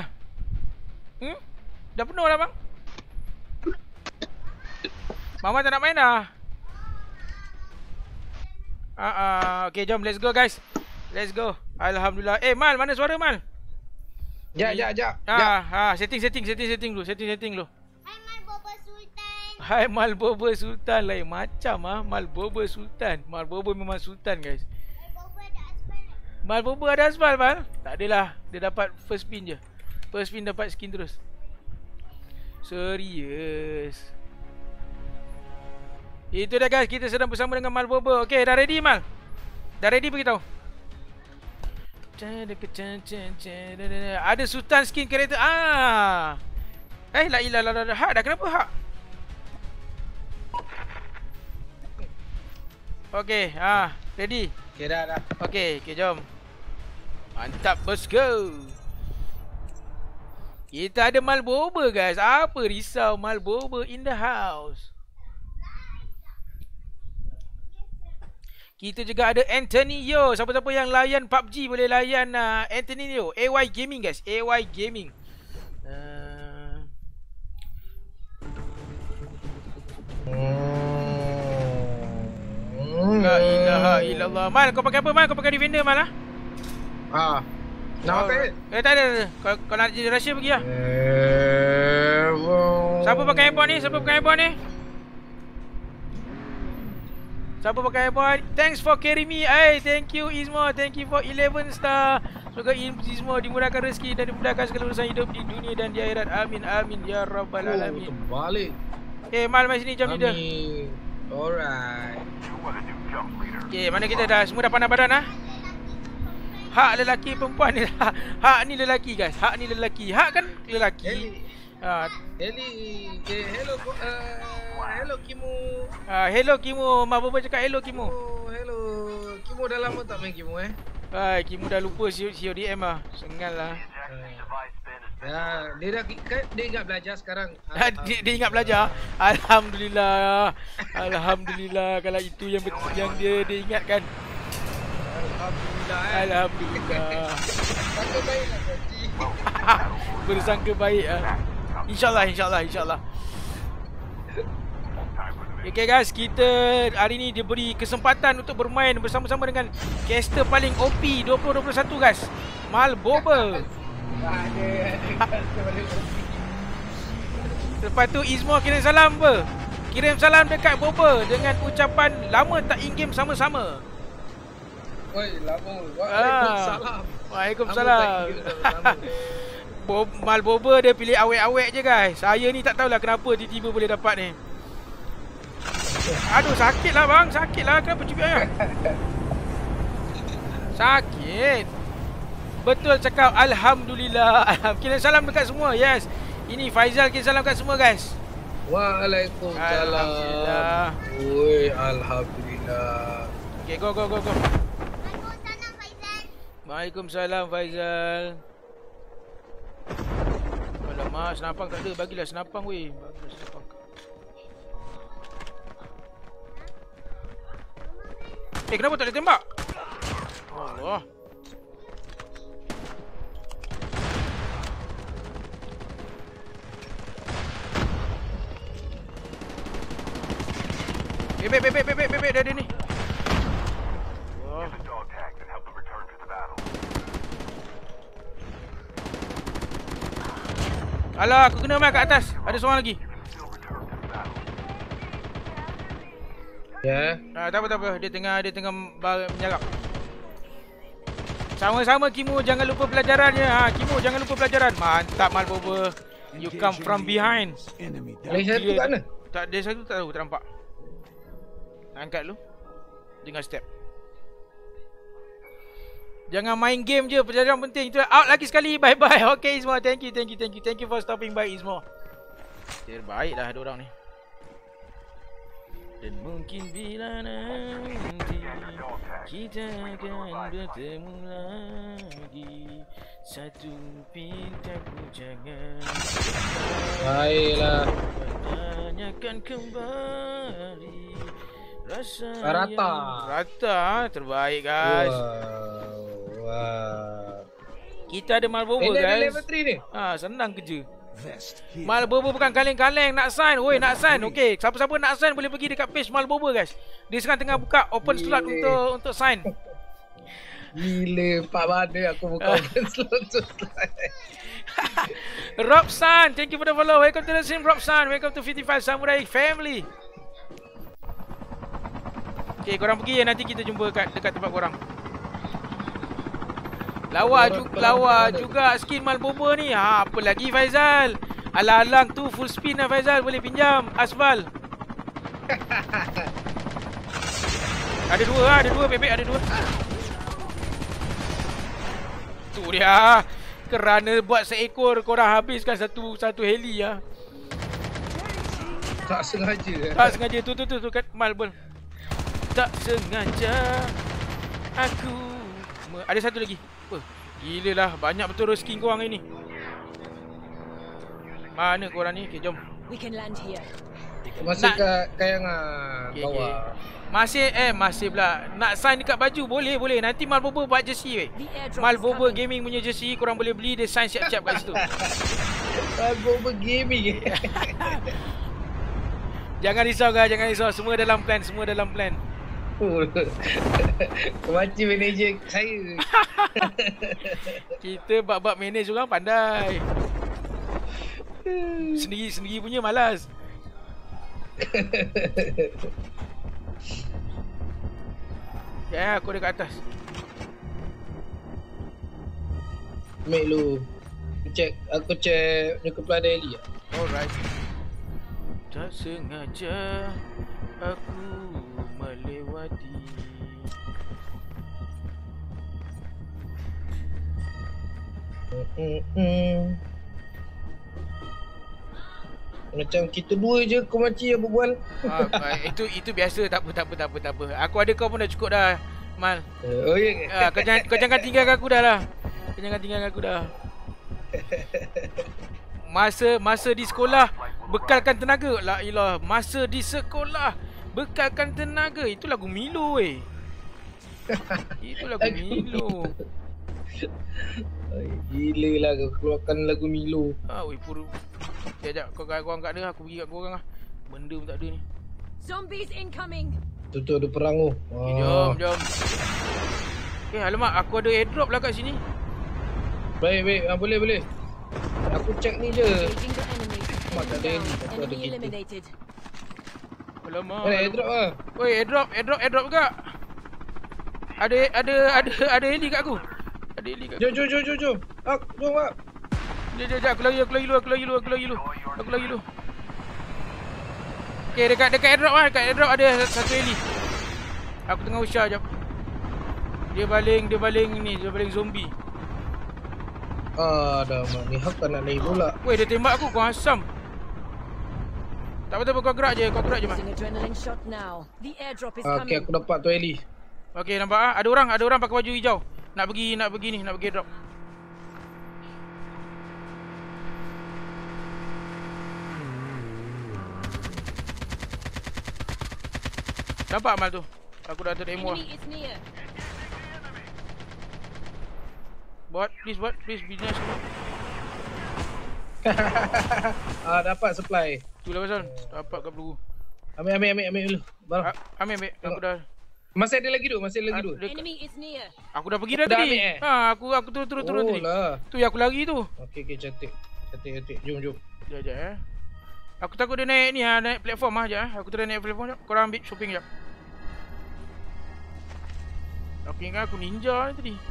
Dah penuh lah bang. Mama tak nak main dah. Okay, jom let's go guys. Let's go. Alhamdulillah. Mal, mana suara Mal? Jap. Setting dulu. Hai Malboba Sultan. Lain macam Malboba Sultan. Malboba memang Sultan guys. Malboba ada asfal Mal? Tak adalah. Dia dapat first spin je. First spin dapat skin terus. Serius. Itu dah guys. Kita sedang bersama dengan Malboba. Okay, dah ready Mal? Dah ready beritahu. Ada Sultan skin karakter. La ilah. Hak dah, kenapa Hak? Okay, ready? Okay, dah. Okay, jom. Mantap, let's go. Kita ada Malboba guys. Apa risau, Malboba in the house. Kita juga ada Anthony Yo. Siapa-siapa yang layan PUBG boleh layan Anthony Yo. AY Gaming guys. AY Gaming. La ilaha illallah. Mal, kau pakai apa Mal? Kau pakai Defender Mal lah? Nak pakai? Tak ada. Kau nak jadi Russia pergi lah. Siapa pakai airport ni? Siapa pakai airport? Thanks for carry me. Thank you Izmo. Thank you for 11 star. Semoga Izmo dimudahkan rezeki dan dimudahkan segala urusan hidup di dunia dan di akhirat. Amin ya rabbal alamin. Terbalik. Mal mai sini jam leader. Alright. Okay, mana kita dah semua dah pandang badan Hak lelaki perempuan ni lah. Hak ni lelaki guys. Hak kan lelaki. Hello Kimu. Hello Kimu. Malboba cakap hello Kimu. Hello. Kimu dah lama tak main Kimu Kimu dah lupa CODM lah. Sengal lah. Dia ingat belajar sekarang. Dia ingat belajar. Alhamdulillah. Alhamdulillah kalau itu yang dia ingatkan. Alhamdulillah. Sangka baik lah Haji. Bersangka baik InsyaAllah. Okay guys, kita hari ni diberi kesempatan untuk bermain bersama-sama dengan caster paling OP 2021 guys, Malboba. Lepas tu Izmo kirim salam apa? Kirim salam dekat Boba dengan ucapan lama tak in-game sama-sama. Oi, lama. Waalaikumsalam. Waalaikumsalam. Malboba dia pilih awek-awek je guys. Saya ni tak tahulah kenapa tiba-tiba boleh dapat ni. Aduh, sakit lah bang. Sakit lah. Kenapa cubit ayam? Sakit. Betul cakap. Alhamdulillah. Kirim salam dekat semua. Yes. Ini Faizal kirim salam dekat semua guys. Waalaikumsalam. Alhamdulillah. Oi, alhamdulillah. Okay, go. Waalaikumsalam Faizal. Alamak, senapang tak ada. Bagilah senapang weh. Bagilah senapang. Kenapa tak ada tembak? Allah. Bebek dah ada ni. Alah, aku kena kat atas. Ada seorang lagi. Ya. Tak apa. Dia tengah menyerap. Sama-sama Kimo, jangan lupa pelajarannya. Kimo jangan lupa pelajaran. Mantap Malboba. You come from behind. Malaysia tu kat mana? Tak, dia satu tak tahu, tak nampak. Angkat lu. Dengar step. Jangan main game je, pelajaran penting. Itu out lagi sekali. Bye-bye. Okay Izmo, thank you. Thank you for stopping by Izmo. Terbaik dah diorang ni. Dan mungkin bila nanti kita akan bertemu lagi, satu pintaku jangan baiklah. Tanyakan kembali rasa Rata. Terbaik guys. Wow. Kita ada Malboba guys. Level 3 ni. Senang kerja. Malboba bukan kaleng-kaleng nak sign. Woi, nak sign. Okey, siapa-siapa nak sign boleh pergi dekat page Malboba guys. Dia sekarang tengah buka open slot untuk sign. Gila, Pak Bada aku buka open slot untuk sign. Robson, thank you for the follow. Welcome to the stream Robson. Welcome to 55 Samurai family. Okey, korang pergi nanti kita jumpa dekat tempat korang. Lawa juga skin Malboba ni. Apa lagi Faizal? Alang-alang tu full spin lah Faizal. Boleh pinjam Asfal. Ada dua bebek, ada dua. Tu dia. Kerana buat seekor korang habiskan satu heli lah. Tak sengaja. Tak sengaja. Tu kat Malboba. Tak sengaja aku ada satu lagi. Gila lah, banyak betul rezeki korang ini. Mana korang ni? Okay, jom. Masih kat kayangan bawah. Masih pula. Nak sign dekat baju? Boleh. Nanti Malboba buat jersey weh. Malboba Gaming punya jersey, korang boleh beli, dia sign siap-siap kat situ. Malboba Gaming. Jangan risau guys, jangan risau. Semua dalam plan. Macam manager saya. Kita bab-bab manage orang pandai. Sendiri punya malas. Ya, aku dekat atas. Make lu. Aku check Nuclear Daily. Alright. Tak sengaja aku melewati. Macam kita dua je kau makcik yang berbual. Itu biasa, tak apa. Aku ada kau pun dah cukup dah, Mal. Oh ya. Kau jangan tinggalkan aku dah lah. Masa di sekolah bekalkan tenaga. La ilah, masa di sekolah bekalkan tenaga. Itu lagu Milo weh. Itu lagu Milo. Gila lah kau keluarkan lagu Milo. Weh puru. Sekejap kau angkat dia, aku pergi kat korang lah. Benda pun tak ada ni. Zombies incoming. Tu ada perang tu. Jom. Alamak, aku ada airdrop lah kat sini. Baik, boleh. Aku check ni je. Engaging the enemy. Mak tak ada ni, aku ada Enemy kita. eliminated. Alamak. Mana airdrop ah? Oi, airdrop juga. Ada heli kat aku. Ada heli kat aku. Jom. Jom, Mak. Jom, aku lagi lu. Okay, dekat airdrop lah. Dekat airdrop ada satu heli. Aku tengah usah jap. Dia baling zombie. Dah mak ni hak tak nak naik pula. Weh, dia tembak aku, kau asam. Tak apa, kau gerak je mak. Using adrenaline shot now. The airdrop is Okay, coming. aku dapat tu heli. Okay, nampak ah? Ada orang pakai baju hijau. Nak pergi airdrop. Nampak Amal tu? Aku dah teremo lah. Enemy is near. Bot, please business. Dapat supply. Itulah pasal. Dapat kat peluru. Ambil dulu. Barang. Ambil. Aku dah. Masih ada lagi tu. Enemy is near. Aku dah pergi dah Dah tadi. ambil, Aku turun tadi. Lah. Tu yang aku lari tu. Okey, cantik. Jom. Sekejap. Aku takut dia naik ni naik platform sekejap. Aku try naik platform sekejap. Korang ambil shopping sekejap. Aku ingat aku ninja ni tadi.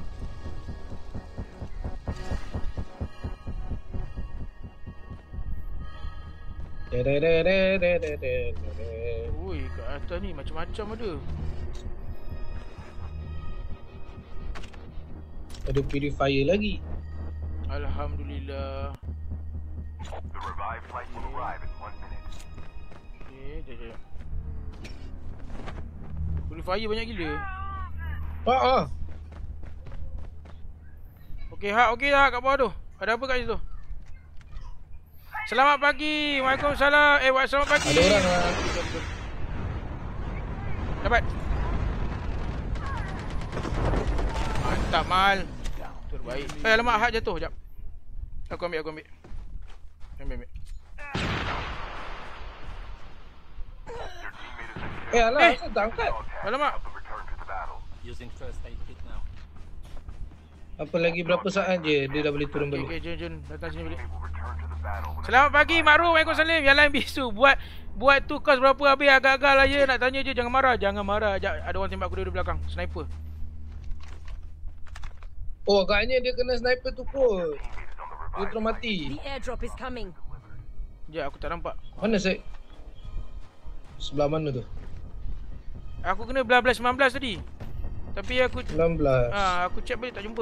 Ui, kat atas ni macam-macam ada. Ada purifier lagi. Alhamdulillah. Okay, sekejap. Purifier banyak gila. Okey, okey dah kat bawah tu. Ada apa kat situ? Selamat pagi. Waalaikumsalam. Selamat pagi. Ada orang lah. Dapat. Mantap Mal. Terbaik. Alamak, hak jatuh jap. Aku ambil. Ambil. Alah, asal tak angkat? Alamak. Apa lagi berapa saat je dia dah boleh turun balik. Okey, jom datang sini balik. Selamat pagi Mak Ru. Waalaikumsalam. Yang lain bisu buat tu kos berapa habis agak-agak lah je. Nak tanya je, jangan marah. Ada orang tembak aku dari belakang. Sniper. Oh, agaknya dia kena sniper tu kot. Dia terus mati. The airdrop is coming. Sekejap, aku tak nampak. Mana saya? Sebelah mana tu? Aku kena belah 19 tadi. Tapi aku 19. Aku check balik tak jumpa.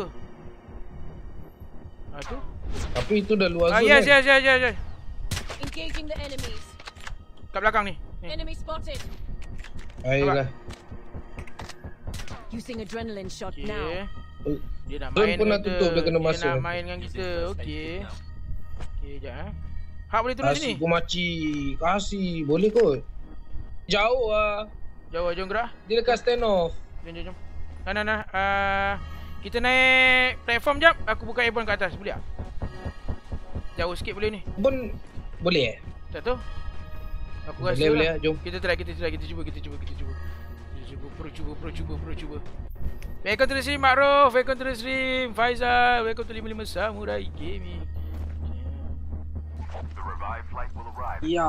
Tu. Tapi itu dah luar zone. Yes. Engaging the enemies. Kat belakang ni. Enemy spotted. Ayolah. Using adrenaline shot Okay. now. Dia nak Zone main pun nak tutup, dia kena masuk. Dia nak main dengan kita. Okey. Okey, jap Hak boleh turun sini. Aku maci. Kasih. Boleh kot. Jauh lah. Jom gerak. Dia dekat stand off. Jom. Nah. Kita naik platform jap. Aku buka airborne kat atas. Boleh tak? Jauh sikit boleh ni. Pun boleh Tak tahu. Aku rasa boleh lah. Jom. Kita try. Kita cuba. Pro cuba. Welcome to the stream Mak Ruf. Welcome to the stream Faizal. Welcome to 55 Samurai Gaming. Ya.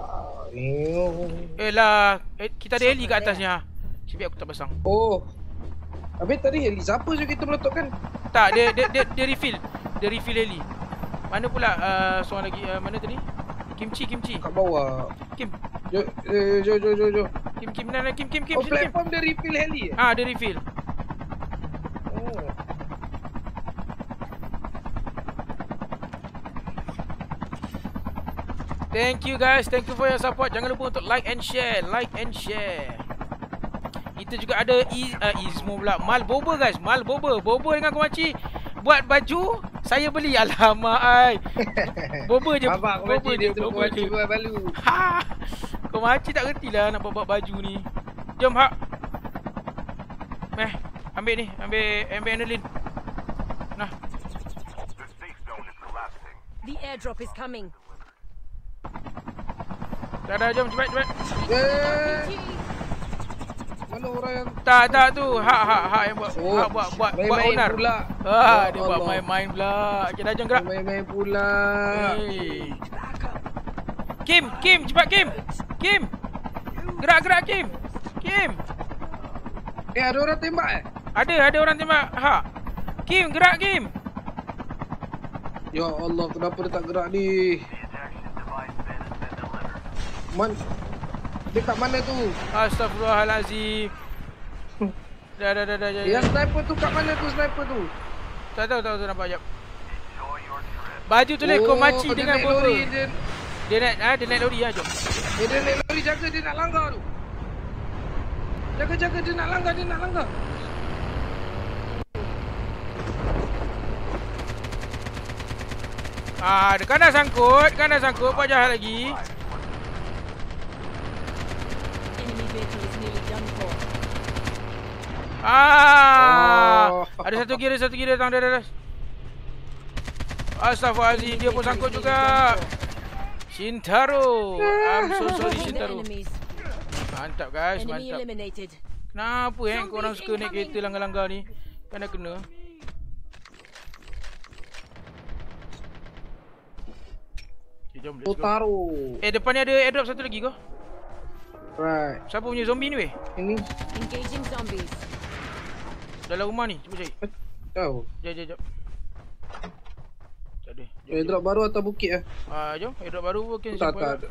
Lah, kita ada heli kat atasnya. Cibi aku tak pasang. Oh. Habis tadi heli siapa je kita meletakkan? Tak, dia refill. Dia refill heli. Mana pula seorang lagi mana tadi? Kimchi. Kat bawah. Kim. Jom. Kim. Mana Kim. Oh, platform dia refill heli. Dia refill. Oh. Thank you guys. Thank you for your support. Jangan lupa untuk like and share. Kita juga ada Izmo pula. Mal Boba guys. Boba dengan Kumaci buat baju Saya beli. Alamak ai. Boba je. Babak Boba Komachi je. dia tu Boba Komachi je. buat balu. Ha. Komachi tak kertilah nak bawa baju ni. Jom Hak. Ambil ni. Ambil Annalyn. Nah. The airdrop is coming. Dah jom cepat. Mana orang yang Tak tu. Hak yang buat. Oh, Hak buat main-main onar. pula. Dia Ya buat Allah. main-main pula. Okay, dah jom gerak. main-main pula. Hey. Kim, cepat Kim. Gerak Kim. Ada orang tembak Ada orang tembak. Kim, gerak Kim. Ya Allah, kenapa dia tak gerak ni? Dekat mana tu? Astagfirullahalazim. Dah. Yang sniper tu kat mana tu sniper tu? Tak tahu nampak jap. Baju tu Komachi dia dengan naik boba. lori, Dia naik lori jom. Dia naik lori, jaga dia nak langgar tu. Jaga dia nak langgar. Dekat dah sangkut, buat jahat lagi. Enemy vehicle is nearly done for. Ada satu kiri datang dah. Astaghfirullahaladzim, dia pun sangkut juga. Shintaro. I'm so sorry The Shintaro. enemies. Mantap guys, Enemy mantap. eliminated. Kenapa korang suka naik kereta langgar-langgar ni? Kan dah kena. Okay, jom let's go. Taro. Depan ni ada airdrop satu lagi kau. Right. Siapa punya zombie ni weh? Ini Engaging zombies. Dalam rumah ni, cuba cari. tahu. Jap. Tak ada. Airdrop baru atau bukit Jom, airdrop baru mungkin Tak.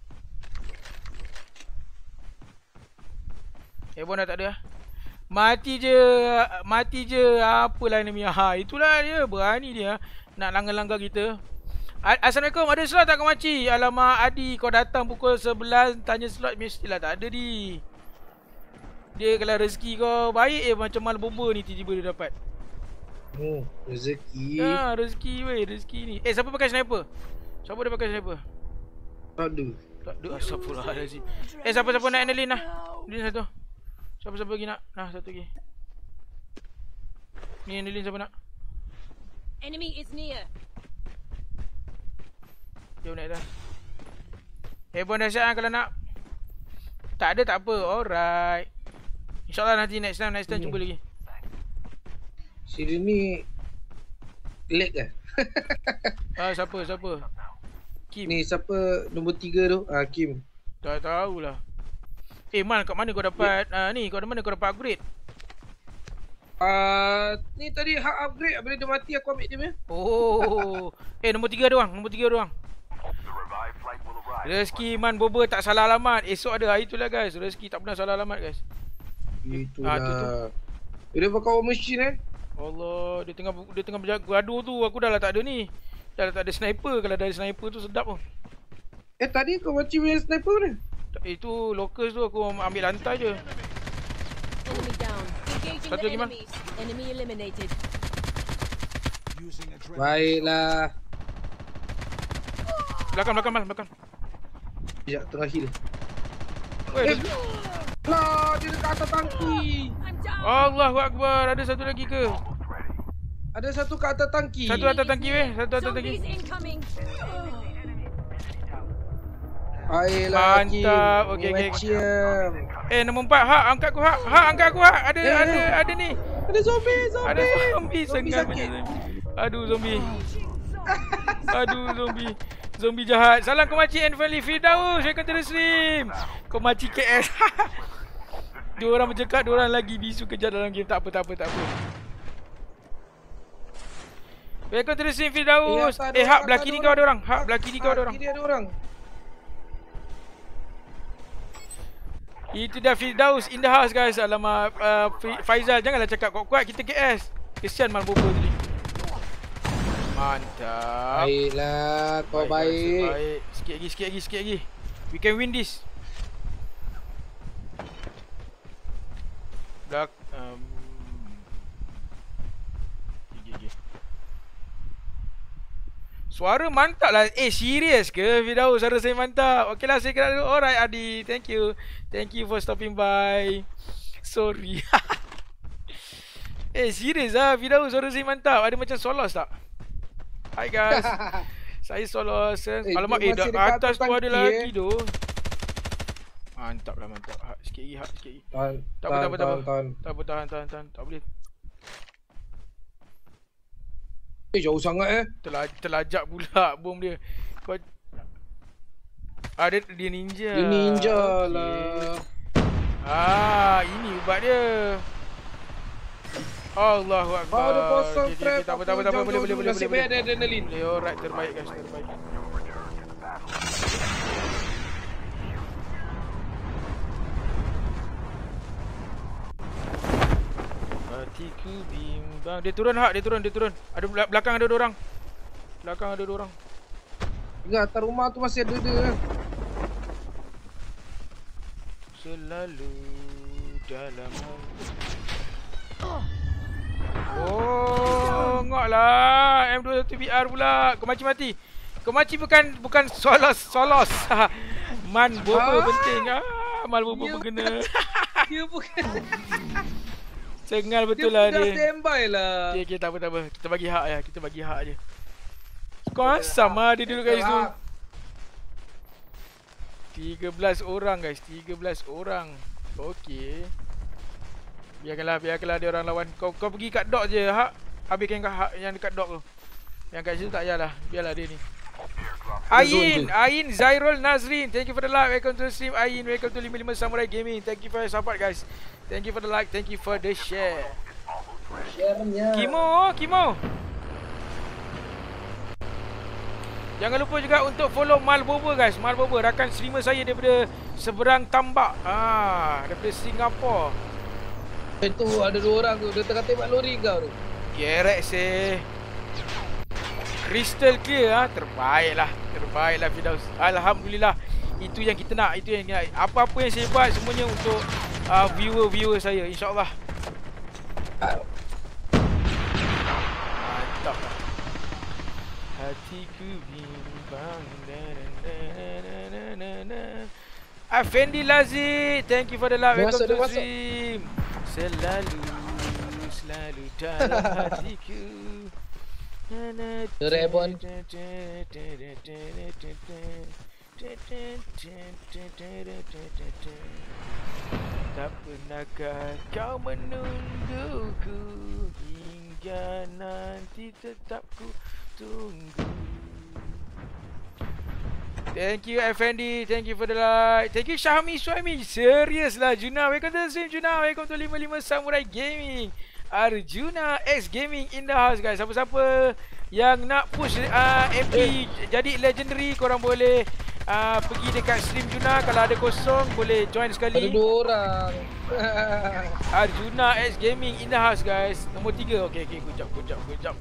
Pun dah tak ada. Mati je apalah enemy. Itulah dia, berani dia nak langgar-langgar kita. Assalamualaikum, ada slot tak Komachi? Alamak Adi, kau datang pukul 11 tanya slot mestilah tak ada di. Dia kalau rezeki kau baik macam mal boba ni tiba-tiba dia dapat. Rezeki. Rezeki weh, rezeki ni. Siapa pakai sniper? Siapa dia pakai sniper? Tak ada. Astagfirullahalazim. Siapa-siapa nak Annalyn lah. Annalyn satu. Siapa lagi nak? Satu lagi. Ni Annalyn siapa nak? Enemy is near. Jom naik dah. Pun dahsyat kalau nak. Tak ada tak apa. Alright. InsyaAllah nanti next time cuba lagi. Sini ni lag Siapa? Kim. Ni siapa nombor 3 tu? Kim. Tak tahulah. Man, kat mana kau dapat ni? Kau mana kau dapat upgrade? Ni tadi hak upgrade. Bila dia mati aku ambil dia punya. Nombor 3 ada orang. Rezeki man boba tak salah alamat. Esok ada. Itulah guys. Rezeki tak pernah salah alamat guys. Itulah. Dia pakai war machine Allah, dia tengah berjaga gaduh tu. Aku dah lah tak ada ni. Dah lah tak ada sniper. Kalau ada sniper tu sedap pun. Tadi kau macam punya sniper ni? Itu locals tu aku ambil lantai je. Enemy down. Engaging Satu the lagi, Man. enemies. Enemy eliminated. Baiklah. Belakang Mal, belakang. Sekejap, tengah heal. Weh, Lah, dia dekat atas tangki. Allahu Akbar. Ada satu lagi ke? Ada satu kat atas tangki. Satu atas tangki weh. Satu atas tangki. Zombies incoming. Baiklah. Mantap. Okey. Nombor 4. Hak, angkat aku Hak. Angkat aku Hak. Ada ni. Ada zombie. Ada zombie. Zombie Sengal sakit. punya. Aduh zombie. Zombie jahat. Salam Komachi and family. Firdaus, welcome to the stream. Komachi KS. Dua orang bercakap, dua orang lagi bisu kejar dalam game. Tak apa. Welcome to the stream Firdaus. Hak belah kiri kau ada orang. Hak belah kiri kau ada orang. Kiri ada orang. Itu dah Firdaus in the house guys. Alamak Faizal, janganlah cakap kuat-kuat. Kita KS. Kesian mal boba tadi. Mantap. Baiklah, kau baik. Sikit lagi. We can win this. GG. Suara mantap lah. Serius ke Firdaus? Suara saya mantap. Okey lah, saya kena dulu. Alright Adi, thank you. Thank you for stopping by. Sorry. Serius lah Firdaus, suara saya mantap. Ada macam solos tak? Hi guys. Saya solos. Alamak, atas tu ada lagi tu. Mantap lah, mantap. Sikit lagi, sikit lagi. Tak apa, tahan. Tak boleh. Jauh sangat Terlajak pula bom dia. Kau dia ninja. Dia ninja lah. Ini ubat dia. Allahu Akbar. Dia kosong trap. Tak apa. Boleh. Nasib baik ada adrenalin. Alright, terbaik guys, terbaik. Hatiku bimbang. Dia turun. Ada belakang ada 2 orang. Ingat atas rumah tu masih ada dia. Selalu dalam ngoklah M21BR pula. Kau mati. Kau bukan solos. Man boba penting. Mal boba kena. Dia bukan. Cengal betul lah dia. Dia standby lah. Okay, tak apa. Kita bagi hak je. Kau asam lah dia duduk kat situ. 13 orang guys, 13 orang. Okey. Biarkanlah dia orang lawan. Kau pergi kat dock je, hak. Habiskan hak yang dekat dock tu. Yang kat situ tak payahlah. Biarlah dia ni. Ain Zairul Nazrin, thank you for the like. Welcome to the stream Ain. Welcome to 55 Samurai Gaming. Thank you for your support guys. Thank you for the like, thank you for the share. Kimo. Jangan lupa juga untuk follow Malboba guys. Malboba rakan streamer saya daripada seberang tambak. Daripada Singapura. Itu ada 2 orang tu. Dia tengah tembak lori kau tu. Gerek seh. Crystal clear Terbaiklah Firdaus. Alhamdulillah. Itu yang kita nak. Apa-apa yang saya buat semuanya untuk viewer saya, insya-Allah. Mantap. Hatiku bimbang. Afendi Lazi, thank you for the love. Welcome to stream. Selalu dalam hatiku. Rebon. Tak pernahkah kau menungguku hingga nanti tetap ku tunggu. Thank you Effendi, thank you for the like. Thank you Syahmi Suhaimi. Serius lah Juna. Welcome to the stream Juna. Welcome to 55 Samurai Gaming. Arjuna X Gaming in the house guys. Siapa-siapa yang nak push MP jadi legendary, korang boleh pergi dekat stream Juna. Kalau ada kosong boleh join sekali. Ada 2 orang. Arjuna X Gaming in the house guys. Nombor 3. Okay, good job.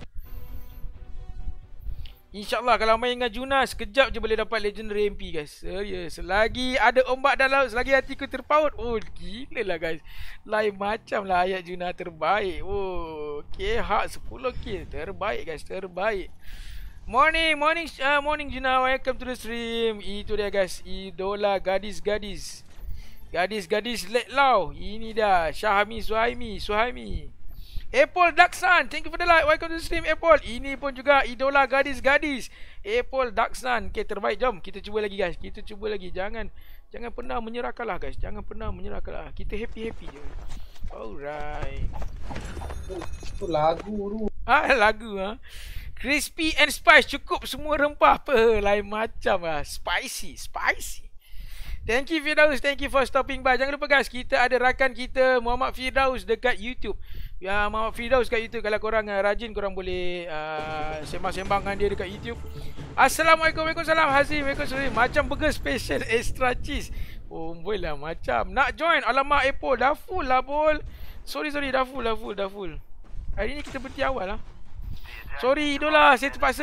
InsyaAllah kalau main dengan Juna sekejap je boleh dapat legendary MP guys. Serius. Selagi ada ombak dalam laut, selagi hatiku terpaut. Oh gila lah guys. Lain macam lah ayat Juna terbaik. Oh okay, hak 10k. Terbaik guys, terbaik. Morning Juna. Welcome to the stream. Itu dia guys, idola gadis-gadis let lau. Ini dah Syahmi Suhaimi. Apple Daksan, thank you for the like. Welcome to the stream Apple. Ini pun juga idola gadis-gadis, Apple Daksan. Okay, terbaik. Jom kita cuba lagi guys. Jangan pernah menyerahkanlah guys. Kita happy je. Alright. Itu lagu tu. Lagu Crispy and spice, cukup semua rempah apa. Lain macam Spicy. Thank you Firdaus, thank you for stopping by. Jangan lupa guys, kita ada rakan kita Muhammad Firdaus dekat YouTube. Ya, Muhammad Firdaus kat YouTube. Kalau korang rajin, korang boleh sembang-sembang dengan dia dekat YouTube. Assalamualaikum. Waalaikumsalam Hazim. Waalaikumsalam. Macam burger special extra cheese. Oh boy lah macam. Nak join? Alamak Apple dah full lah Bol. Sorry dah full. Hari ni kita berhenti awal lah. Sorry idola, saya terpaksa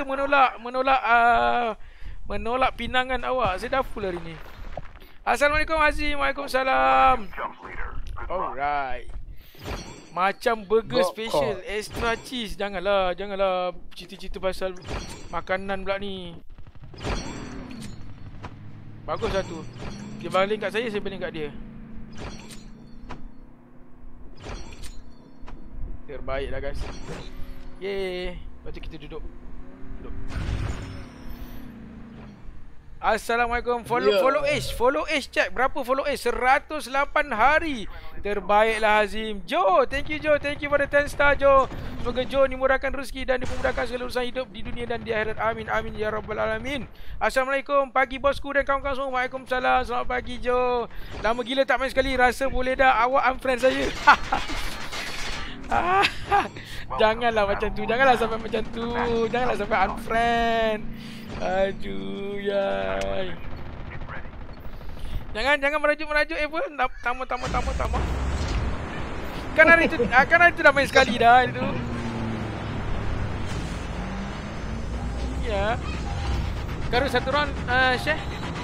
menolak pinangan awak. Saya dah full hari ni. Assalamualaikum Hazim. Waalaikumsalam. Alright. Macam burger Got special caught. extra cheese. Janganlah cerita-cerita pasal makanan pula ni. Bagus satu. Dia baling kat saya baling kat dia. Terbaik lah guys. Yeay. Lepas tu kita duduk. Assalamualaikum. Follow H chat. Berapa follow H? 108 hari. Terbaiklah Hazim. Joe, thank you Joe. Thank you for the 10 star Joe. Semoga Joe dimurahkan rezeki dan dipermudahkan segala urusan hidup di dunia dan di akhirat. Amin amin ya rabbal alamin. Assalamualaikum pagi bosku dan kawan-kawan semua. Waalaikumsalam. Selamat pagi Joe. Lama gila tak main sekali. Rasa boleh dah awak unfriend saya. Janganlah macam tu. Janganlah sampai macam tu. Janganlah sampai unfriend. Aduh yai. Jangan merajuk apa? Tama. Kan hari itu dah main sekali dah itu. Ya. Baru satu round Syekh.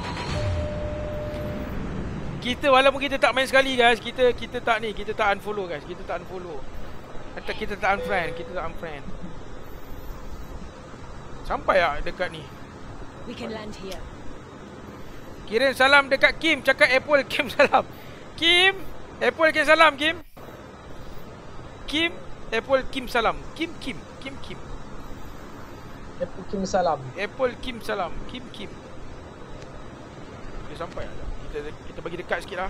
Kita walaupun kita tak main sekali guys, kita tak unfollow guys. Kita tak unfollow. Atau kita tak unfriend. Sampai tak dekat ni. We can land here. Kirim salam dekat Kim. Cakap Apple Kim salam. Kim Apple Kim salam Kim. Kim Apple Kim salam. Kim. Apple Kim salam. Apple Kim salam. Kim. Dia sampai lah. Kita bagi dekat sikit lah.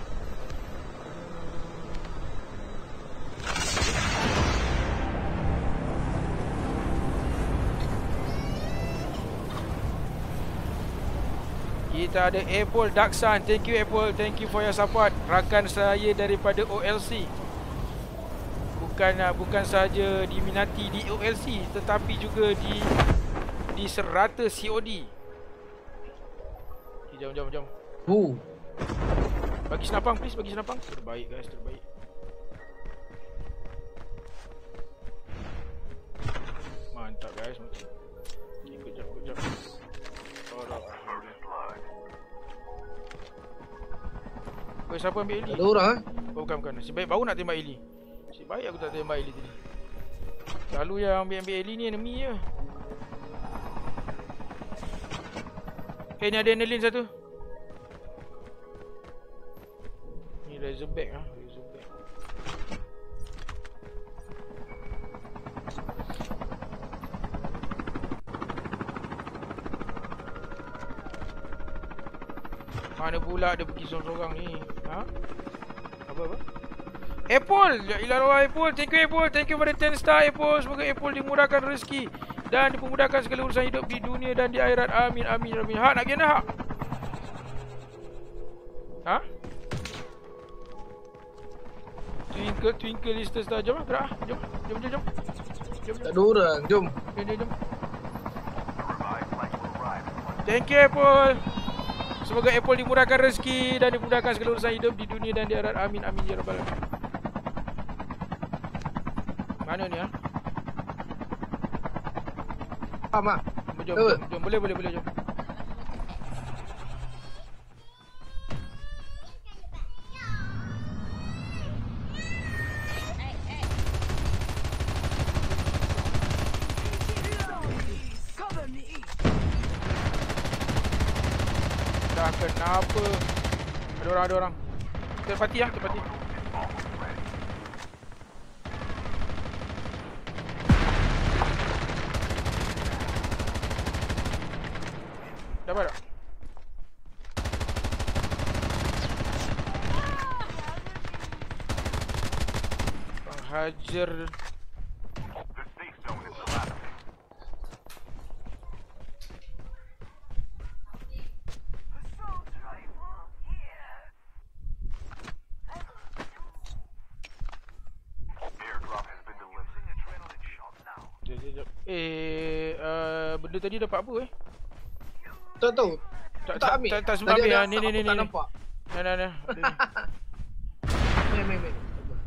Kita ada Apple Daksan. Thank you Apple. Thank you for your support. Rakan saya daripada OLC. Bukan saja diminati di OLC tetapi juga di serata COD. Okay, jom. Bagi senapang please, bagi senapang. Terbaik guys, terbaik. Mantap guys, mantap. Okay, kejap. Kau siapa ambil Eli? Ada orang Bukan. Nasib baik baru nak tembak Eli. Nasib baik aku tak tembak Eli tadi. Selalu yang ambil Eli ni enemy je. Okay, ni ada Annelin satu. Ni Razorback lah. Razorback. Mana pula dia pergi sorang-sorang ni? Ha? Apa? Apple! Ya ilah Allah Apple. Thank you Apple. Thank you for the 10 star Apple. Semoga Apple dimurahkan rezeki dan dipermudahkan segala urusan hidup di dunia dan di akhirat. Amin. Hak nak kena hak? Ha? Twinkle Lister Star. Jom lah gerak. Jom. Tak ada orang. Jom. Jom. Thank you Apple. Semoga Apple dimurahkan rezeki dan dimudahkan segala urusan hidup di dunia dan di akhirat. Amin ya rabbal alamin. Mana ni ah? Faham ah? Jom. Boleh jom. Dah kenapa? Ada orang. Terpati. Dapat tak? Penghajar. Benda tadi dapat apa Tak tahu. Tak ambil. Tak sempat ambil lah. Ni. Tak nampak. Nah. Main.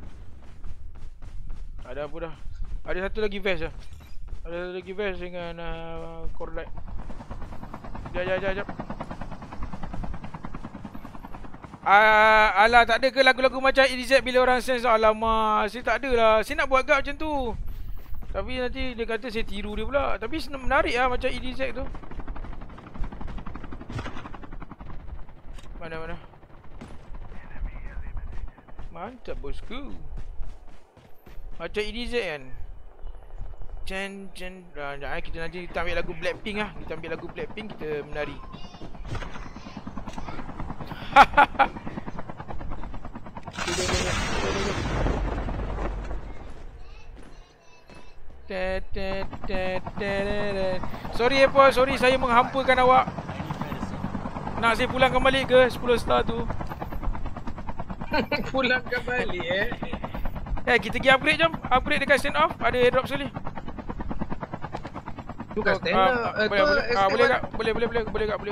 Ada apa dah? Ada satu lagi vest lah. Ada satu lagi vest dengan core light. Jap. Alah, tak ada ke lagu-lagu macam EDZ bila orang sense? Alamak, saya tak ada lah. Saya nak buat gap macam tu. Tapi nanti dia kata saya tiru dia pula. Tapi menarik lah macam EDZ tu. Mana? Mantap bosku. Macam EDZ kan. Kita nanti ambil lagu Blackpink lah. Kita ambil lagu Blackpink, kita menari. Sorry Apple, sorry saya menghampakan awak. Nak saya pulangkan balik ke 10 star tu? Pulangkan balik kita pergi upgrade jom. Upgrade dekat stand off. Ada airdrop sekali. Bukan stand off. Boleh kak.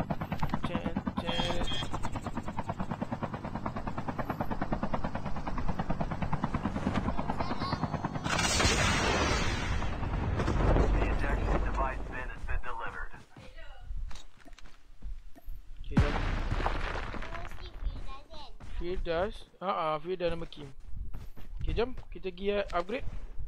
Firdaus. Firdaus nama Kim. Okay, jom kita pergi upgrade.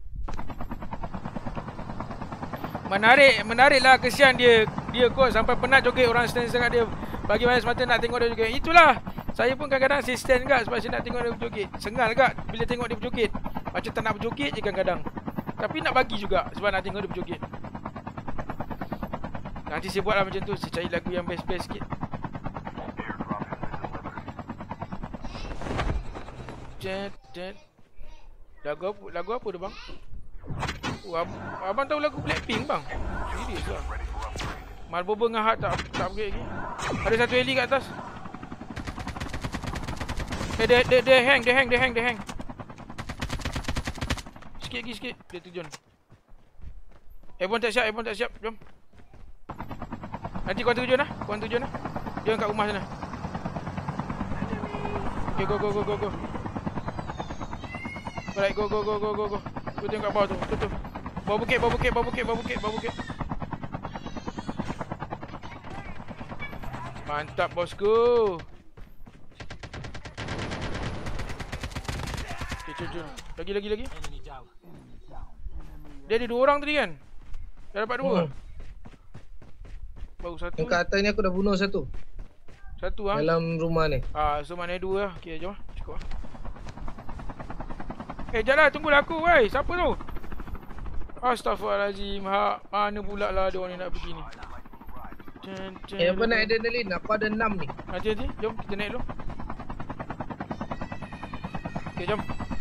Menarik lah, kesian dia kot sampai penat joget orang stand sangat dia. Bagi mana semata nak tengok dia joget. Itulah. Saya pun kadang-kadang saya stand kat sebab saya nak tengok dia berjoget. Sengal kat bila tengok dia berjoget. Macam tak nak berjoget je kadang-kadang. Tapi nak bagi juga sebab nak tengok dia berjoget. Nanti saya buatlah macam tu. Saya cari lagu yang best-best sikit. Lagu apa tu bang? Abang tahu lagu Blackpink bang? Serius lah. Malbobo dengan Hard tak upgrade lagi. Ada satu heli kat atas. Dia hang. Sikit. Dia tujuan. Airborne tak siap. Jom. Nanti korang tujuan lah. Dia kat rumah sana. Okay, go. Alright, go. Aku tengok kat bawah tu. Tutup. Bawah bukit. Mantap bosku. Okay, cun. Lagi. Dia ada 2 orang tadi kan? Dah dapat 2. Baru 1. Yang kat atas ni aku dah bunuh 1. Dalam rumah ni. So mana 2 lah. Okay, jom lah. Cukup lah. Janganlah, tunggulah aku weh. Siapa tu? Astaghfirullahaladzim. Mana pula lah dia orang ni nak pergi ni. Apa nak adrenaline? Apa ada 6 ni? Nanti. Jom kita naik dulu. Okay, jom.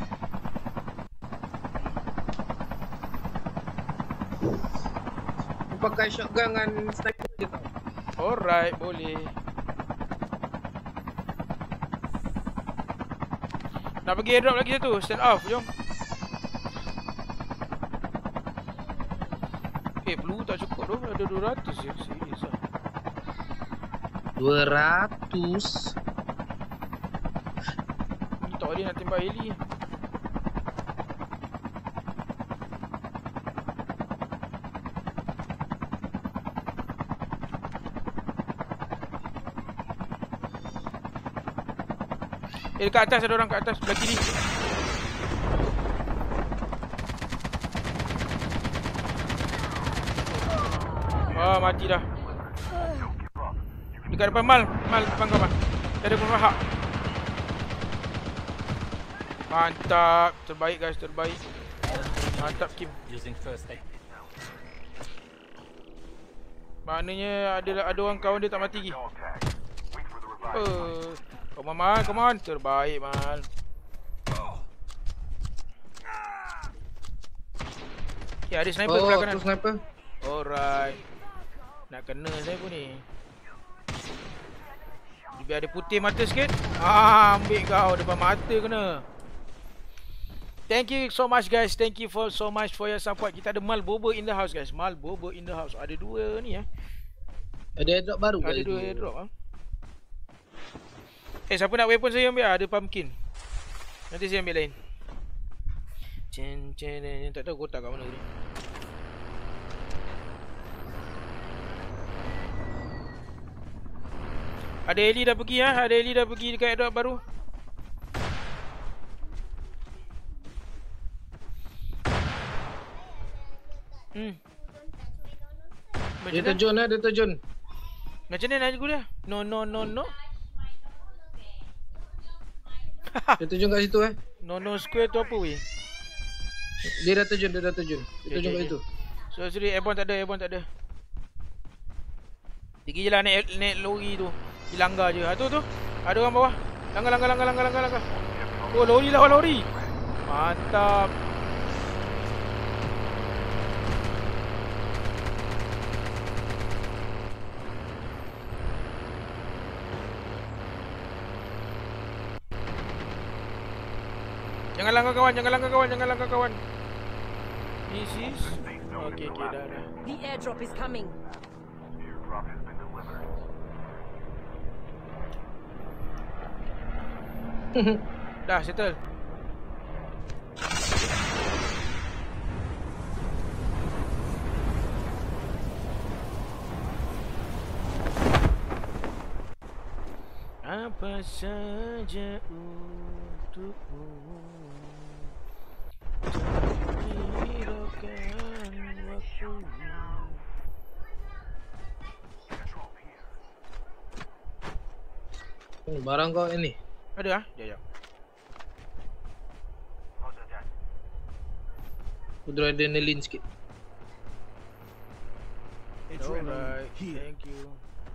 Aku pakai shotgun dengan sniper je tau. Alright, boleh. Nak pergi airdrop lagi satu. Stand off, jom. Peluru tak cukup tu. Ada 200 je. Serius lah. 200? Ni tak boleh nak tembak heli. Dekat atas ada orang kat atas. Sebelah kiri. Mati dah. Dekat depan Mal depan kau Mal. Ada pemahak. Mantap. Terbaik guys, terbaik. Mantap Kim. Maknanya ada orang kawan dia tak mati lagi. Come on. Terbaik Mal. Okay, ada sniper sebelah kanan. Sniper. Alright. Nak kena saya pun ni. Biar ada putih mata sikit. Ambil kau depan mata kena. Thank you so much guys. Thank you so much for your support. Kita ada Malbobo in the house guys. Malbobo in the house. Ada 2 ni Ada airdrop baru. Ada 2 airdrop siapa nak weapon saya ambil? Ada pumpkin. Nanti saya ambil lain. Tak tahu kotak kat mana ni. Ada Eli dah pergi Ada Eli dah pergi dekat airdrop baru. Dia terjun dia terjun. Macam mana nak aku dia? No. Dia terjun kat situ No square tu apa weh? Dia dah terjun. Dia terjun kat situ. So sorry, airborne tak ada. Pergi je lah naik lori tu. Dilanggar je. Tu. Ada orang bawah. Langgar. Oh, lori lawan lori. Mantap. Jangan langgar kawan. This is okay, dah. The airdrop is coming. Dah settle. Apa saja untukmu. Barang kau ini. Ada Jap. Udah adrenalin sikit. Alright, thank you.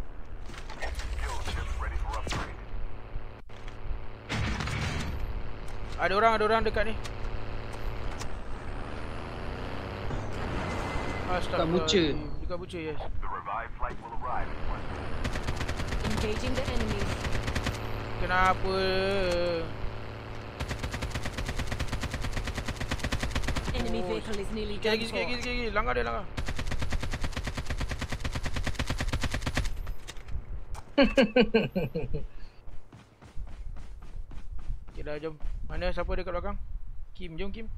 Ada orang dekat ni. Dekat butcher. Dekat butcher, yes. Engaging the enemy. Kenapa? Enemy vehicle is nearly done for. Sikit lagi. Langgar dia. Okay, dah jom. Mana siapa dekat belakang? Kim, jom Kim.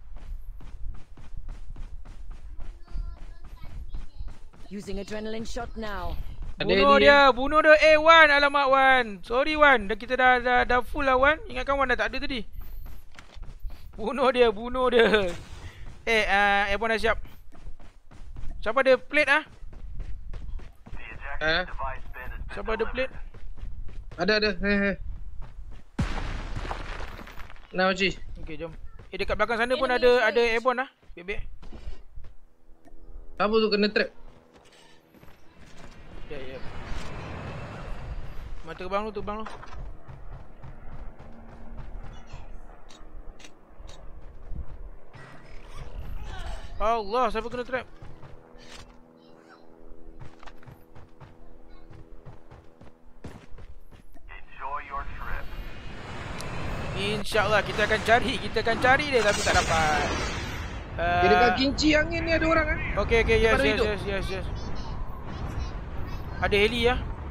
Using adrenaline shot now. Bunuh dia. Wan, alamak Wan. Sorry Wan, kita dah full lah Wan. Ingatkan Wan dah tak ada tadi. Bunuh dia. Airborne dah siap. Siapa ada plate Siapa ada plate? Ada. Nah, Oci. Okey, jom. Dekat belakang sana pun ada airborne Bebek. Apa tu kena trap? Ya. Mata bang lu. Allah, siapa kena trap? InsyaAllah kita akan cari dia tapi tak dapat. Dia dekat kinci angin ni ada orang Okey, yes. Ada heli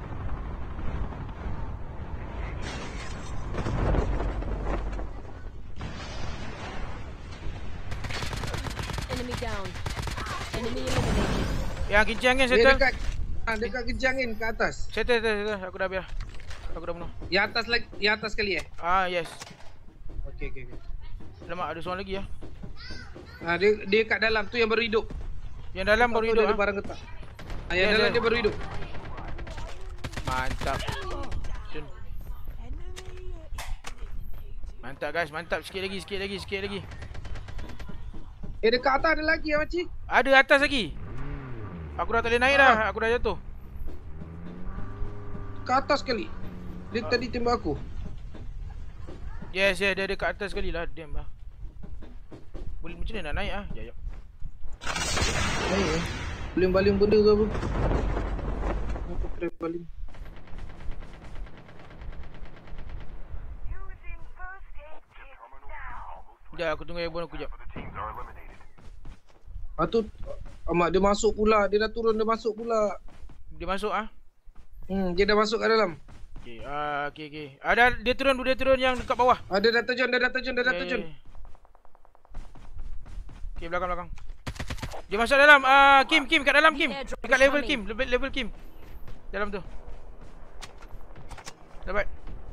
Enemy down. Enemy eliminated. Yang kinci angin Dia settle. dekat kinci angin ke atas. Settle. Aku dah bunuh. Yang atas sekali Yes. Okey. Alamak, ada seorang lagi Dia kat dalam tu yang baru hidup. Yang dalam baru hidup Ada barang ke tak? Yang dalam dia baru hidup. Mantap. Mantap guys, sikit lagi. Dekat atas ada lagi Makcik. Ada atas lagi. Aku dah tak boleh naik dah, aku dah jatuh. Ke atas sekali. Dia tadi tembak aku. Yes, dia ada kat atas sekali lah. Diam lah. Boleh macam mana nak naik Jap. Naik baling benda ke apa? Apa trap baling? Sekejap, aku tunggu airborne aku jap. Tu amak dia masuk pula. Dia dah turun, dia masuk pula. Dia masuk Dia dah masuk kat dalam. Okey. Ada dia turun yang dekat bawah. Dia dah terjun. Okey, belakang. Dia masuk dalam. Kim kat dalam Kim. Dekat level Kim, level Kim. Dalam tu. Dapat.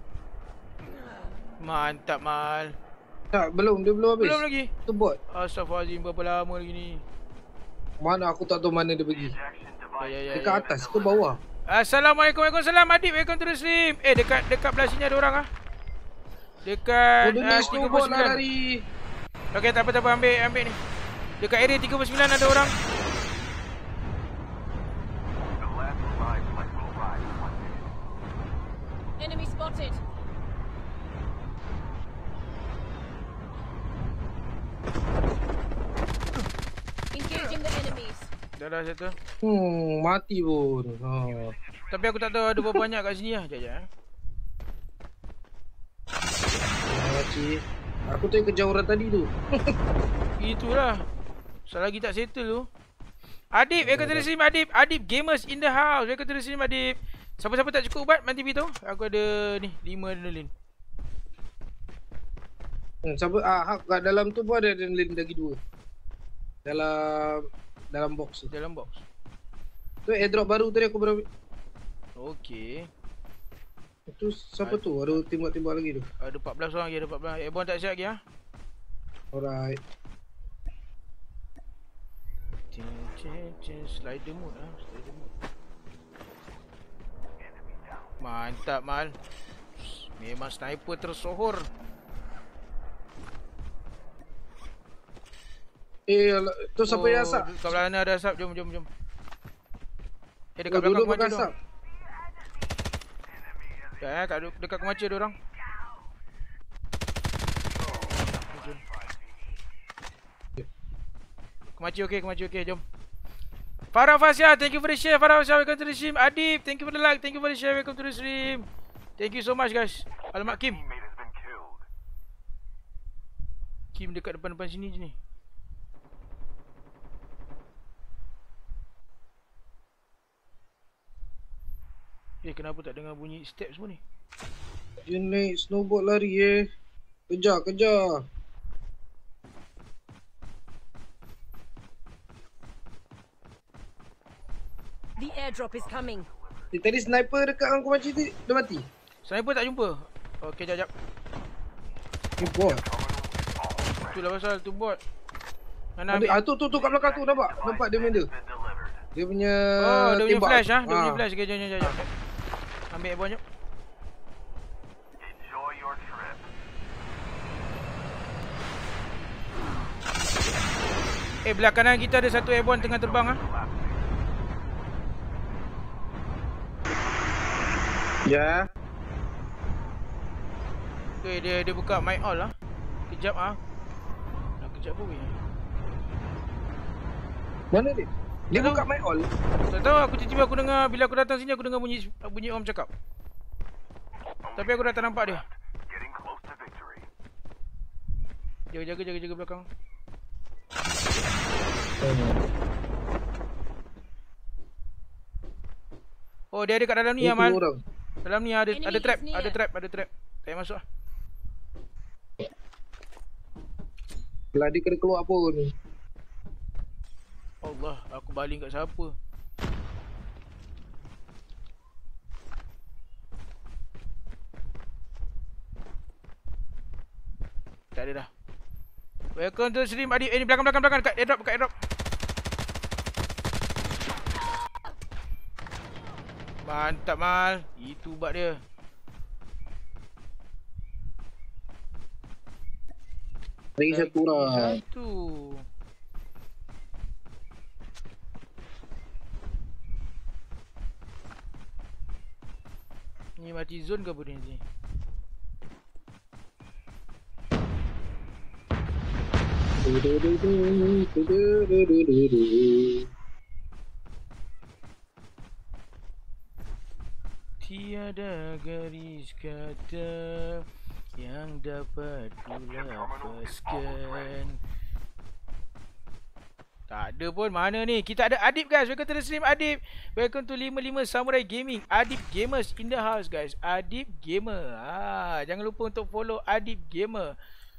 Mantap Mal. Tak, belum. Dia belum habis. Belum lagi. Tu bot. Astaghfirullahaladzim, berapa lama lagi ni? Mana aku tak tahu mana dia pergi. Ya. Dekat atas ke bawah? Assalamualaikum. Waalaikumsalam Adib. Welcome to the stream. Dekat belah sini ada orang ah. Dekat 39. Lari. Okey, tak apa ambil ni. Dekat area 39 ada orang. Enemy spotted. Engaging the enemies. Dah satu. Mati pun. Tapi aku tak tahu ada berapa banyak kat sini lah. Sekejap. Mati. Aku tu yang kejar orang tadi tu. Itulah. Selagi tak settle tu. Adib, welcome to the stream Adib. Adib gamers in the house. Welcome to the stream Adib. Siapa-siapa tak cukup ubat, nanti beritahu. Aku ada ni 5 adrenaline. Kat dalam tu pun ada adrenaline lagi 2. Dalam box tu. Dalam box. Tu airdrop baru tadi aku berapa. Okey. Itu siapa tu? Ada tembak-tembak lagi tu. Ada 14 orang lagi, ada 14. Airborne tak siap lagi ah. Alright. Slider mode ah, slider mode. Mantap Mal. Memang sniper tersohor. Tu siapa yang asap? Kat belah sana ada asap. Jom. Dekat belakang kemaca tu. Dekat kemaca ada orang. Kemaca okey, jom. Farah Fasya, thank you for the share. Farah Fasya, welcome to the stream. Adib, thank you for the like, thank you for the share. Welcome to the stream. Thank you so much guys. Alamak Kim. Kim dekat depan sini je ni. Kenapa tak dengar bunyi step semua ni? Dia naik snowboard lari Kejar. The airdrop is coming. Tadi sniper dekat angku macam tu dah mati. Sniper tak jumpa. Okey, jap. Ni bot. Itulah pasal tu bot. Mana tu kat belakang tu nampak dia main dia. Dia punya dia punya tembak. Flash ah. Dia punya flash. Okey, jom. Ambil airborne jom. Belah kanan kita ada satu airborne tengah terbang ah. Ya. Okay, dia buka my all lah. Kejap ah. Nak kejap pun weh. Mana dia? Dia buka my all. Tak tahu, aku tiba-tiba aku dengar bila aku datang sini aku dengar bunyi orang bercakap. Tapi aku dah tak nampak dia. Jaga belakang. Oh, dia ada kat dalam ni Amal. Dalam ni ada trap. Tak payah masuk lah. Belah dia kena keluar pun. Allah, aku baling kat siapa? Tak ada dah. Welcome to stream Adib. Ni belakang kat airdrop. Mantap Mal. Itu ubat dia. Lagi satu orang. Satu. Ni mati zone ke apa ni? Tiada garis kata yang dapat kulafazkan. Tak ada pun, mana ni? Kita ada Adib guys. Welcome to the stream Adib. Welcome to 55 Samurai Gaming. Adib Gamers in the house guys. Adib Gamer. Jangan lupa untuk follow Adib Gamer.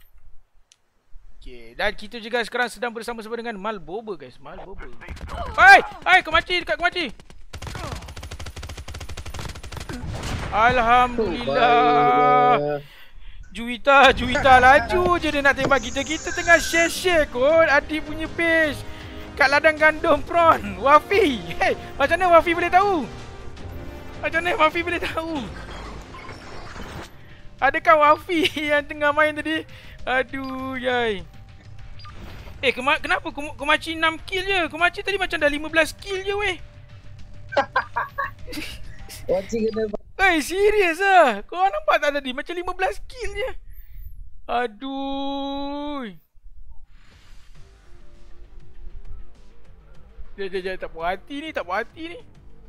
Okay, dan kita juga sekarang sedang bersama-sama dengan Malboba guys. Malboba. Hai, kemaci dekat kemaci. Alhamdulillah. Juwita laju je dia nak tembak kita. Kita tengah share kot adik punya page kat ladang gandum prawn. Wafi. Hey, macam mana Wafi boleh tahu? Adakah Wafi yang tengah main tadi? Aduh, yai. Kenapa Komachi 6 kill je? Komachi tadi macam dah 15 kill je weh. Serius ah. Kau nampak tak tadi macam 15 kill je. Aduh. Dia tak puas hati ni.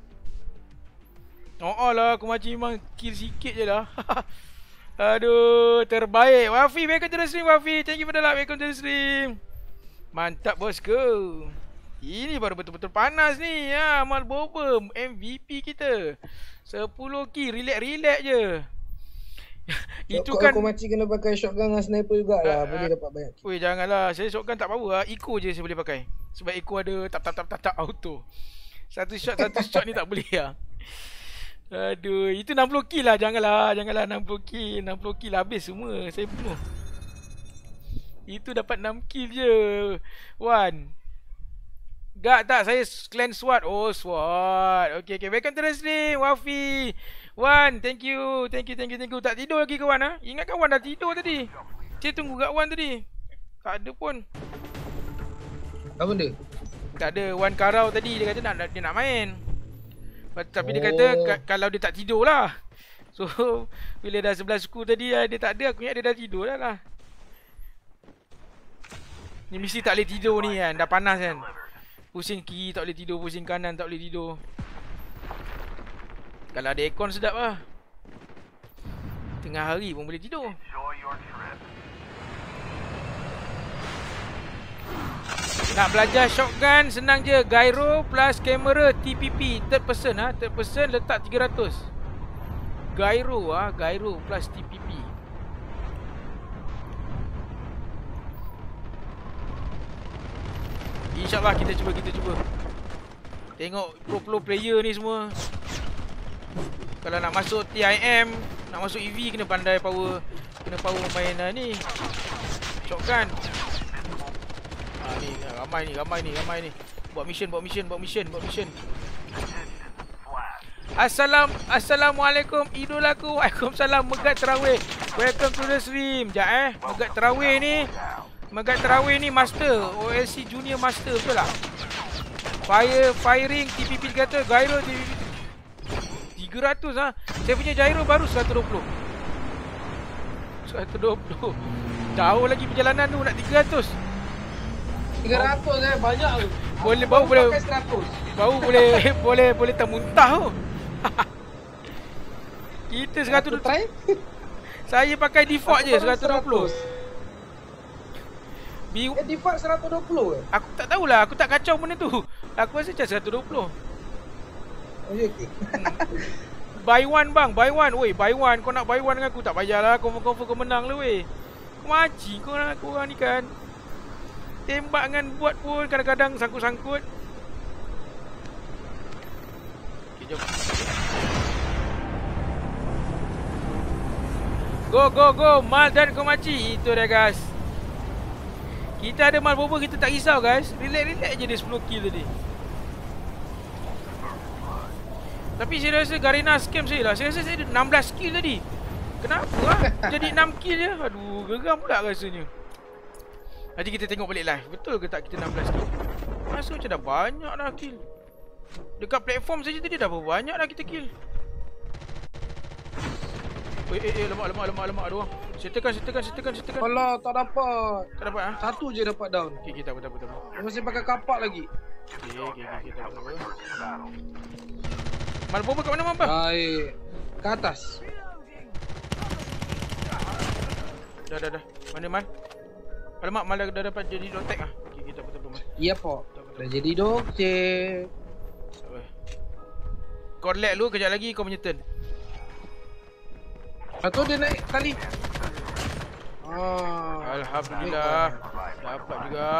Oh lah, Komachi memang kill sikit je lah. Aduh, terbaik. Wafi, welcome to the stream Wafi. Thank you for the like, welcome to the stream. Mantap bosku. Ini baru betul-betul panas ni ya, Malboba MVP kita. 10 kill, relax je. Itu kan kau macam kena pakai shotgun dengan sniper jugalah, boleh dapat banyak kill. Weh, janganlah. Saya shotgun tak power lah. Eco je saya boleh pakai. Sebab eco ada tap auto. Satu shot ni tak boleh lah. Aduh, itu 60 kill lah. Janganlah 60 kill habis semua. Saya bunuh. Itu dapat 6 kill je. Wan. Gak tak, saya clan SWAT. Oh, SWAT. Okay. Welcome to the stream, Wafi. Wan, thank you. Tak tidur lagi kawan ha? Ingatkan Wan dah tidur tadi. Saya tunggu kat Wan tadi. Tak ada pun. Apa benda? Tak ada. Wan karau tadi dia kata dia nak main. Tapi dia kata kalau dia tak tidur lah. So bila dah 11 suku tadi dia tak ada, aku ingat dia dah tidur lah. Ni mesti tak boleh tidur ni kan, dah panas kan. Pusing kiri tak boleh tidur, pusing kanan tak boleh tidur. Kalau ada aircon sedap lah. Tengah hari pun boleh tidur. Nak belajar shotgun senang je. Gyro plus kamera TPP. Third person ha. Third person letak 300. Gyro ha. Gyro plus TPP. InsyaAllah kita cuba. Tengok pro player ni semua. Kalau nak masuk TIM, nak masuk EV kena pandai power. Kena power main ni shotgun. Ni ramai ni. Buat mission. Assalamualaikum idolaku. Waalaikumsalam Megat Terawih. Welcome to the stream. Sekejap Megat Terawih ni master. OLC Junior Master betul tak? Firing TPP kata gyro TPP 300 ha. Saya punya gyro baru 120. Jauh lagi perjalanan tu nak 300. 300 banyak tu. Bau boleh termuntah tu. Kita 100 try. Saya pakai default je 120. Default 120 ke? Aku tak tahulah, aku tak kacau benda tu. Aku rasa macam 120. Okay. Buy one bang, buy one. Weh, buy one. Kau nak buy one dengan aku tak payahlah. Confirm kau menang lah weh. Maci kau orang ni kan. Tembak dengan buat pun kadang-kadang sangkut-sangkut. Okay, jom. Go. Mal dan Komachi. Itu dia guys. Kita ada Malboba, kita tak risau guys. Relax je dia 10 kill tadi. Tapi saya rasa Garena scam saya lah. Saya rasa saya ada 16 kill tadi. Kenapa lah? Jadi 6 kill je. Aduh, geram pula rasanya. Nanti kita tengok balik live. Betul ke tak kita 16 kill? Rasa macam dah banyak dah kill. Dekat platform saja tadi dah banyak dah kita kill. Lemak. Aduh. Settlekan. Alah, tak dapat. Tak dapat ah? Satu je dapat down. Okay, tak apa. Masih pakai kapak lagi. Okay, tak apa. Malboba kat mana Mampa? Baik. Ke atas. Dah. Mana Mal? Alamak, Mal dah dapat jadi dog tag ah. Okay, tak apa. Ya, Pak. Dah jadi dog tag. Kau relax dulu, kejap lagi kau punya turn. Atau dia naik tali. Alhamdulillah. Dapat juga.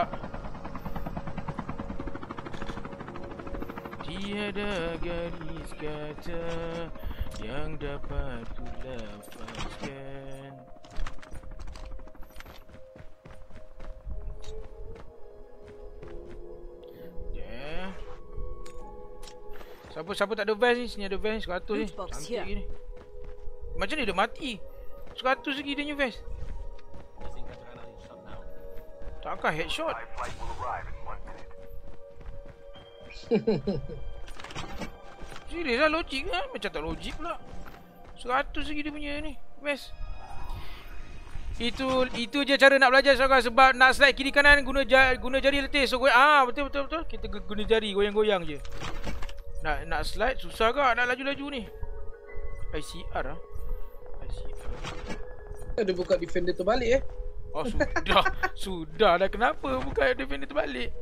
Tiada gadis kata yang dapat kulafazkan. Siapa tak ada vest ni? Sini ada vest 100 ni. Cantik lagi ni. Macam ni dia mati. 100 lagi dia punya vest. Takkan headshot. Serius lah, logik kan? Macam tak logik pula. 100 lagi dia punya ni vest. Itu je cara nak belajar seorang. Sebab nak slide kiri kanan guna jari letih. So betul. Kita guna jari goyang-goyang je. Nak slide susah ke nak laju-laju ni? ICR ah. ICR. Ada buka defender terbalik Oh sudah. Sudah dah, kenapa buka defender terbalik?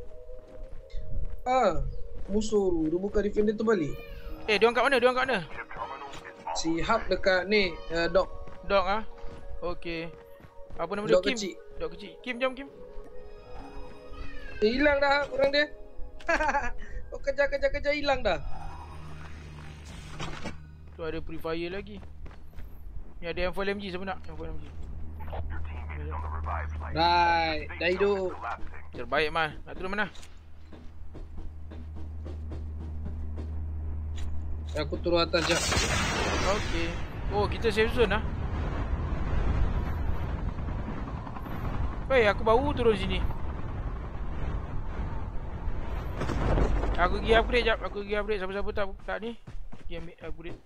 Musuh dia buka defender terbalik. Diorang kat mana? Si Hub dekat ni, Dog. Dog ah. Okey. Apa nama dia? Dog Kim. kecil. Dog kecil. Kim, jom Kim. Hilang dah orang dia. Oh, kejar hilang dah. Tu ada Free Fire lagi. Ni ada M4 LMG, siapa nak? M4 LMG. Right, dah hidup. Terbaik mah. Nak turun mana? Aku turun atas jap. Okey. Oh, kita safe zone lah. Weh, aku baru turun sini. Aku pergi upgrade jap. Siapa-siapa tak ni. Pergi ambil upgrade.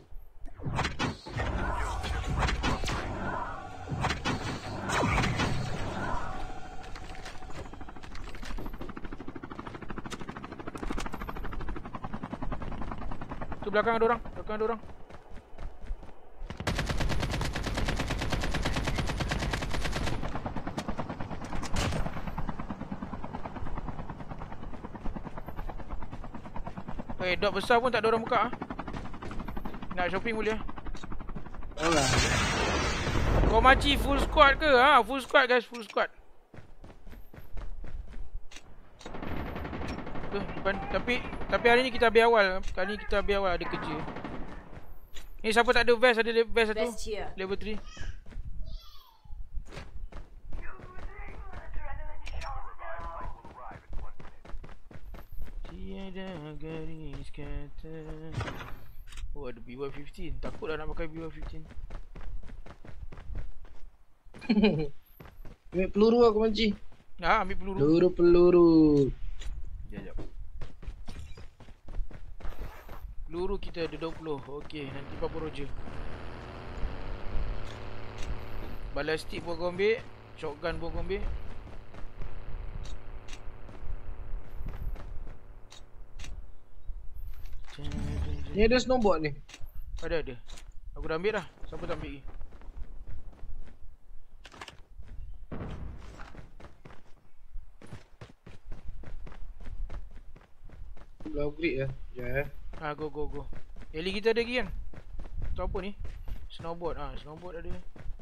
Tu belakang ada orang. Dot besar pun tak ada orang buka ah. Nak shopping boleh ah. Alah. Kau maci full squad ke? Full squad guys, full squad. Depan. Tapi hari ni kita habis awal. Kali ni kita habis awal ada kerja. Ni siapa tak ada vest? Ada vest satu. Level 3. Tiada garis kata. Oh, ada BY-15. Takutlah nak pakai BY-15. Ambil peluru aku manci. Ambil peluru. Peluru. Sekejap. Peluru kita ada 20. Okey, nanti apa roger. Ballistic pun kau ambil. Shotgun pun kau ambil. Ni ada snowboard ni. Ada. Aku dah ambil dah. Siapa tak ambil lagi? Dah upgrade lah. Ya. Go. Heli kita ada lagi kan? Tu apa ni? Snowboard. Snowboard ada.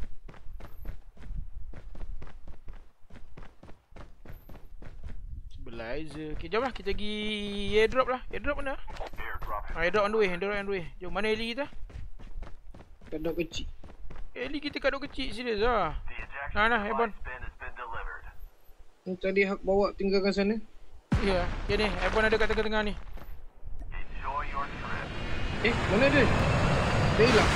Stabilizer. Okay, jom lah. Kita pergi airdrop lah. Airdrop mana? Airdrop on the way. Jom, mana heli kita? Kadok kecil. Heli kita kadok kecil. Serius lah. Nah, airborne. Tadi Hak bawa tinggalkan sana. Ya, ni. Airborne ada kat tengah-tengah ni. Mana dia? Dia hilang.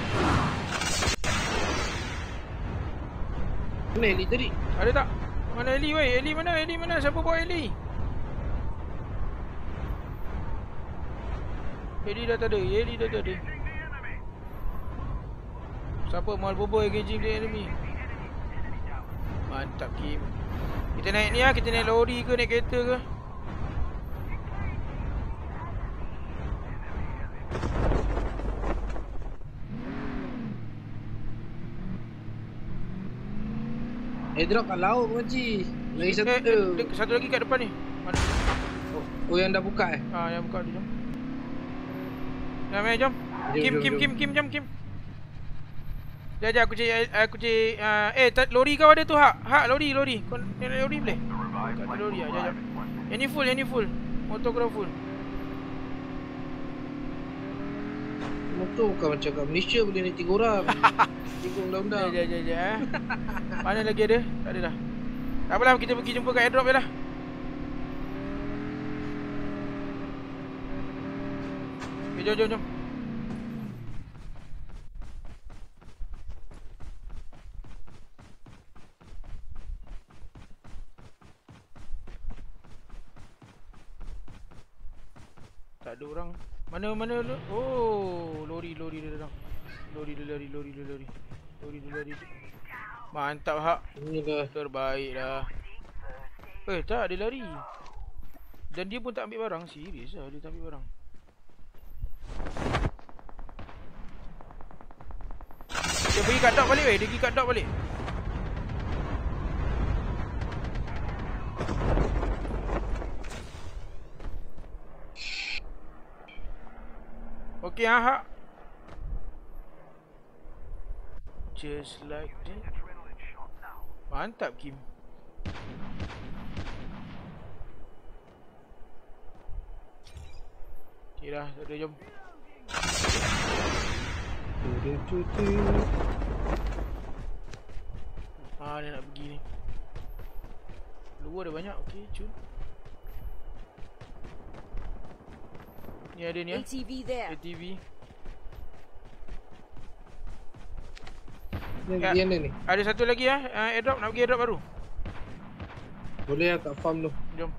Mana heli tadi? Ada tak? Mana heli weh? Heli mana? Siapa bawa heli? Heli dah tak ada. Siapa mal bobo engaging the enemy? Mantap Kim. Kita naik ni lah. Kita naik lori ke naik kereta ke? Airdrop kat laut Haji. Lagi satu. Satu lagi kat depan ni. Mana? Oh yang dah buka yang buka tu jom. Jom. Kim, jom. Jap aku cari lori kau ada tu Hak lori. Kau naik lori boleh? Kat lori jap. Yang ni full. Motor kau dah full. motor bukan macam kat Malaysia boleh naik 3 orang. Tikung undang-undang. Jap. Mana lagi ada? Tak ada dah. Tak apalah, kita pergi jumpa kat airdrop je lah. Okay, jom. Tak ada orang. Mana? Oh, lori dia datang. Lori dia lari. Mantap hak. Ini dah terbaik dah. Tak, dia lari. Dan dia pun tak ambil barang. Serius lah, dia tak ambil barang. Dia pergi kat dock balik weh. Dia pergi kat dock balik. Okey, hak. Just like that. Mantap, Kim. Okay dah, tak ada, jom. Dia nak pergi ni. Luar ada banyak, okey, cun. Ni ada ni ATV there. ATV. Yang mana ni? Ada satu lagi airdrop, nak pergi airdrop baru. Boleh lah kat farm tu. Jom.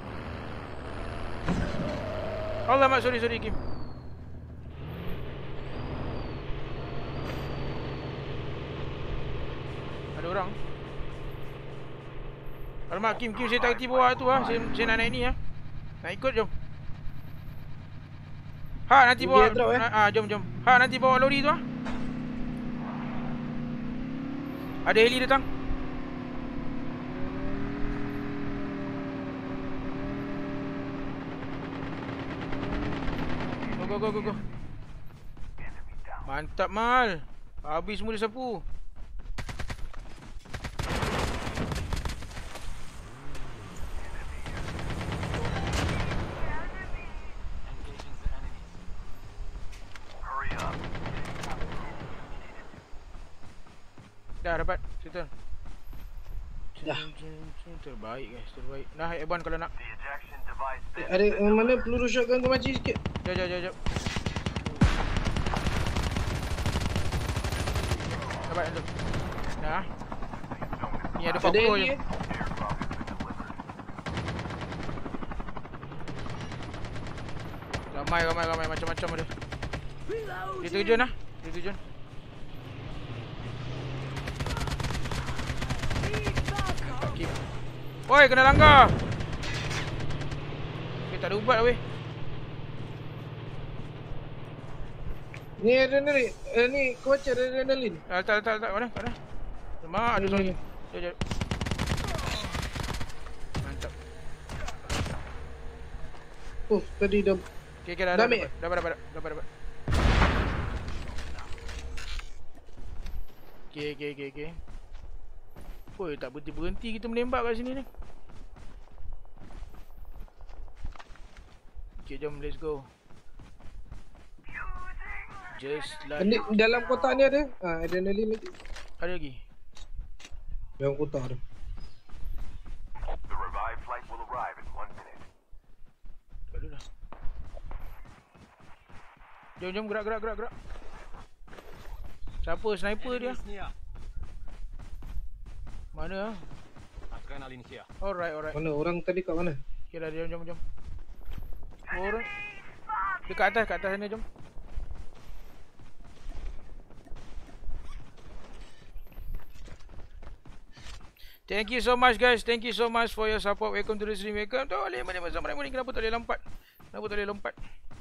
Alamak, sorry Kim. Ada orang. Alamak, Kim saya tak kerti bawah tu Saya nak naik ni Nak ikut, jom. Nanti bawa airdrop, jom. Nanti bawa lori tu Ada heli datang. Go. Mantap, Mal. Habis semua dia sapu. Dah dapat, settle. Dah. Terbaik guys, terbaik. Nah, Eban kalau nak. Ada mana peluru shotgun kau macam sikit. Jap. Dapat tu. Dah. Ni ada power je. Ramai macam-macam ada. Dia terjun. Oi, kena langgar. Tak ada ubat weh. Ni adrenalin. Ni kau baca adrenalin. Tak. Mana? Mak ada sorry. Jap. Mantap. Tadi dah. Okey, dah dapat. Okey. Tak berhenti kita menembak kat sini ni. Okay, jom, let's go. Just like... Dalam kotak ni ada? Adrenalin lagi. Ada lagi? Dalam kotak ada. Lalu dah. Jom, gerak. Siapa sniper dia? Mana? Alright. Mana orang tadi kat mana? Okay dah, jom. Orang dekat atas sana, jom. Thank you so much guys. Thank you so much for your support. Welcome to the stream. Welcome to all mana bersama ni. Kenapa tak boleh lompat?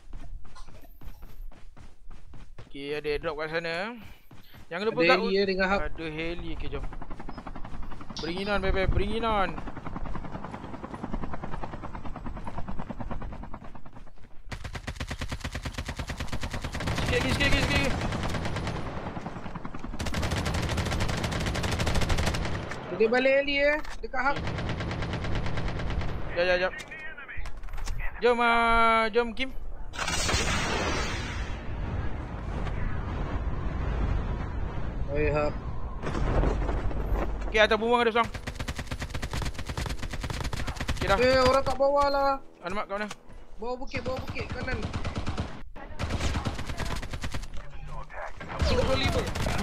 Okay, ada drop kat sana. Jangan lupa ada heli dengan hub. Ada heli. Okay, jom. Bring it on, baby. Bring it on. Sikit. Dia balik heli dekat hub. Jap. Jom Kim. Hap. Okay, atas bumbung ada seorang. Okay dah. Orang kat bawah lah. Alamak, kat mana? Bawah bukit kanan. 35.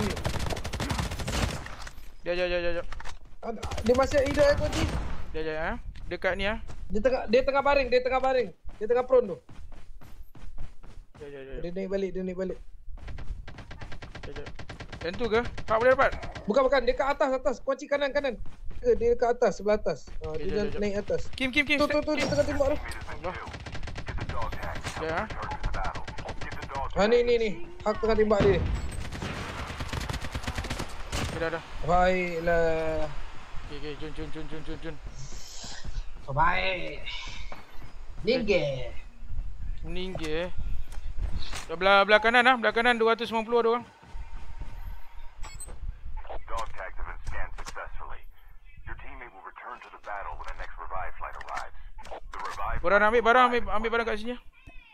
Jap. Dia masih hidup aku ni. Jap. Dekat ni Dia tengah baring. Dia tengah prone tu. Jap. Dia naik balik. Jap. Yang tu ke? Pak boleh dapat? Bukan. Dia kat atas. Kunci kanan. Dia kat atas, sebelah atas. Dia jap. naik atas. Kim. Tu, dia tengah tembak tu. Allah. Ya. Ni. Hak tengah tembak dia. Dah. Baiklah. Okay, jun. Baik. Ninge. Belah kanan Belah kanan 290 ada orang. Dog tags have been scanned successfully. Your teammate will return to the battle when the next revive flight arrives. The revive. Korang ambil barang kat sini.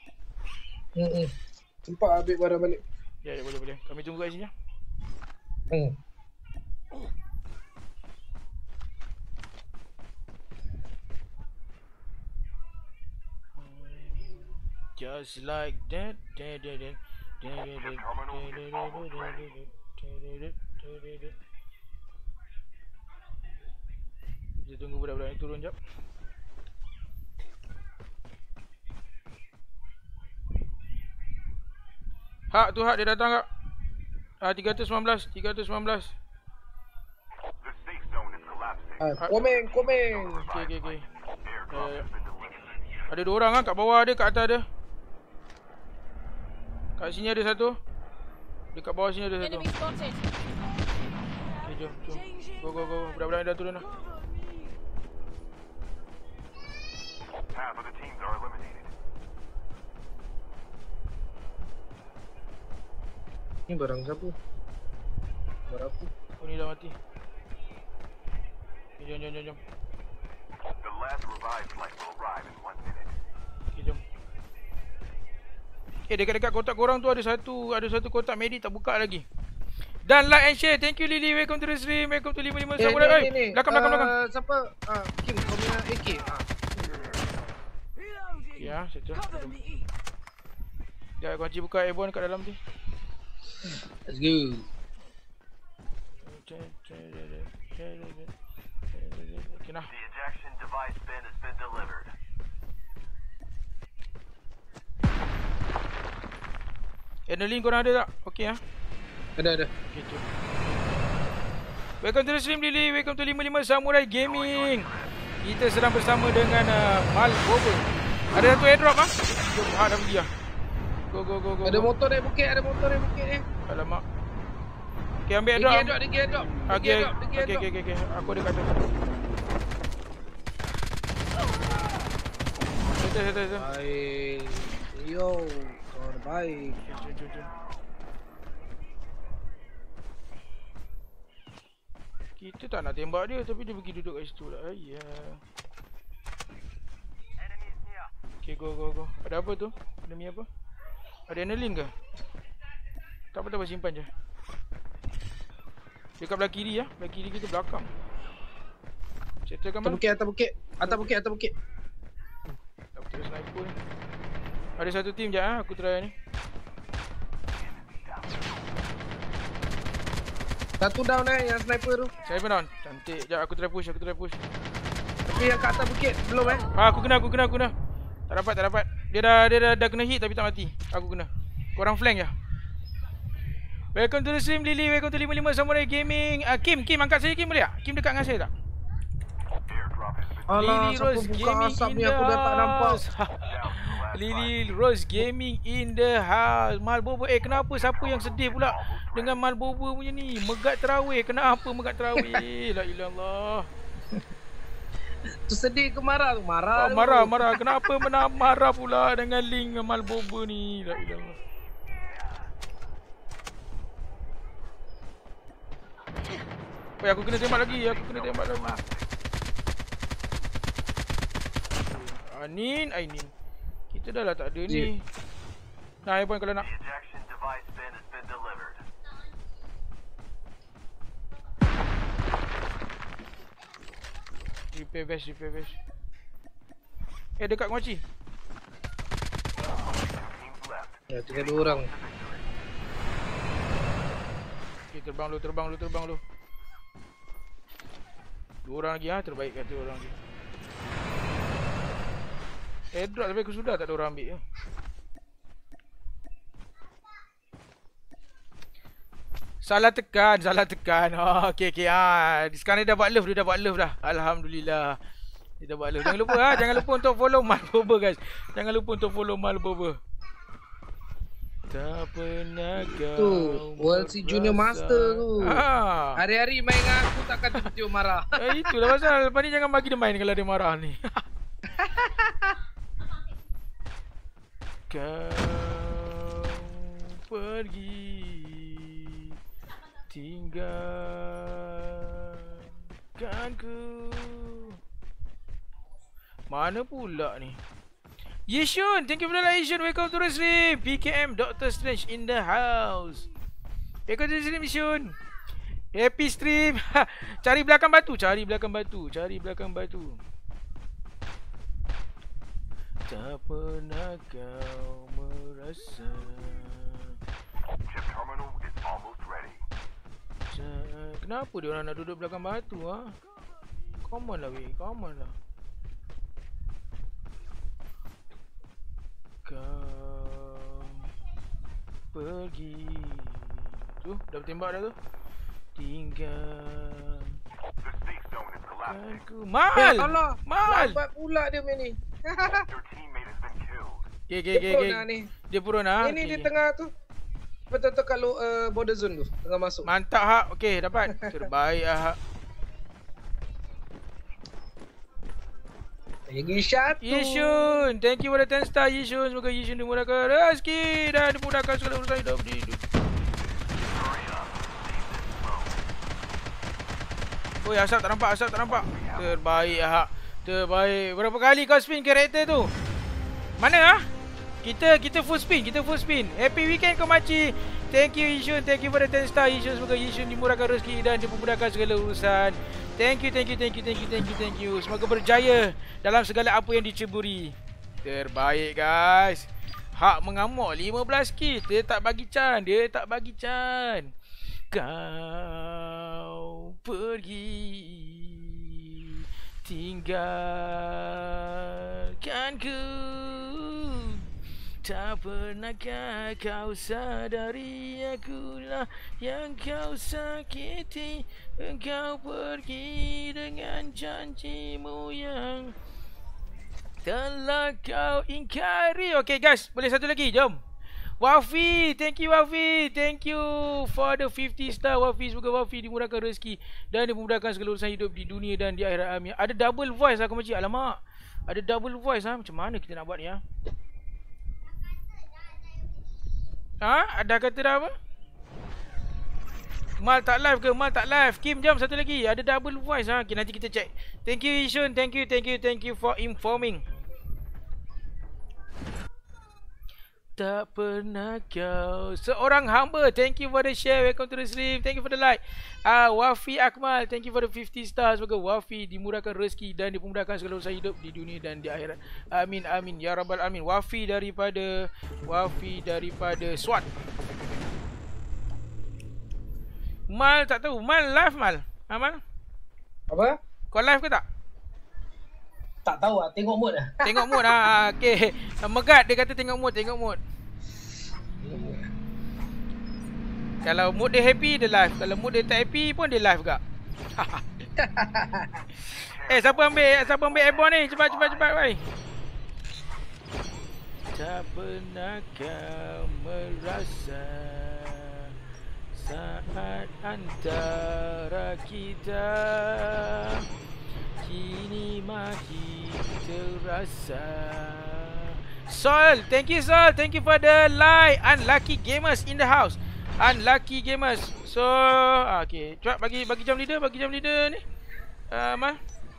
Sempat ambil barang balik. Ya, boleh. Kami tunggu kat sini. Just like that. Kita tunggu budak-budak ni turun jap. Hak dia datang kak. 319. Komen. Okay. Ada 2 orang kat bawah ada, kat atas ada. Kat sini ada satu. Dekat bawah sini ada satu. Enemy spotted. Okay, jom. Go. Budak-budak ni dah turun dah. Half of the teams are eliminated. Ni barang siapa? Barang aku. Oh, ni dah mati. Okay, jom. The last revive flight will arrive in 1 minute. Okay, jom. Dekat kotak korang tu ada satu kotak medik tak buka lagi. Dan like and share. Thank you Lily. Welcome to the stream. Welcome to 55 Samurai. Belakang. Siapa? Kim, kau punya AK. Ya, situ. Ya, kunci buka airborne kat dalam tu. Let's go. Okay, nah. The ejection device bin has been delivered. Adrenaline korang ada tak? Okey Ada. Okay, jom. Welcome to the stream Lily. Welcome to 55 Samurai Gaming. Kita sedang bersama dengan Mal Bobo. Ada satu airdrop Jom dah pergi Go. Ada motor dari bukit ni. Alamak. Okay, ambil airdrop. Dia airdrop. Okay. Aku ada kat atas. Settle. Baik. Yo, kau baik. Jom. Kita tak nak tembak dia tapi dia pergi duduk kat situ lah. Okay, go. Ada apa tu? Enemy apa? Ada adrenaline ke? Tak apa, simpan je. Dekat belah kiri belah kiri kita belakang. Settlekan mana? Atas bukit. Aku terus sniper ni. Ada satu team je aku try ni. Satu down yang sniper tu. Sniper down. Cantik. Sekejap aku try push. Tapi yang kat atas bukit belum Aku kena. Tak dapat. Dia dah kena hit tapi tak mati. Aku kena. Korang flank je. Welcome to the stream Lily. Welcome to 55 Samurai Gaming. Kim angkat saya Kim boleh tak? Kim dekat dengan saya tak? Alah, Lily siapa Rose buka Gaming asap in ni the aku dah tak nampak. Lily Rose Gaming in the house. Malbobo. Kenapa siapa yang sedih pula dengan Malbobo punya ni? Megat terawih. Kenapa megat terawih? La ilallah. Tu sedih ke marah tu? Marah. Marah. Kenapa marah pula dengan link Malbobo ni? La ilallah. Aku kena tembak lagi. Ainin. Kita dah lah tak ada ni. Nah, iPhone kalau nak. Repair vest. Dekat kunci. Ya, tinggal 2 orang. Okay, terbang lu. 2 orang lagi terbaik kata orang lagi. Airdrop tapi aku sudah tak ada orang ambil ya. Salah tekan. Oh, okey. Sekarang dia dah buat love dah. Alhamdulillah. Dia dah buat love. Jangan lupa untuk follow Mal Boba guys. Tak pernah kau Tu, World Sea Junior Master tu. Hari-hari main dengan aku takkan tiba-tiba marah. Itulah pasal. Lepas ni jangan bagi dia main kalau dia marah ni. Kau pergi tinggalkanku. Mana pula ni? Yishun, thank you for the like, Yishun. Welcome to the stream. PKM Doctor Strange in the house. Welcome to the stream, Yishun. Happy stream. Cari belakang batu. Tak pernah kau merasa. Chip terminal is almost ready. Kenapa dia orang nak duduk belakang batu Come on lah. Kau pergi. Tu, dah bertembak dah tu. Tinggal. The safe zone is collapsing. Mal! Lambat pula dia main ni. Your teammate has been killed. Okay. Dia purun Ini di tengah tu. Betul-betul kalau border zone tu tengah masuk. Mantap Hak. Okay, dapat. Terbaik Hak. Lagi satu. Yishun, thank you for the 10 star Yishun. Semoga Yishun dimudahkan rezeki dan dimudahkan segala urusan hidup di hidup. Oh, asap tak nampak. Terbaik Hak. Terbaik. Berapa kali kau spin karakter tu? Mana Kita full spin. Happy weekend kau makcik. Thank you Yishun. Thank you for the 10 star Yishun. Semoga Yishun dimurahkan rezeki dan dimudahkan segala urusan. Thank you. Semoga berjaya dalam segala apa yang diceburi. Terbaik guys. Hak mengamuk 15 kill. Dia tak bagi can. Kau pergi tinggalkanku. Tak pernahkah kau sadari akulah yang kau sakiti. Engkau pergi dengan janjimu yang telah kau ingkari. Okay guys, boleh satu lagi, jom. Wafi, thank you Wafi. Thank you for the 50 star Wafi. Semoga Wafi dimurahkan rezeki dan dimudahkan segala urusan hidup di dunia dan di akhirat. Amin. Ada double voice aku macam alamak. Ada double voice macam mana kita nak buat ni Ada kata dah apa? Mal tak live ke? Mal tak live. Kim, jom satu lagi. Ada double voice Okay, nanti kita check. Thank you Yishun. Thank you for informing. Tak pernah kau seorang hamba. Thank you for the share. Welcome to the stream. Thank you for the like. Wafi Akmal, thank you for the 50 stars. Semoga Wafi dimurahkan rezeki dan dimudahkan segala urusan hidup di dunia dan di akhirat. Amin amin ya rabbal alamin. Wafi daripada SWAT. Mal tak tahu. Mal live Mal. Mal. Apa? Kau live ke tak? Tak tahu lah, tengok mood lah. Tengok mood okey. Megat dia kata tengok mood. Kalau mood dia happy, dia live. Kalau mood dia tak happy pun dia live gak. Siapa ambil airborne ni? Cepat bhai. Tak pernah kau merasa saat antara kita kini makin terasa. Sol, thank you Sol. Thank you for the like. Unlucky gamers in the house. Unlucky gamers. So, okay. Cepat bagi jam leader, ni. Mal.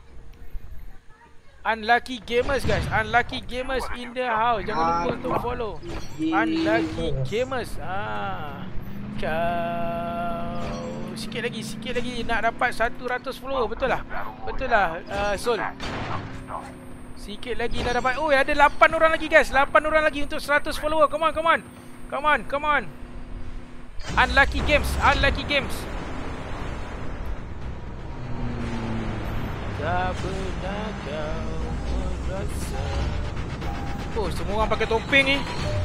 Unlucky gamers guys. Unlucky gamers in the house. Jangan lupa untuk follow. Unlucky gamers. Kau sikit lagi nak dapat 100 follower, betul lah? Betul lah, Sol. Sikit lagi nak dapat. Oh, ada 8 orang lagi guys. 8 orang lagi untuk 100 follower. Come on. Unlucky games. Tak pernah kau merasa. Oh, semua orang pakai topeng ni.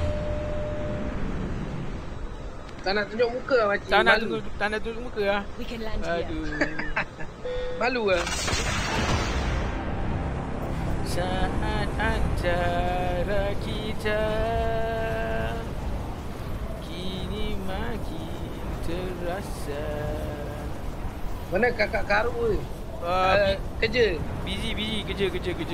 Tak nak tunjuk muka lah makcik. Tak nak tunjuk muka lah. Aduh. Malu lah. Saat antara kita kini makin terasa. Mana kakak Karu ni? Kerja? Busy kerja.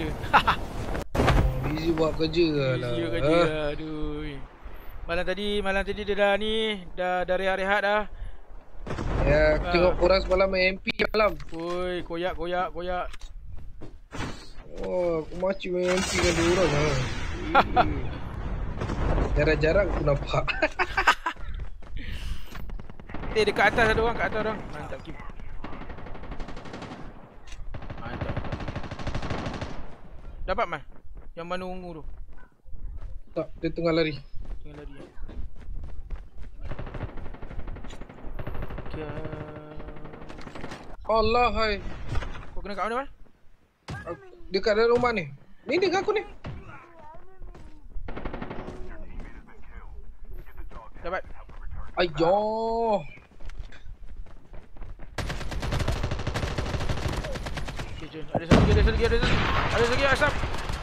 Busy buat kerja lah. Busy buat kerja lah. Aduh. Malam tadi dia dah ni. Dah rehat dah. Ya, tengok korang semalam main MP malam. Oi, koyak. Oh, aku macam main MP dengan 2 orang lah. Jarang-jarang aku nampak. Dekat atas ada orang, Mantap Kim. Mantap. Dapat man? Yang mana ungu tu? Tak, dia tengah lari. Allah hai. Kau kena kat mana man? Dekat dalam rumah ni. Ni dengan aku ni. Dapat. Ayoh. Okay, ada satu lagi asap.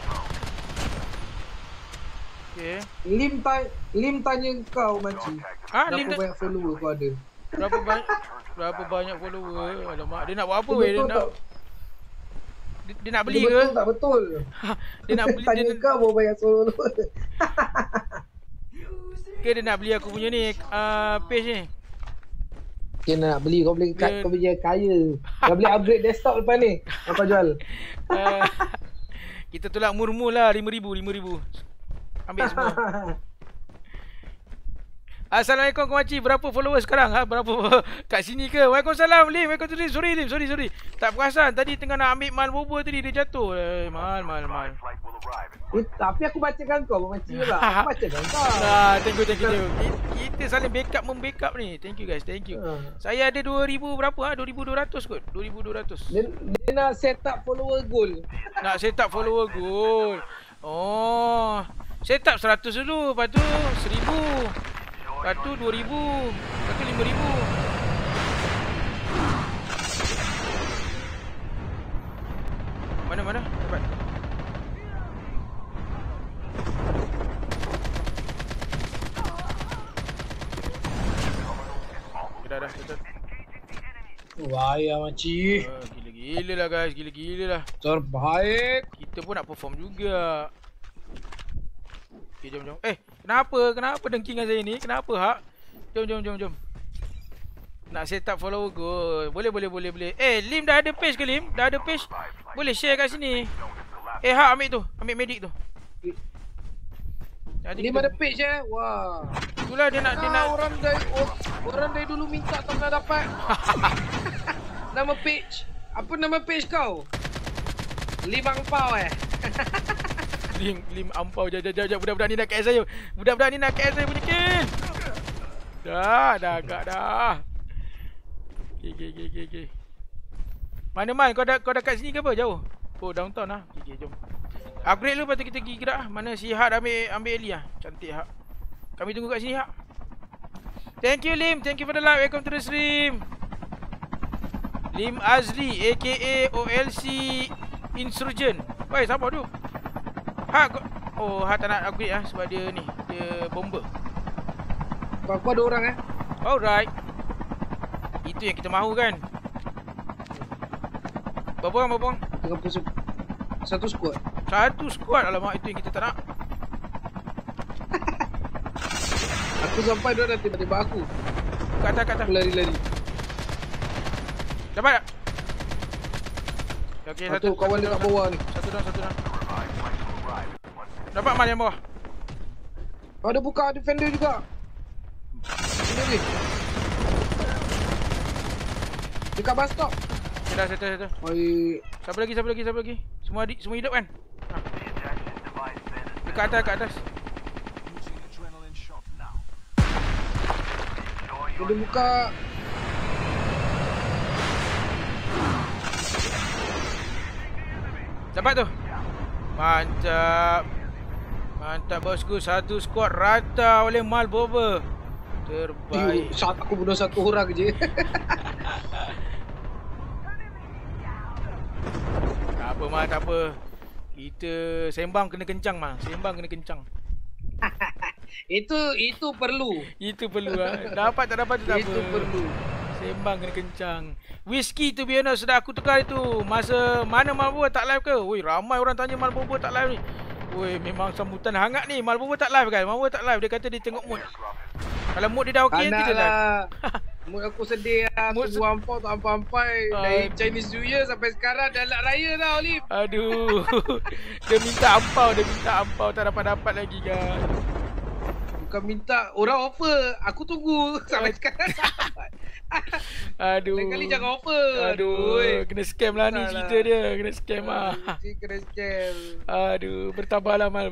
Okay. Lim tanya kau makcik. Lim berapa banyak follower kau ada? Berapa banyak follower? Alamak, dia nak buat apa weh? Dia nak beli ke? Betul tak betul? Dia nak beli. Tanya kau berapa banyak follower. Ke dia nak beli aku punya ni page ni? Dia nak beli, kau boleh kau punya kaya. Kau boleh upgrade desktop lepas ni. Apa jual? Kita tolak murmur lah 5,000. Ambil semua. Assalamualaikum Kumaci. Berapa follower sekarang? Berapa kat sini ke? Waalaikumsalam Lim. Waalaikumsalam. Sorry Lim. Sorry. Tak perasan. Tadi tengah nak ambil mal bobo tadi dia jatuh. Mal. Tapi aku bacakan kau Kumaci lah. Aku bacakan kau. Thank you. Kita saling membackup ni. Thank you guys. Thank you. Saya ada 2,000 berapa 2,200 kot. 2,200. Dia nak set up follower goal. Oh. Set up 100 dulu. Lepas tu 1,000. Lepas tu 2,000. Lepas tu 5,000. Mana? Dapat. Dah. Bahaya makcik. Gila lah guys. Gila lah. Terbaik. Kita pun nak perform juga. Okay, jom. Kenapa dengki dengan saya ni? Kenapa hak? Jom. Nak set up follower go. Boleh. Lim dah ada page ke Lim? Dah ada page? Boleh share kat sini. Hak ambil tu. Ambil medik tu. Lim ada page Wah. Itulah dia nak orang dari dulu minta tak pernah dapat. Nama page. Apa nama page kau? Lim Angpau Lim ampau. Jap. Budak-budak ni nak KS saya. Punya kill. Dah agak dah. Okay. Mana Man? Kau dah kat sini ke apa? Jauh? Oh, downtown lah. Okay, jom. Upgrade lu lepas tu kita pergi gerak lah. Mana si Hak dah ambil Eli lah. Cantik Hak. Kami tunggu kat sini Hak. Thank you Lim. Thank you for the like. Welcome to the stream. Lim Azli aka OLC Insurgent. Woi, siapa tu? Hak tak nak upgrade lah sebab dia ni. Dia bomber. Aku ada orang Alright. Itu yang kita mahu kan. Berapa orang? 31 squad. Satu squad. Alamak, itu yang kita tak nak. Aku sampai dia dah tiba-tiba aku. Kat atas. Aku lari. Dapat tak? Okay, satu kawan dia kat bawah ni. Satu dah. Dapat mal yang bawah. Ada buka defender juga. Ini. Dekat bus stop. Settle. Oi. Siapa lagi? Semua hidup kan? Dekat atas. Dia buka. Dapat tu. Mantap bosku. Satu squad rata oleh Malboba. Terbaik. Aku bunuh satu orang je. Tak apa. Kita sembang kena kencang Mal. Itu perlu. Itu perlu Dapat tak dapat tak apa. Itu perlu. Sembang kena kencang. Whisky tu biar sudah aku tukar itu. Masa mana Malboba tak live ke? Woi, ramai orang tanya Malboba tak live ni. Woi, memang sambutan hangat ni. Malboba tak live kan? Malboba tak live. Dia kata dia tengok mood. Kalau mood dia dah okey nanti dia live. Mood aku sedih lah. Tunggu ampau tak ampai. Dari Chinese New Year sampai sekarang dah nak raya dah, Olip. Aduh. Dia minta ampau. Tak dapat lagi kan. Bukan minta, orang offer. Aku tunggu sampai sekarang. Aduh. Lain kali jangan offer. Aduh. Kena scam lah ni cerita dia. Kena scam lah. Kena scam. Aduh. Bertabahlah Mal.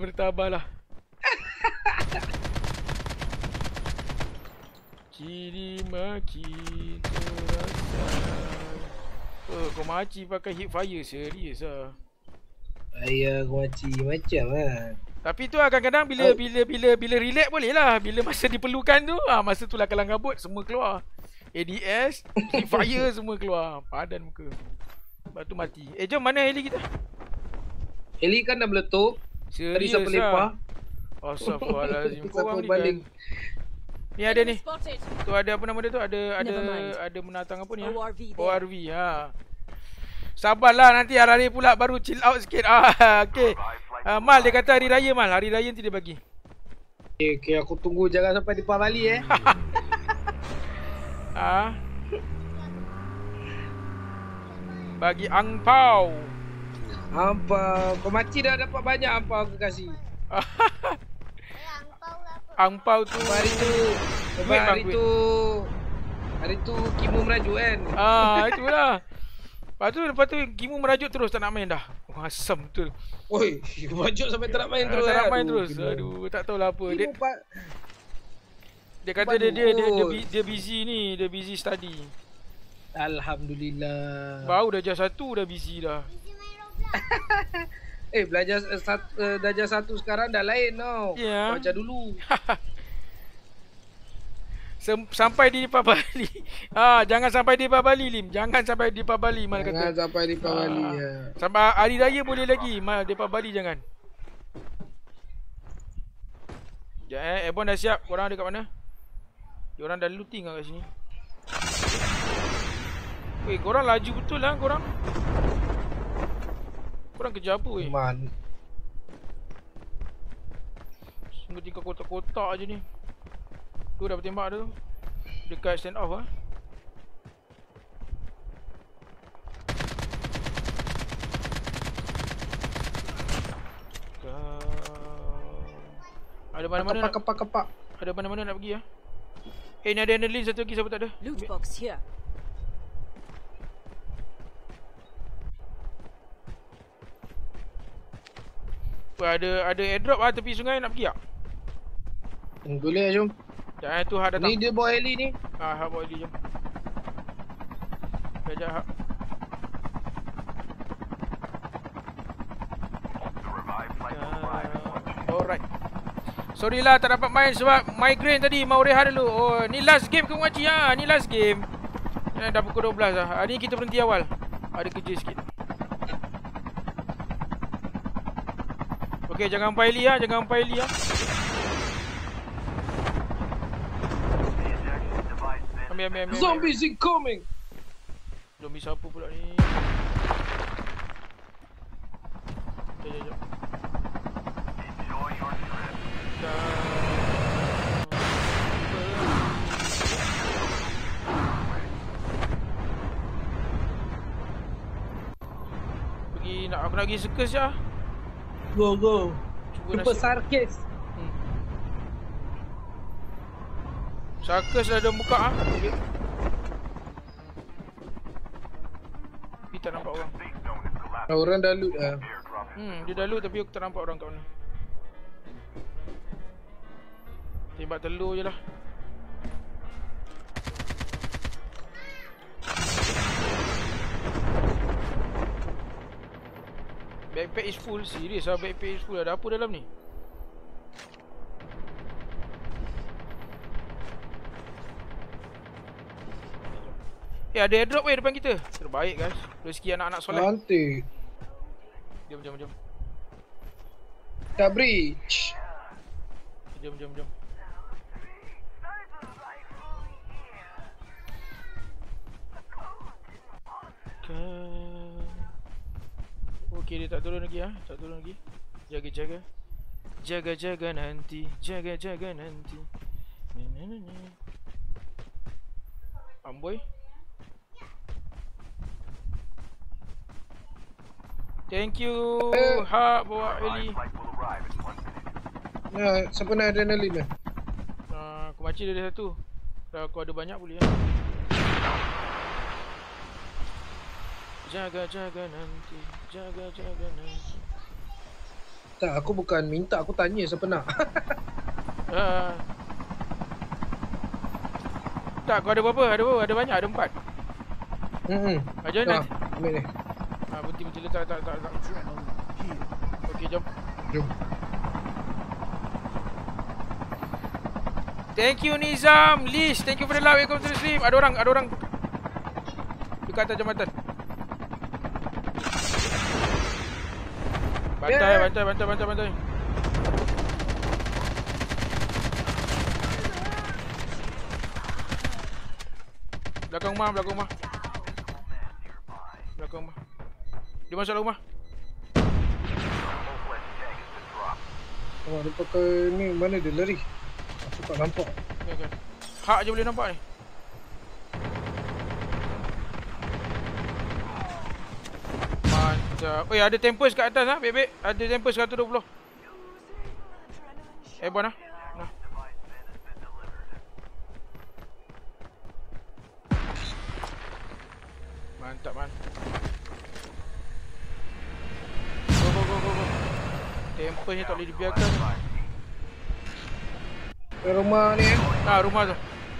Kiri maki terasa. Kau maci pakai hip fire serius lah. Ayah kau maci macam lah. Tapi tu kadang-kadang bila relax boleh lah. Bila masa diperlukan tu, masa tu lah kalang kabut semua keluar. ADS, hip fire semua keluar. Padan muka. Lepas tu mati. Jom mana heli kita? Heli kan dah meletup. Tadi siapa lepak? Astaghfirullahalazim. Kau orang balik. Ni ada ni. Tu ada apa nama dia tu? Ada menatang apa ni? ORV. Sabarlah nanti hari pula baru chill out sikit. Okey. Mal dia kata hari raya Mal. Hari raya nanti dia bagi. Okey, aku tunggu jangan sampai Deepavali Bagi angpau. Kau maci dah dapat banyak angpau aku kasih. Angpau tu hari tu Kimu merajuk kan. Itulah. Lepas tu Kimu merajuk terus tak nak main dah. Asam betul. Oi, merajuk sampai tak nak main terus. Tak nak main terus. Aduh, tak tahulah apa. Dia kata dia busy ni, dia busy study. Alhamdulillah. Baru darjah 1 dah busy dah. Belajar darjah 1 sekarang dah lain tau. Macam dulu. Sampai di Deepavali. Jangan sampai di Deepavali Lim. Jangan sampai di Deepavali Mal kata. Jangan sampai di Deepavali Sampai hari raya boleh lagi. Mal Deepavali jangan. Airborne dah siap. Korang ada kat mana? Diorang dah looting kat sini. Weh, korang laju betul lah korang. Korang kerja apa weh? Sungguh tinggal kotak-kotak je ni. Tu dah bertembak tu. Dekat stand off Ada mana-mana kepak. Ada mana-mana nak pergi ni ada adrenaline satu lagi, siapa tak ada? Loot box here. Ada airdrop tepi sungai nak pergi tak? Boleh jom. Jangan tu Hak datang. Ni dia bawa heli ni. Hak bawa heli jom. Sekejap Hak. Alright. Sorry lah tak dapat main sebab migraine tadi. Mau rehat dulu. Ni last game ke Makcik? Ni last game. Dah pukul 12 lah. Ni kita berhenti awal. Ada kerja sikit. Okey, jangan umpai heli jangan umpai heli Ambil. Zombies incoming. Zombie siapa pula ni? Jom. Aku nak pergi circus je. Go. Super sarkis. Circus dah buka Orang dah loot dah. Dia dah loot tapi aku tak nampak orang kat mana. Tembak telur je lah. Backpack is full. Serius lah, backpack is full. Ada apa dalam ni? Ada airdrop depan kita. Terbaik guys. Rezeki anak-anak soleh. Cantik. Jom. Tak bridge. Jom. Okey, dia tak turun lagi ah. Tak turun lagi. Jaga. Jaga nanti. Jaga nanti. Amboy. Thank you. Ha, bawa Eli. Nah, siapa nak adrenalin dah? Aku macam dia satu. Kalau aku ada banyak boleh Jaga nanti. Jaga nanti. Tak, aku bukan minta, aku tanya siapa nak. Tak, kau ada berapa? Ada banyak, ada 4. Macam mana? Ambil ni. Berhenti letak. Okey, jom. Thank you Nizam, Liz, thank you for the love. Welcome to the stream. Ada orang dekat atas jambatan. Bantai. Belakang rumah. Dia masuk rumah. Oh, dia pakai ni, mana dia lari? Aku tak nampak. Okay. Hak je boleh nampak ni. Mantap. Oi, ada tempest kat atas bebek. Ada tempest 120. Airborne nah. Mantap man. Go. Tempest ni tak boleh dibiarkan. Rumah ni rumah tu.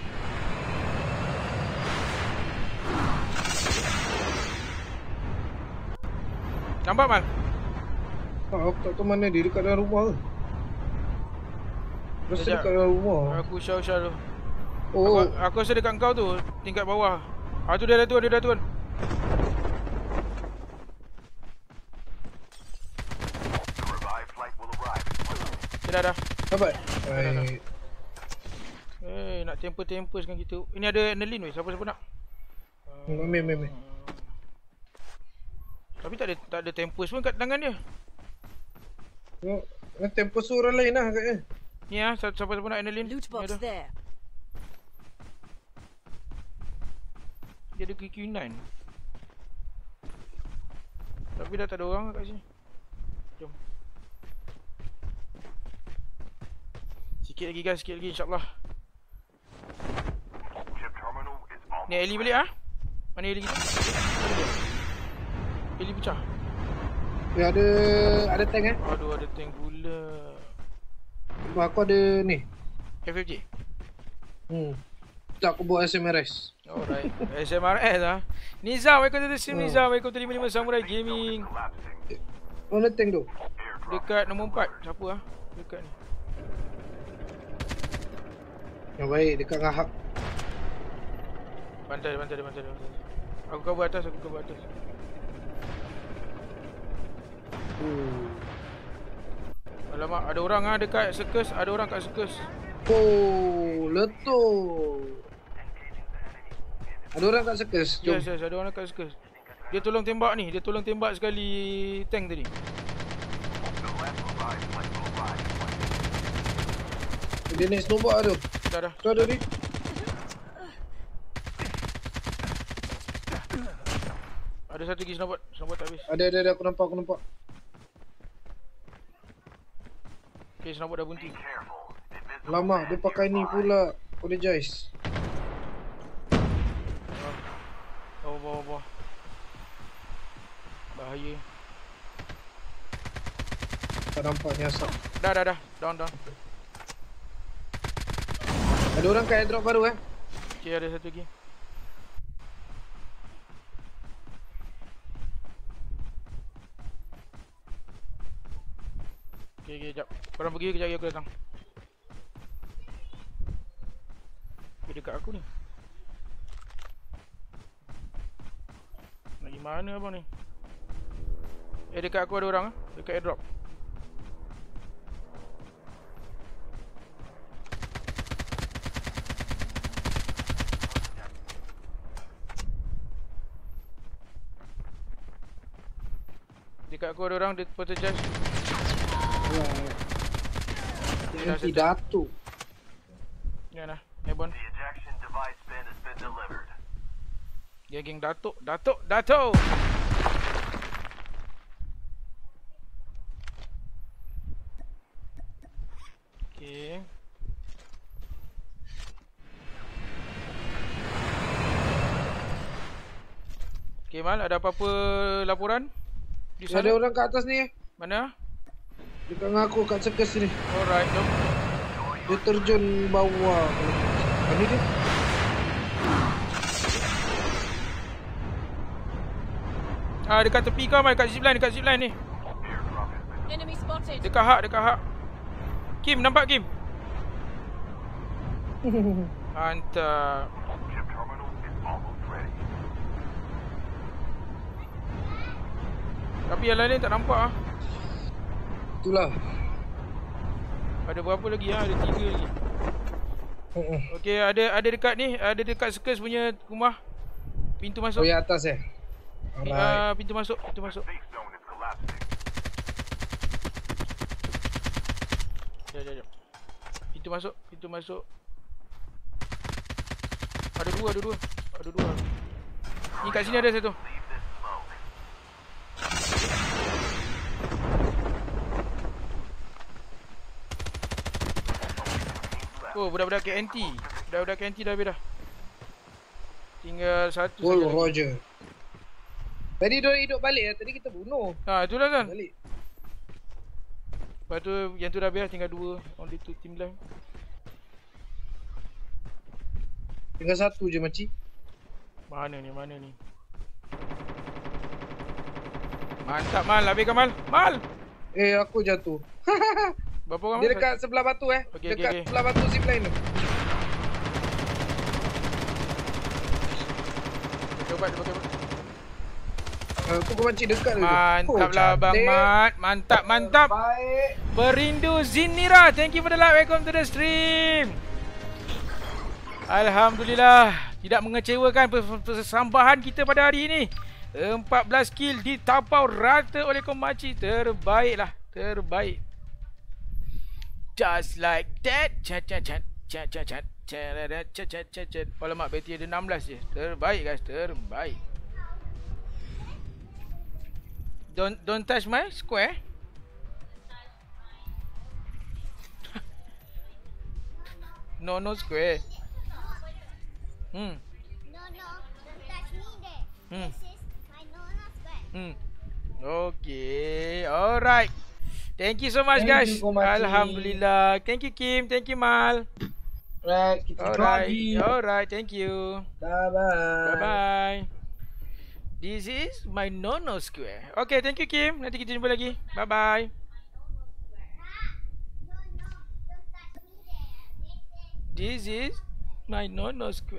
Nampak Mal? Aku tak tahu mana dia, dekat dalam rumah ke? Rasa dekat dalam rumah. Aku shout tu. Oh. Aku rasa dekat kau tu, tingkat bawah. Tu dia dah turun. Dah. Dapat. Baik. Nak tempest dengan kita. Ini ada Nelin weh. Siapa nak? Ambil. Tapi tak ada tempest pun kat tangan dia. Tempest orang lain lah katnya. Ni siapa nak Nelin? Loot box there. Dia ada QQ9. Tapi dah tak ada orang kat sini. Jom. Sikit lagi guys, insyaAllah. Ni Eli balik Mana Eli kita? Eli pecah. Ya ada tank Aduh, ada tank pula. Aku ada ni FFJ. Tak, aku buat SMRS. Alright. SMRS Nizam, welcome to the stream Nizam. Welcome to 55 Samurai Gaming. Mana tank tu? Dekat nombor 4. Siapa dekat ni? Yang baik, dekat ngahak. Bantai. Aku cover atas. Alamak, ada orang dekat circus. Ada orang kat circus. Oh, letup. Ada orang kat circus. Yes, ada orang kat circus. Dia tolong tembak ni. Dia tolong tembak sekali tank tadi. Dia naik snowboard tu. Dah. Tu ada ni. Ada satu lagi snowboard. Snowboard tak habis. Ada aku nampak. Okay, snowboard dah bunting. Lama dia pakai ni pula. Apologize. Bawah. Bahaya. Tak nampak ni asap. Dah. Down. Ada orang kat airdrop baru Okay, ada satu lagi. Okay, jap. Korang pergi, kejap lagi aku datang. Dekat aku ni. Lagi mana abang ni? Dekat aku ada orang dekat airdrop. Dekat aku ada orang di portal charge. Nanti Datuk. Ya nah, Ebon. Geng Datuk. Okay. Okay, Mal, ada apa-apa laporan? Di sana? Ada orang kat atas ni. Mana? Dekat dengan aku kat circus ni. Alright, jom. Dia terjun bawah. Mana dia? Dekat tepi kau, Mal, dekat zipline ni. Enemy spotted. Dekat hak. Kim, nampak Kim? Mantap. Tapi yang lain tak nampak Itulah. Ada berapa lagi Ada 3 lagi. Okey, ada dekat ni, ada dekat circus punya rumah. Pintu masuk. Oh, yang atas Alright. Pintu masuk. Jap. Pintu masuk. Ada dua. Ni kat sini ada satu. Oh, budak-budak KNT. Budak-budak KNT dah habis dah. Tinggal satu saja. Roger. Tadi dia hidup balik tadi kita bunuh. Itulah kan. Balik. Lepas tu yang tu dah habis, tinggal 2. Only 2 team left. Tinggal 1 je makcik. Mana ni? Mantap Mal, habiskan Mal. Aku jatuh. Berapa orang? Dia dekat sebelah batu dekat sebelah batu zipline tu. Coba. Aku makcik dekat tu. Mantaplah Bang Mat. Mantap. Baik. Perindu Zinira, thank you for the like. Welcome to the stream. Alhamdulillah, tidak mengecewakan persambahan kita pada hari ini. 14 kill ditapau rata oleh Komachi. Terbaik. Just like that. Chat. Alamak, Betty ada 16 je. Terbaik guys, terbaik. Don't touch my square. No square. No, don't touch me there. This is my no square. Okay, alright. Thank you so much guys. Alhamdulillah. Thank you Kim, thank you Mal. Alright, thank you. Bye. This is my no square. Okay, thank you Kim. Nanti kita jumpa lagi. Bye. This is my no square.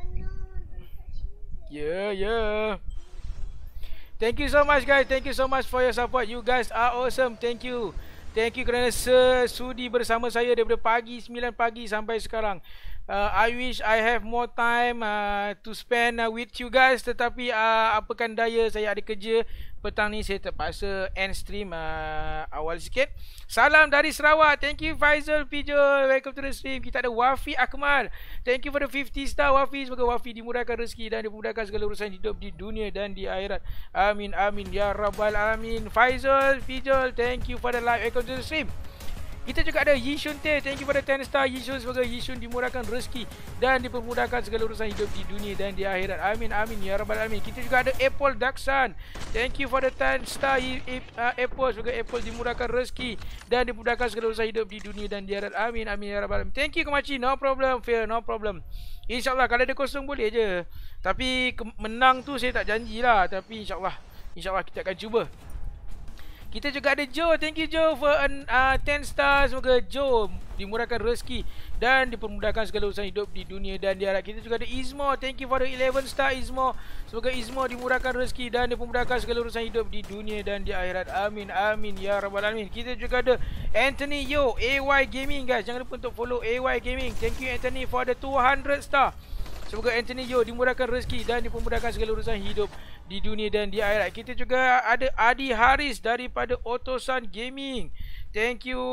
Yeah. Thank you so much guys. Thank you so much for your support. You guys are awesome. Thank you kerana sudi bersama saya daripada pagi 9 pagi sampai sekarang. I wish I have more time to spend with you guys, tetapi apakan daya, saya ada kerja. Petang ni saya terpaksa end stream awal sikit. Salam dari Sarawak. Thank you Faizal Pijol. Welcome to the stream. Kita ada Wafi Akmal. Thank you for the 50 star Wafi. Semoga Wafi dimudahkan rezeki dan dimudahkan segala urusan hidup di dunia dan di akhirat. Amin ya rabbal alamin. Faizal Pijol, thank you for the like. Welcome to the stream. Kita juga ada Yishun Teh. Thank you for the 10 star Yishun. Semoga Yishun dimurahkan rezeki dan dipermudahkan segala urusan hidup di dunia dan di akhirat. Amin amin ya rabbal alamin. Kita juga ada Apple Daksan. Thank you for the 10 star Apple. Semoga Apple dimurahkan rezeki dan dimudahkan segala urusan hidup di dunia dan di akhirat. Amin amin ya rabbal alamin. Thank you Kemaci. No problem, Fear, no problem. InsyaAllah kalau ada kosong boleh je. Tapi menang tu saya tak janjilah. Tapi insyaAllah kita akan cuba. Kita juga ada Joe. Thank you Joe for 10 stars. Semoga Joe dimurahkan rezeki dan dipermudahkan segala urusan hidup di dunia dan di akhirat. Kita juga ada Izmo. Thank you for the 11 star Izmo. Semoga Izmo dimurahkan rezeki dan dipermudahkan segala urusan hidup di dunia dan di akhirat. Amin amin ya rabbal alamin. Kita juga ada Anthony Yo, AY Gaming guys. Jangan lupa untuk follow AY Gaming. Thank you Anthony for the 200 star. Semoga Anthony Yo dimurahkan rezeki dan dipermudahkan segala urusan hidup di dunia dan di akhirat. Kita juga ada Adi Haris daripada Otosan Gaming. Thank you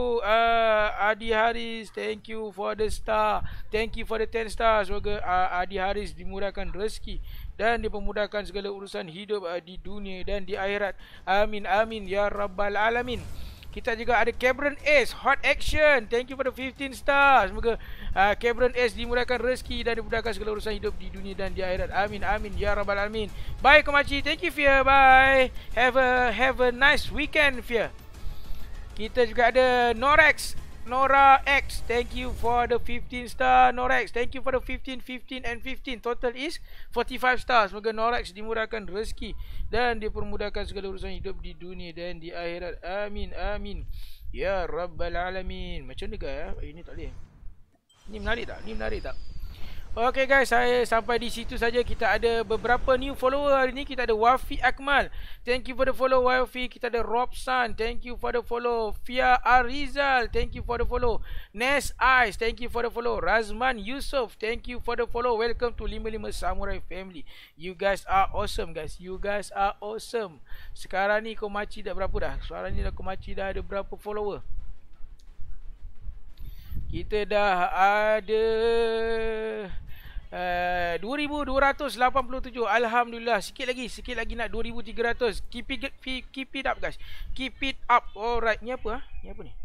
Adi Haris. Thank you for the star. Thank you for the 10 stars. Semoga Adi Haris dimurahkan rezeki dan dipermudahkan segala urusan hidup di dunia dan di akhirat. Amin amin ya rabbal alamin. Kita juga ada Cameron S, Hot Action. Thank you for the 15 stars. Semoga Cameron S dimurahkan rezeki dan dimudahkan segala urusan hidup di dunia dan di akhirat. Amin amin ya rabbal alamin. Bye Komachi. Thank you Fia. Bye. Have a nice weekend Fia. Kita juga ada Nora X. Thank you for the 15 star Nora X. Thank you for the 15 and 15. Total is 45 stars. Semoga Nora X dimurahkan rezeki dan dipermudahkan segala urusan hidup di dunia dan di akhirat. Amin amin ya rabbal alamin. Macam ni guys ini tak boleh. Ni menarik tak? Okay guys, saya sampai di situ saja. Kita ada beberapa new follower hari ni. Kita ada Wafi Akmal. Thank you for the follow Wafi. Kita ada Robson. Thank you for the follow. Fia Arizal. Thank you for the follow. Nes Ice. Thank you for the follow. Razman Yusof. Thank you for the follow. Welcome to 55 Samurai Family. You guys are awesome guys. You guys are awesome. Sekarang ni Komachi dah berapa dah? Sekarang ni dah Komachi dah ada berapa follower? Kita dah ada 2287. Alhamdulillah. Sikit lagi nak 2300. Keep it up guys. Keep it up. Alright. Ni apa Ni apa ni?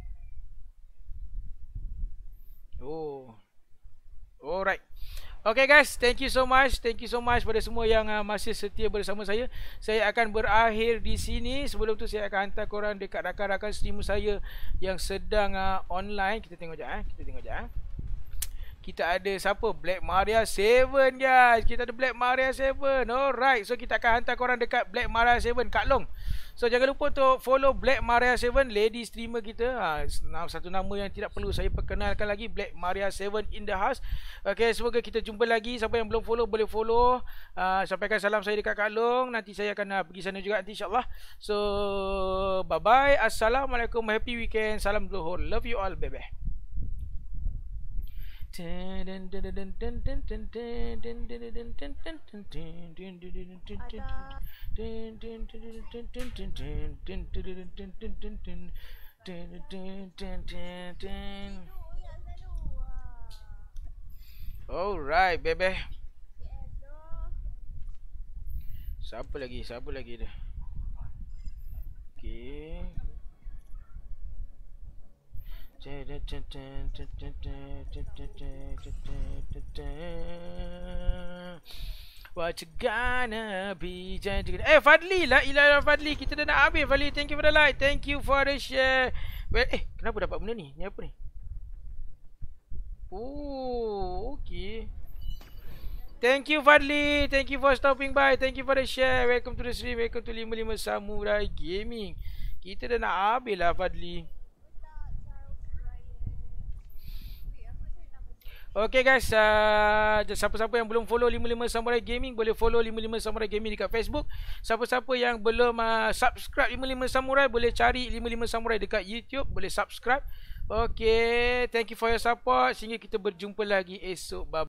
Oh. Alright. Okay guys, thank you so much pada semua yang masih setia bersama saya. Saya akan berakhir di sini. Sebelum tu saya akan hantar korang dekat rakan-rakan streamer saya yang sedang online. Kita tengok jap. Kita ada siapa? Black Maria 7 guys. Kita ada Black Maria 7. Alright. So kita akan hantar korang dekat Black Maria 7 Kak Long. So jangan lupa untuk follow Black Maria 7, lady streamer kita. Satu nama yang tidak perlu saya perkenalkan lagi, Black Maria 7 in the house. Okay, semoga kita jumpa lagi. Siapa yang belum follow boleh follow. Sampaikan salam saya dekat Kak Long. Nanti saya akan pergi sana juga nanti insyaAllah. So bye bye. Assalamualaikum. Happy weekend. Salam Zuhur. Love you all. Bye bye. Alright, bebe. Siapa lagi dah? Okay. What you gonna be? Fadli, la ilaha Fadli. Kita dah nak habis Fadli. Thank you for the like. Thank you for the share. Kenapa dapat benda ni? Ni apa ni? Oh, okay. Thank you Fadli. Thank you for stopping by. Thank you for the share. Welcome to the stream. Welcome to 55 Samurai Gaming. Kita dah nak habis lah Fadli. Okay guys, siapa-siapa yang belum follow 55 Samurai Gaming boleh follow 55 Samurai Gaming dekat Facebook. Siapa-siapa yang belum subscribe 55 Samurai boleh cari 55 Samurai dekat YouTube, boleh subscribe. Okay, thank you for your support. Sehingga kita berjumpa lagi esok. Bye.